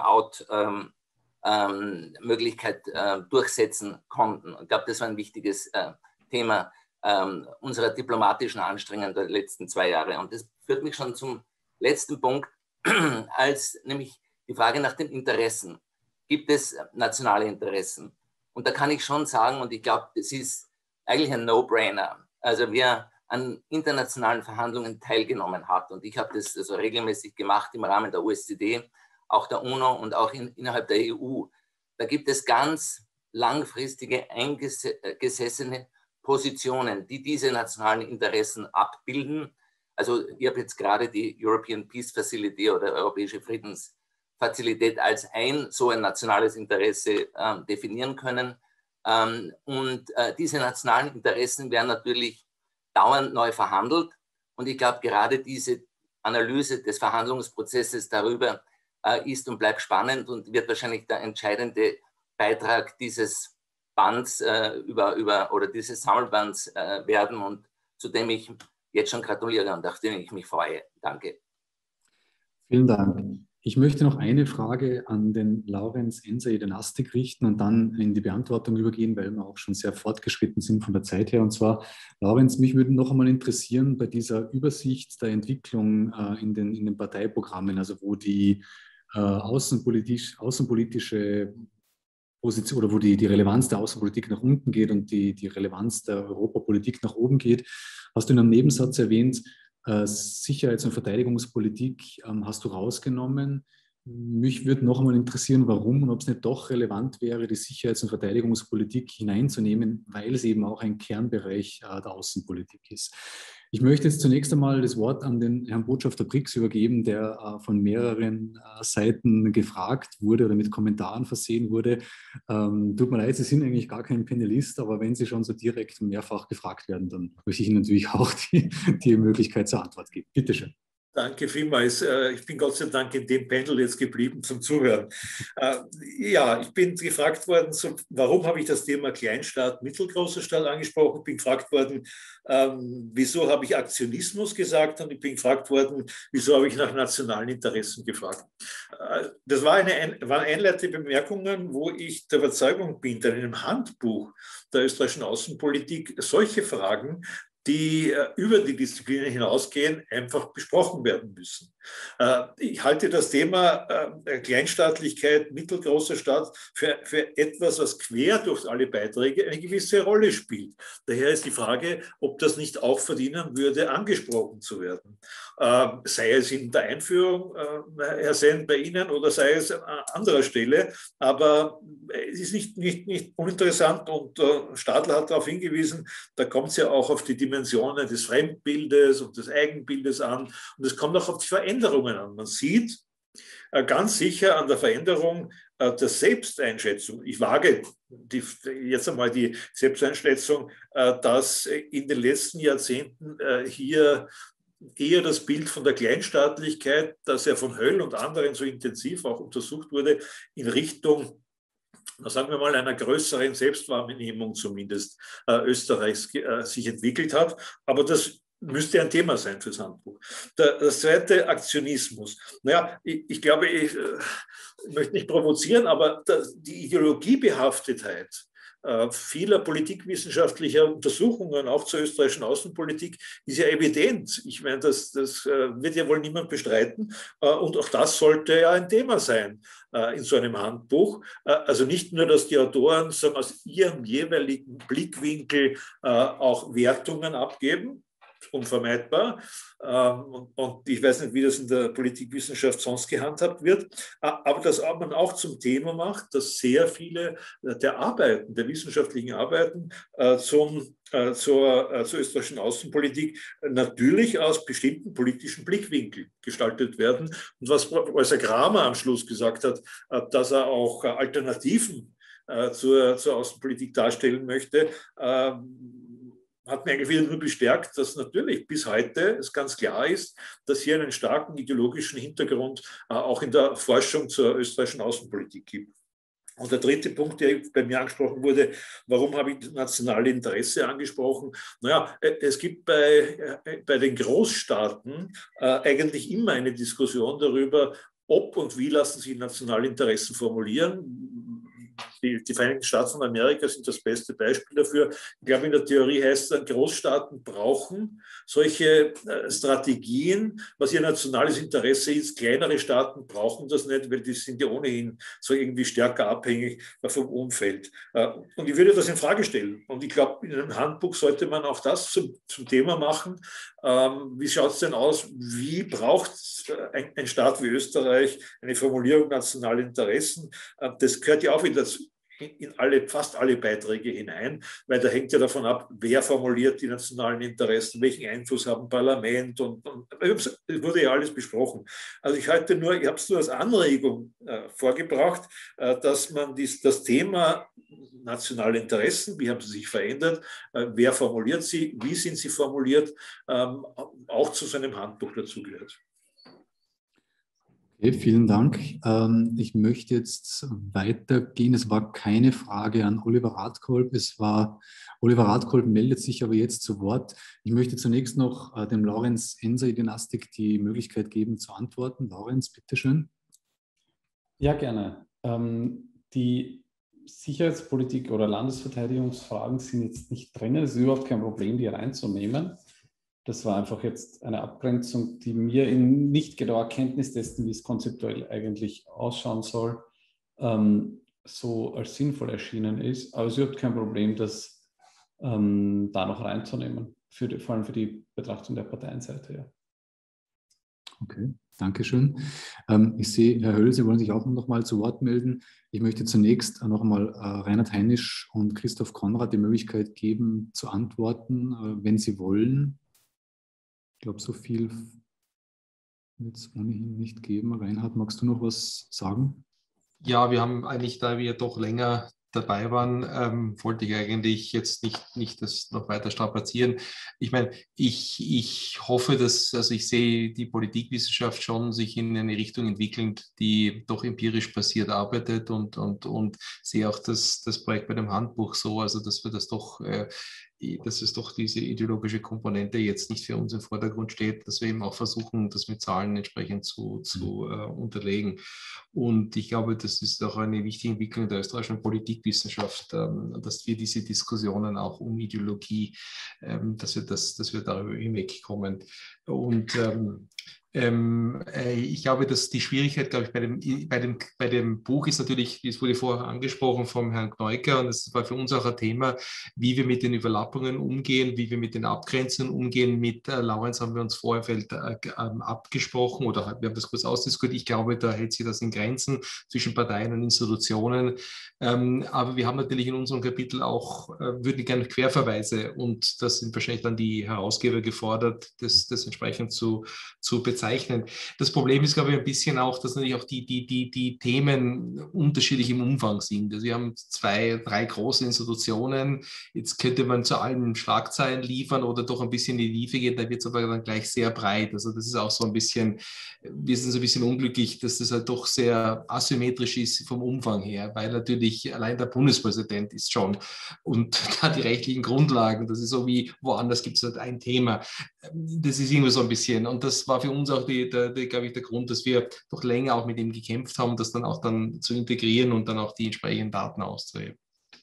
Opting-out-Möglichkeit durchsetzen konnten. Ich glaube, das war ein wichtiges Thema unserer diplomatischen Anstrengungen der letzten 2 Jahre. Und das führt mich schon zum letzten Punkt, als nämlich die Frage nach den Interessen. Gibt es nationale Interessen? Und da kann ich schon sagen, und ich glaube, das ist eigentlich ein No-Brainer. Also wer an internationalen Verhandlungen teilgenommen hat, und ich habe das also regelmäßig gemacht im Rahmen der OSZE, auch der UNO und auch innerhalb der EU, da gibt es ganz langfristige, eingesessene Positionen, die diese nationalen Interessen abbilden. Also ich habe jetzt gerade die European Peace Facility oder Europäische Friedensfazilität als so ein nationales Interesse definieren können. Und diese nationalen Interessen werden natürlich dauernd neu verhandelt. Und ich glaube, gerade diese Analyse des Verhandlungsprozesses darüber ist und bleibt spannend und wird wahrscheinlich der entscheidende Beitrag dieses Bands oder dieses Sammelbands werden und zu dem ich jetzt schon gratuliere und auf den ich mich freue. Danke. Vielen Dank. Ich möchte noch eine Frage an den Laurenz Enser-Jedenastik richten und dann in die Beantwortung übergehen, weil wir auch schon sehr fortgeschritten sind von der Zeit her. Und zwar, Laurenz, mich würde noch einmal interessieren bei dieser Übersicht der Entwicklung in den Parteiprogrammen, also wo die außenpolitische Position oder wo die Relevanz der Außenpolitik nach unten geht und die Relevanz der Europapolitik nach oben geht. Hast du in einem Nebensatz erwähnt, Sicherheits- und Verteidigungspolitik hast du rausgenommen. Mich würde noch einmal interessieren, warum und ob es nicht doch relevant wäre, die Sicherheits- und Verteidigungspolitik hineinzunehmen, weil es eben auch ein Kernbereich der Außenpolitik ist. Ich möchte jetzt zunächst einmal das Wort an den Herrn Botschafter Brix übergeben, der von mehreren Seiten gefragt wurde oder mit Kommentaren versehen wurde. Tut mir leid, Sie sind eigentlich gar kein Panelist, aber wenn Sie schon so direkt und mehrfach gefragt werden, dann möchte ich Ihnen natürlich auch die Möglichkeit zur Antwort geben. Bitte schön. Danke vielmals. Ich bin Gott sei Dank in dem Panel jetzt geblieben zum Zuhören. Ja, ich bin gefragt worden, warum habe ich das Thema Kleinstaat, mittelgroßer Staat angesprochen? Ich bin gefragt worden, wieso habe ich Aktionismus gesagt? Und ich bin gefragt worden, wieso habe ich nach nationalen Interessen gefragt? Das waren einleitende Bemerkungen, wo ich der Überzeugung bin, dass in einem Handbuch der österreichischen Außenpolitik solche Fragen, die über die Disziplinen hinausgehen, einfach besprochen werden müssen. Ich halte das Thema Kleinstaatlichkeit, mittelgroßer Staat für etwas, was quer durch alle Beiträge eine gewisse Rolle spielt. Daher ist die Frage, ob das nicht auch verdienen würde, angesprochen zu werden. Sei es in der Einführung, Herr Senn, bei Ihnen, oder sei es an anderer Stelle. Aber es ist nicht uninteressant und Stadler hat darauf hingewiesen, da kommt es ja auch auf die Dimensionen des Fremdbildes und des Eigenbildes an. Und es kommt auch auf die Veränderungen an. Man sieht ganz sicher an der Veränderung der Selbsteinschätzung. Ich wage jetzt einmal die Selbsteinschätzung, dass in den letzten Jahrzehnten hier eher das Bild von der Kleinstaatlichkeit, das ja von Höll und anderen so intensiv auch untersucht wurde, in Richtung, sagen wir mal, einer größeren Selbstwahrnehmung zumindest Österreichs sich entwickelt hat. Aber das müsste ein Thema sein fürs Handbuch. Das zweite, Aktionismus. Naja, ich glaube, ich möchte nicht provozieren, aber die Ideologiebehaftetheit vieler politikwissenschaftlicher Untersuchungen, auch zur österreichischen Außenpolitik, ist ja evident. Ich meine, das wird ja wohl niemand bestreiten. Und auch das sollte ja ein Thema sein in so einem Handbuch. Also nicht nur, dass die Autoren sagen, aus ihrem jeweiligen Blickwinkel auch Wertungen abgeben, unvermeidbar. Und ich weiß nicht, wie das in der Politikwissenschaft sonst gehandhabt wird, aber dass man auch zum Thema macht, dass sehr viele der Arbeiten, der wissenschaftlichen Arbeiten zur österreichischen Außenpolitik natürlich aus bestimmten politischen Blickwinkeln gestaltet werden. Und was Professor Kramer am Schluss gesagt hat, dass er auch Alternativen zur Außenpolitik darstellen möchte, hat mir eigentlich wieder nur bestärkt, dass natürlich bis heute es ganz klar ist, dass hier einen starken ideologischen Hintergrund auch in der Forschung zur österreichischen Außenpolitik gibt. Und der dritte Punkt, der bei mir angesprochen wurde, warum habe ich das nationale Interesse angesprochen? Naja, es gibt bei den Großstaaten eigentlich immer eine Diskussion darüber, ob und wie lassen sich nationale Interessen formulieren. Die Vereinigten Staaten von Amerika sind das beste Beispiel dafür. Ich glaube, in der Theorie heißt es, Großstaaten brauchen solche Strategien, was ihr nationales Interesse ist. Kleinere Staaten brauchen das nicht, weil die sind ja ohnehin so irgendwie stärker abhängig vom Umfeld. Und ich würde das in Frage stellen. Und ich glaube, in einem Handbuch sollte man auch das zum Thema machen. Wie schaut es denn aus? Wie braucht ein Staat wie Österreich eine Formulierung nationaler Interessen? Das gehört ja auch wieder in fast alle Beiträge hinein, weil da hängt ja davon ab, wer formuliert die nationalen Interessen, welchen Einfluss haben Parlament und es wurde ja alles besprochen. Also ich habe es nur als Anregung vorgebracht, dass man das Thema nationale Interessen, wie haben sie sich verändert, wer formuliert sie, wie sind sie formuliert, auch zu seinem Handbuch dazugehört. Okay, vielen Dank. Ich möchte jetzt weitergehen. Es war keine Frage an Oliver Radkolb. Oliver Radkolb meldet sich aber jetzt zu Wort. Ich möchte zunächst noch dem Laurenz Ensey-Dynastik die Möglichkeit geben zu antworten. Laurenz, bitteschön. Ja, gerne. Die Sicherheitspolitik oder Landesverteidigungsfragen sind jetzt nicht drin. Es ist überhaupt kein Problem, die reinzunehmen. Das war einfach jetzt eine Abgrenzung, die mir in nicht genauer Kenntnis dessen, wie es konzeptuell eigentlich ausschauen soll, so als sinnvoll erschienen ist. Aber es ist überhaupt kein Problem, das da noch reinzunehmen, vor allem für die Betrachtung der Parteienseite. Ja. Okay, danke schön. Ich sehe, Herr Höll, Sie wollen sich auch noch mal zu Wort melden. Ich möchte zunächst noch mal Reinhard Heinisch und Christoph Konrad die Möglichkeit geben, zu antworten, wenn Sie wollen. Ich glaube, so viel wird es ohnehin nicht geben. Reinhard, magst du noch was sagen? Ja, wir haben eigentlich, da wir doch länger dabei waren, wollte ich eigentlich jetzt nicht das noch weiter strapazieren. Ich meine, ich hoffe, also ich sehe die Politikwissenschaft schon sich in eine Richtung entwickeln, die doch empirisch basiert arbeitet und sehe auch das Projekt bei dem Handbuch so, also dass wir das doch dass es doch diese ideologische Komponente jetzt nicht für uns im Vordergrund steht, dass wir eben auch versuchen, das mit Zahlen entsprechend zu unterlegen. Und ich glaube, das ist auch eine wichtige Entwicklung der österreichischen Politikwissenschaft, dass wir diese Diskussionen auch um Ideologie, dass wir darüber hinwegkommen. Und ich glaube, dass die Schwierigkeit, glaube ich, bei dem Buch ist natürlich, das wurde vorher angesprochen vom Herrn Gneuker, und das war für uns auch ein Thema, wie wir mit den Überlappungen umgehen, wie wir mit den Abgrenzungen umgehen. Mit Laurenz haben wir uns vorher abgesprochen oder wir haben das kurz ausdiskutiert. Ich glaube, da hält sich das in Grenzen zwischen Parteien und Institutionen. Aber wir haben natürlich in unserem Kapitel auch, würden gerne Querverweise, und das sind wahrscheinlich dann die Herausgeber gefordert, das entsprechend zu bezeichnen. Das Problem ist, glaube ich, ein bisschen auch, dass natürlich auch die Themen unterschiedlich im Umfang sind. Also wir haben 2, 3 große Institutionen. Jetzt könnte man zu allen Schlagzeilen liefern oder doch ein bisschen in die Tiefe gehen, da wird es aber dann gleich sehr breit. Also das ist auch so ein bisschen, wir sind so ein bisschen unglücklich, dass das halt doch sehr asymmetrisch ist vom Umfang her, weil natürlich allein der Bundespräsident ist schon und da die rechtlichen Grundlagen, das ist so wie woanders gibt es halt ein Thema. Das ist irgendwie so ein bisschen, und das war für uns auch glaube ich, der Grund, dass wir doch länger auch mit ihm gekämpft haben, das dann auch zu integrieren und dann auch die entsprechenden Daten auszuheben.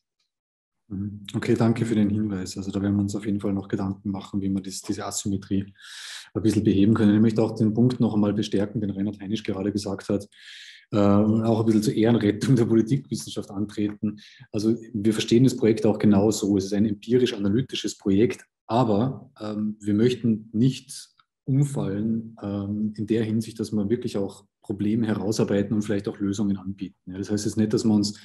Okay, danke für den Hinweis. Also da werden wir uns auf jeden Fall noch Gedanken machen, wie wir diese Asymmetrie ein bisschen beheben können. Ich möchte auch den Punkt noch einmal bestärken, den Reinhard Heinisch gerade gesagt hat, auch ein bisschen zur Ehrenrettung der Politikwissenschaft antreten. Also wir verstehen das Projekt auch genauso. Es ist ein empirisch-analytisches Projekt, aber wir möchten nicht umfallen in der Hinsicht, dass wir wirklich auch Probleme herausarbeiten und vielleicht auch Lösungen anbieten. Ja, das heißt jetzt nicht, dass wir uns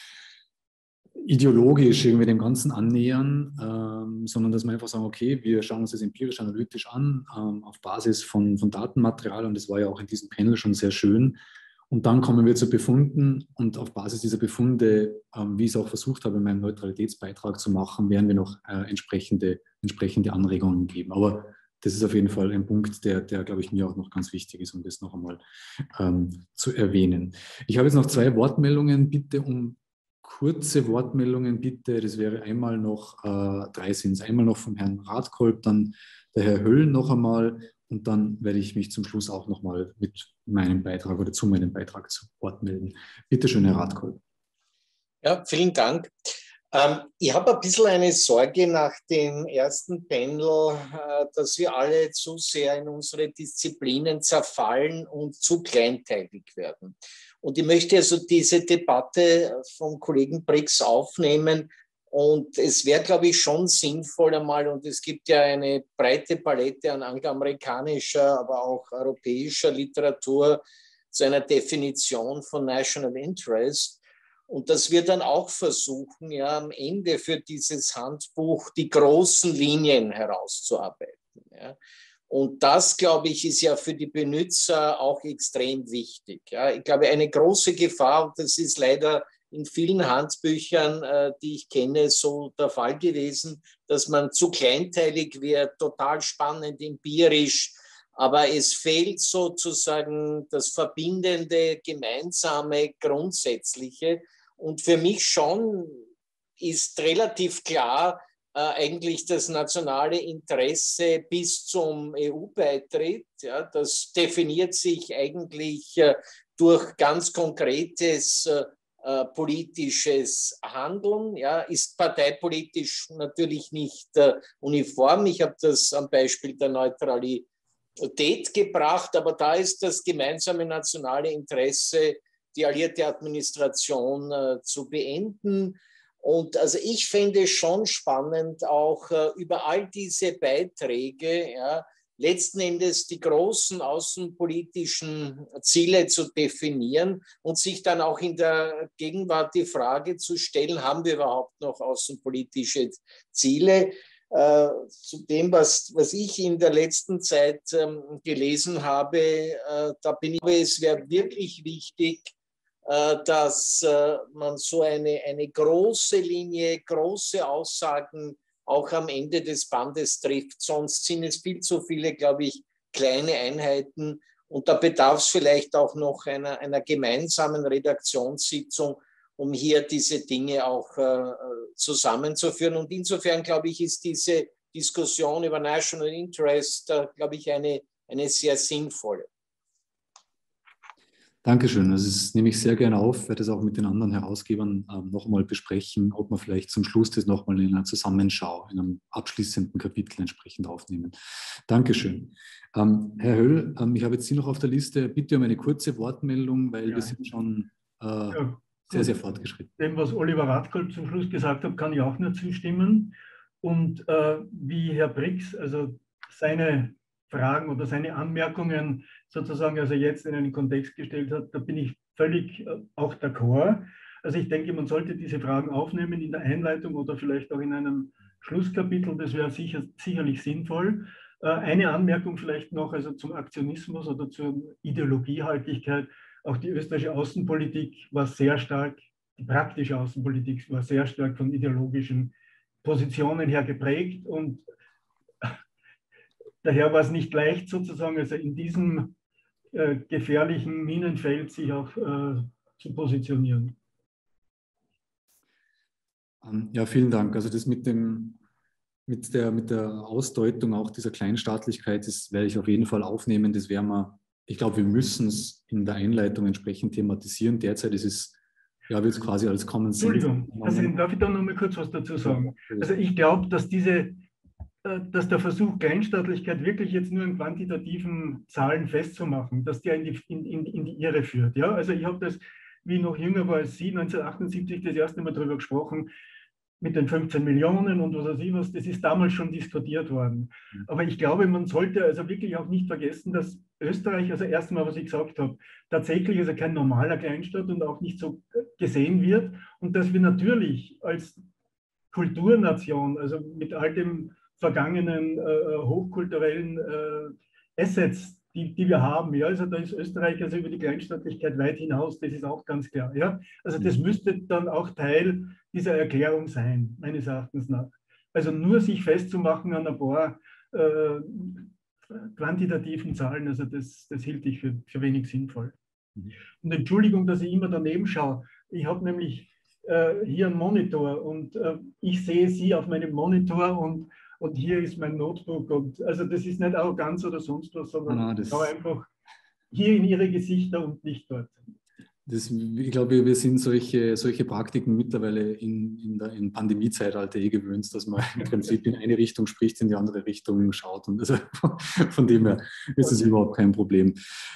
ideologisch irgendwie dem Ganzen annähern, sondern dass wir einfach sagen, okay, wir schauen uns das empirisch-analytisch an, auf Basis von Datenmaterial, und das war ja auch in diesem Panel schon sehr schön. Und dann kommen wir zu Befunden, und auf Basis dieser Befunde, wie ich es auch versucht habe, in meinem Neutralitätsbeitrag zu machen, werden wir noch entsprechende Anregungen geben. Aber das ist auf jeden Fall ein Punkt, der glaube ich, mir auch noch ganz wichtig ist, um das noch einmal zu erwähnen. Ich habe jetzt noch 2 Wortmeldungen, bitte um kurze Wortmeldungen, bitte. Das wäre einmal noch, 3 sind es, einmal noch vom Herrn Radkolb, dann der Herr Höll noch einmal, und dann werde ich mich zum Schluss auch noch mal mit meinem Beitrag oder zu meinem Beitrag zu Wort melden. Bitte schön, Herr Radkolb. Ja, vielen Dank. Ich habe ein bisschen eine Sorge nach dem ersten Panel, dass wir alle zu sehr in unsere Disziplinen zerfallen und zu kleinteilig werden. Und ich möchte also diese Debatte vom Kollegen Brix aufnehmen. Und es wäre, glaube ich, schon sinnvoll einmal, und es gibt ja eine breite Palette an angloamerikanischer, aber auch europäischer Literatur zu einer Definition von National Interest. Und dass wir dann auch versuchen, ja, am Ende für dieses Handbuch die großen Linien herauszuarbeiten. Ja. Und das, glaube ich, ist ja für die Benutzer auch extrem wichtig. Ja. Ich glaube, eine große Gefahr, und das ist leider in vielen Handbüchern, die ich kenne, so der Fall gewesen, dass man zu kleinteilig wird, total spannend, empirisch, aber es fehlt sozusagen das verbindende, gemeinsame, grundsätzliche. Und für mich schon ist relativ klar eigentlich das nationale Interesse bis zum EU-Beitritt. Ja, das definiert sich eigentlich durch ganz konkretes politisches Handeln, ja, ist parteipolitisch natürlich nicht uniform. Ich habe das am Beispiel der Neutralität gebracht, aber da ist das gemeinsame nationale Interesse, die alliierte Administration zu beenden. Und also ich fände es schon spannend, auch über all diese Beiträge, ja, letzten Endes die großen außenpolitischen Ziele zu definieren und sich dann auch in der Gegenwart die Frage zu stellen, haben wir überhaupt noch außenpolitische Ziele? Zu dem, was ich in der letzten Zeit gelesen habe, da bin ich, es wäre wirklich wichtig, dass man so eine große Linie, große Aussagen auch am Ende des Bandes trifft. Sonst sind es viel zu viele, glaube ich, kleine Einheiten. Und da bedarf es vielleicht auch noch einer gemeinsamen Redaktionssitzung, um hier diese Dinge auch zusammenzuführen. Und insofern, glaube ich, ist diese Diskussion über National Interest, glaube ich, eine sehr sinnvolle. Dankeschön. Das nehme ich sehr gerne auf, werde es auch mit den anderen Herausgebern noch einmal besprechen, ob wir vielleicht zum Schluss das noch mal in einer Zusammenschau, in einem abschließenden Kapitel entsprechend aufnehmen. Dankeschön. Herr Höll, ich habe jetzt Sie noch auf der Liste. Bitte um eine kurze Wortmeldung, weil wir sind schon sehr, sehr fortgeschritten. Dem, was Oliver Radkolb zum Schluss gesagt hat, kann ich auch nur zustimmen. Und wie Herr Brix, also seine Fragen oder seine Anmerkungen sozusagen, also jetzt in einen Kontext gestellt hat, da bin ich völlig auch d'accord. Also ich denke, man sollte diese Fragen aufnehmen in der Einleitung oder vielleicht auch in einem Schlusskapitel, das wäre sicherlich sinnvoll. Eine Anmerkung vielleicht noch, also zum Aktionismus oder zur Ideologiehaltigkeit. Auch die österreichische Außenpolitik war sehr stark, die praktische Außenpolitik war sehr stark von ideologischen Positionen her geprägt und daher war es nicht leicht, sozusagen, also in diesem gefährlichen Minenfeld sich auch zu positionieren. Ja, vielen Dank. Also das mit der Ausdeutung auch dieser Kleinstaatlichkeit, das werde ich auf jeden Fall aufnehmen. Das werden wir, ich glaube, wir müssen es in der Einleitung entsprechend thematisieren. Derzeit ist es, ja, wird es quasi als Common Sense. Entschuldigung, also darf ich da noch mal kurz was dazu sagen? Also ich glaube, dass der Versuch, Kleinstaatlichkeit wirklich jetzt nur in quantitativen Zahlen festzumachen, dass der in die Irre führt. Ja? Also ich habe das, wie ich noch jünger war als Sie, 1978 das erste Mal darüber gesprochen, mit den 15 Millionen und was weiß ich was, das ist damals schon diskutiert worden. Aber ich glaube, man sollte also wirklich auch nicht vergessen, dass Österreich, also erstmal, was ich gesagt habe, tatsächlich also kein normaler Kleinstaat und auch nicht so gesehen wird und dass wir natürlich als Kulturnation, also mit all dem vergangenen hochkulturellen Assets, die wir haben. Ja? Also da ist Österreich also über die Kleinstaatlichkeit weit hinaus, das ist auch ganz klar. Ja? Also das müsste dann auch Teil dieser Erklärung sein, meines Erachtens nach. Also nur sich festzumachen an ein paar quantitativen Zahlen, also das hielt ich für wenig sinnvoll. Und Entschuldigung, dass ich immer daneben schaue. Ich habe nämlich hier einen Monitor und ich sehe Sie auf meinem Monitor und hier ist mein Notebook. Und also das ist nicht Arroganz oder sonst was, sondern ich schaue einfach hier in Ihre Gesichter und nicht dort. Ich glaube, wir sind solche Praktiken mittlerweile im Pandemiezeitalter gewöhnt, dass man im Prinzip in eine Richtung spricht, in die andere Richtung schaut. Und also von dem her ist es überhaupt kein Problem.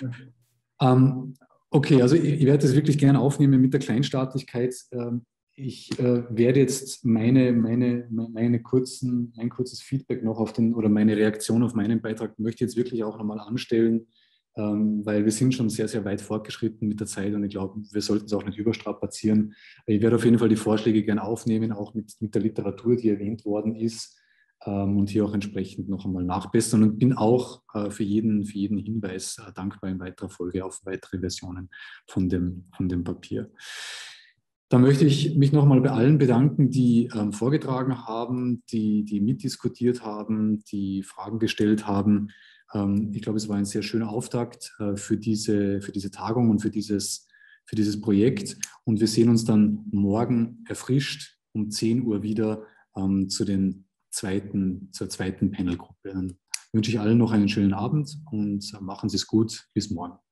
Okay, also ich werde das wirklich gerne aufnehmen mit der Kleinstaatlichkeit. Ich werde jetzt mein kurzes Feedback noch oder meine Reaktion auf meinen Beitrag möchte jetzt wirklich auch nochmal anstellen, weil wir sind schon sehr, sehr weit fortgeschritten mit der Zeit und ich glaube, wir sollten es auch nicht überstrapazieren. Ich werde auf jeden Fall die Vorschläge gerne aufnehmen, auch mit der Literatur, die erwähnt worden ist und hier auch entsprechend noch einmal nachbessern und bin auch für jeden Hinweis dankbar in weiterer Folge auf weitere Versionen von dem Papier. Dann möchte ich mich nochmal bei allen bedanken, die vorgetragen haben, die mitdiskutiert haben, die Fragen gestellt haben. Ich glaube, es war ein sehr schöner Auftakt für diese Tagung und für dieses Projekt. Und wir sehen uns dann morgen erfrischt um 10 Uhr wieder zur zweiten Panelgruppe. Dann wünsche ich allen noch einen schönen Abend und machen Sie es gut. Bis morgen.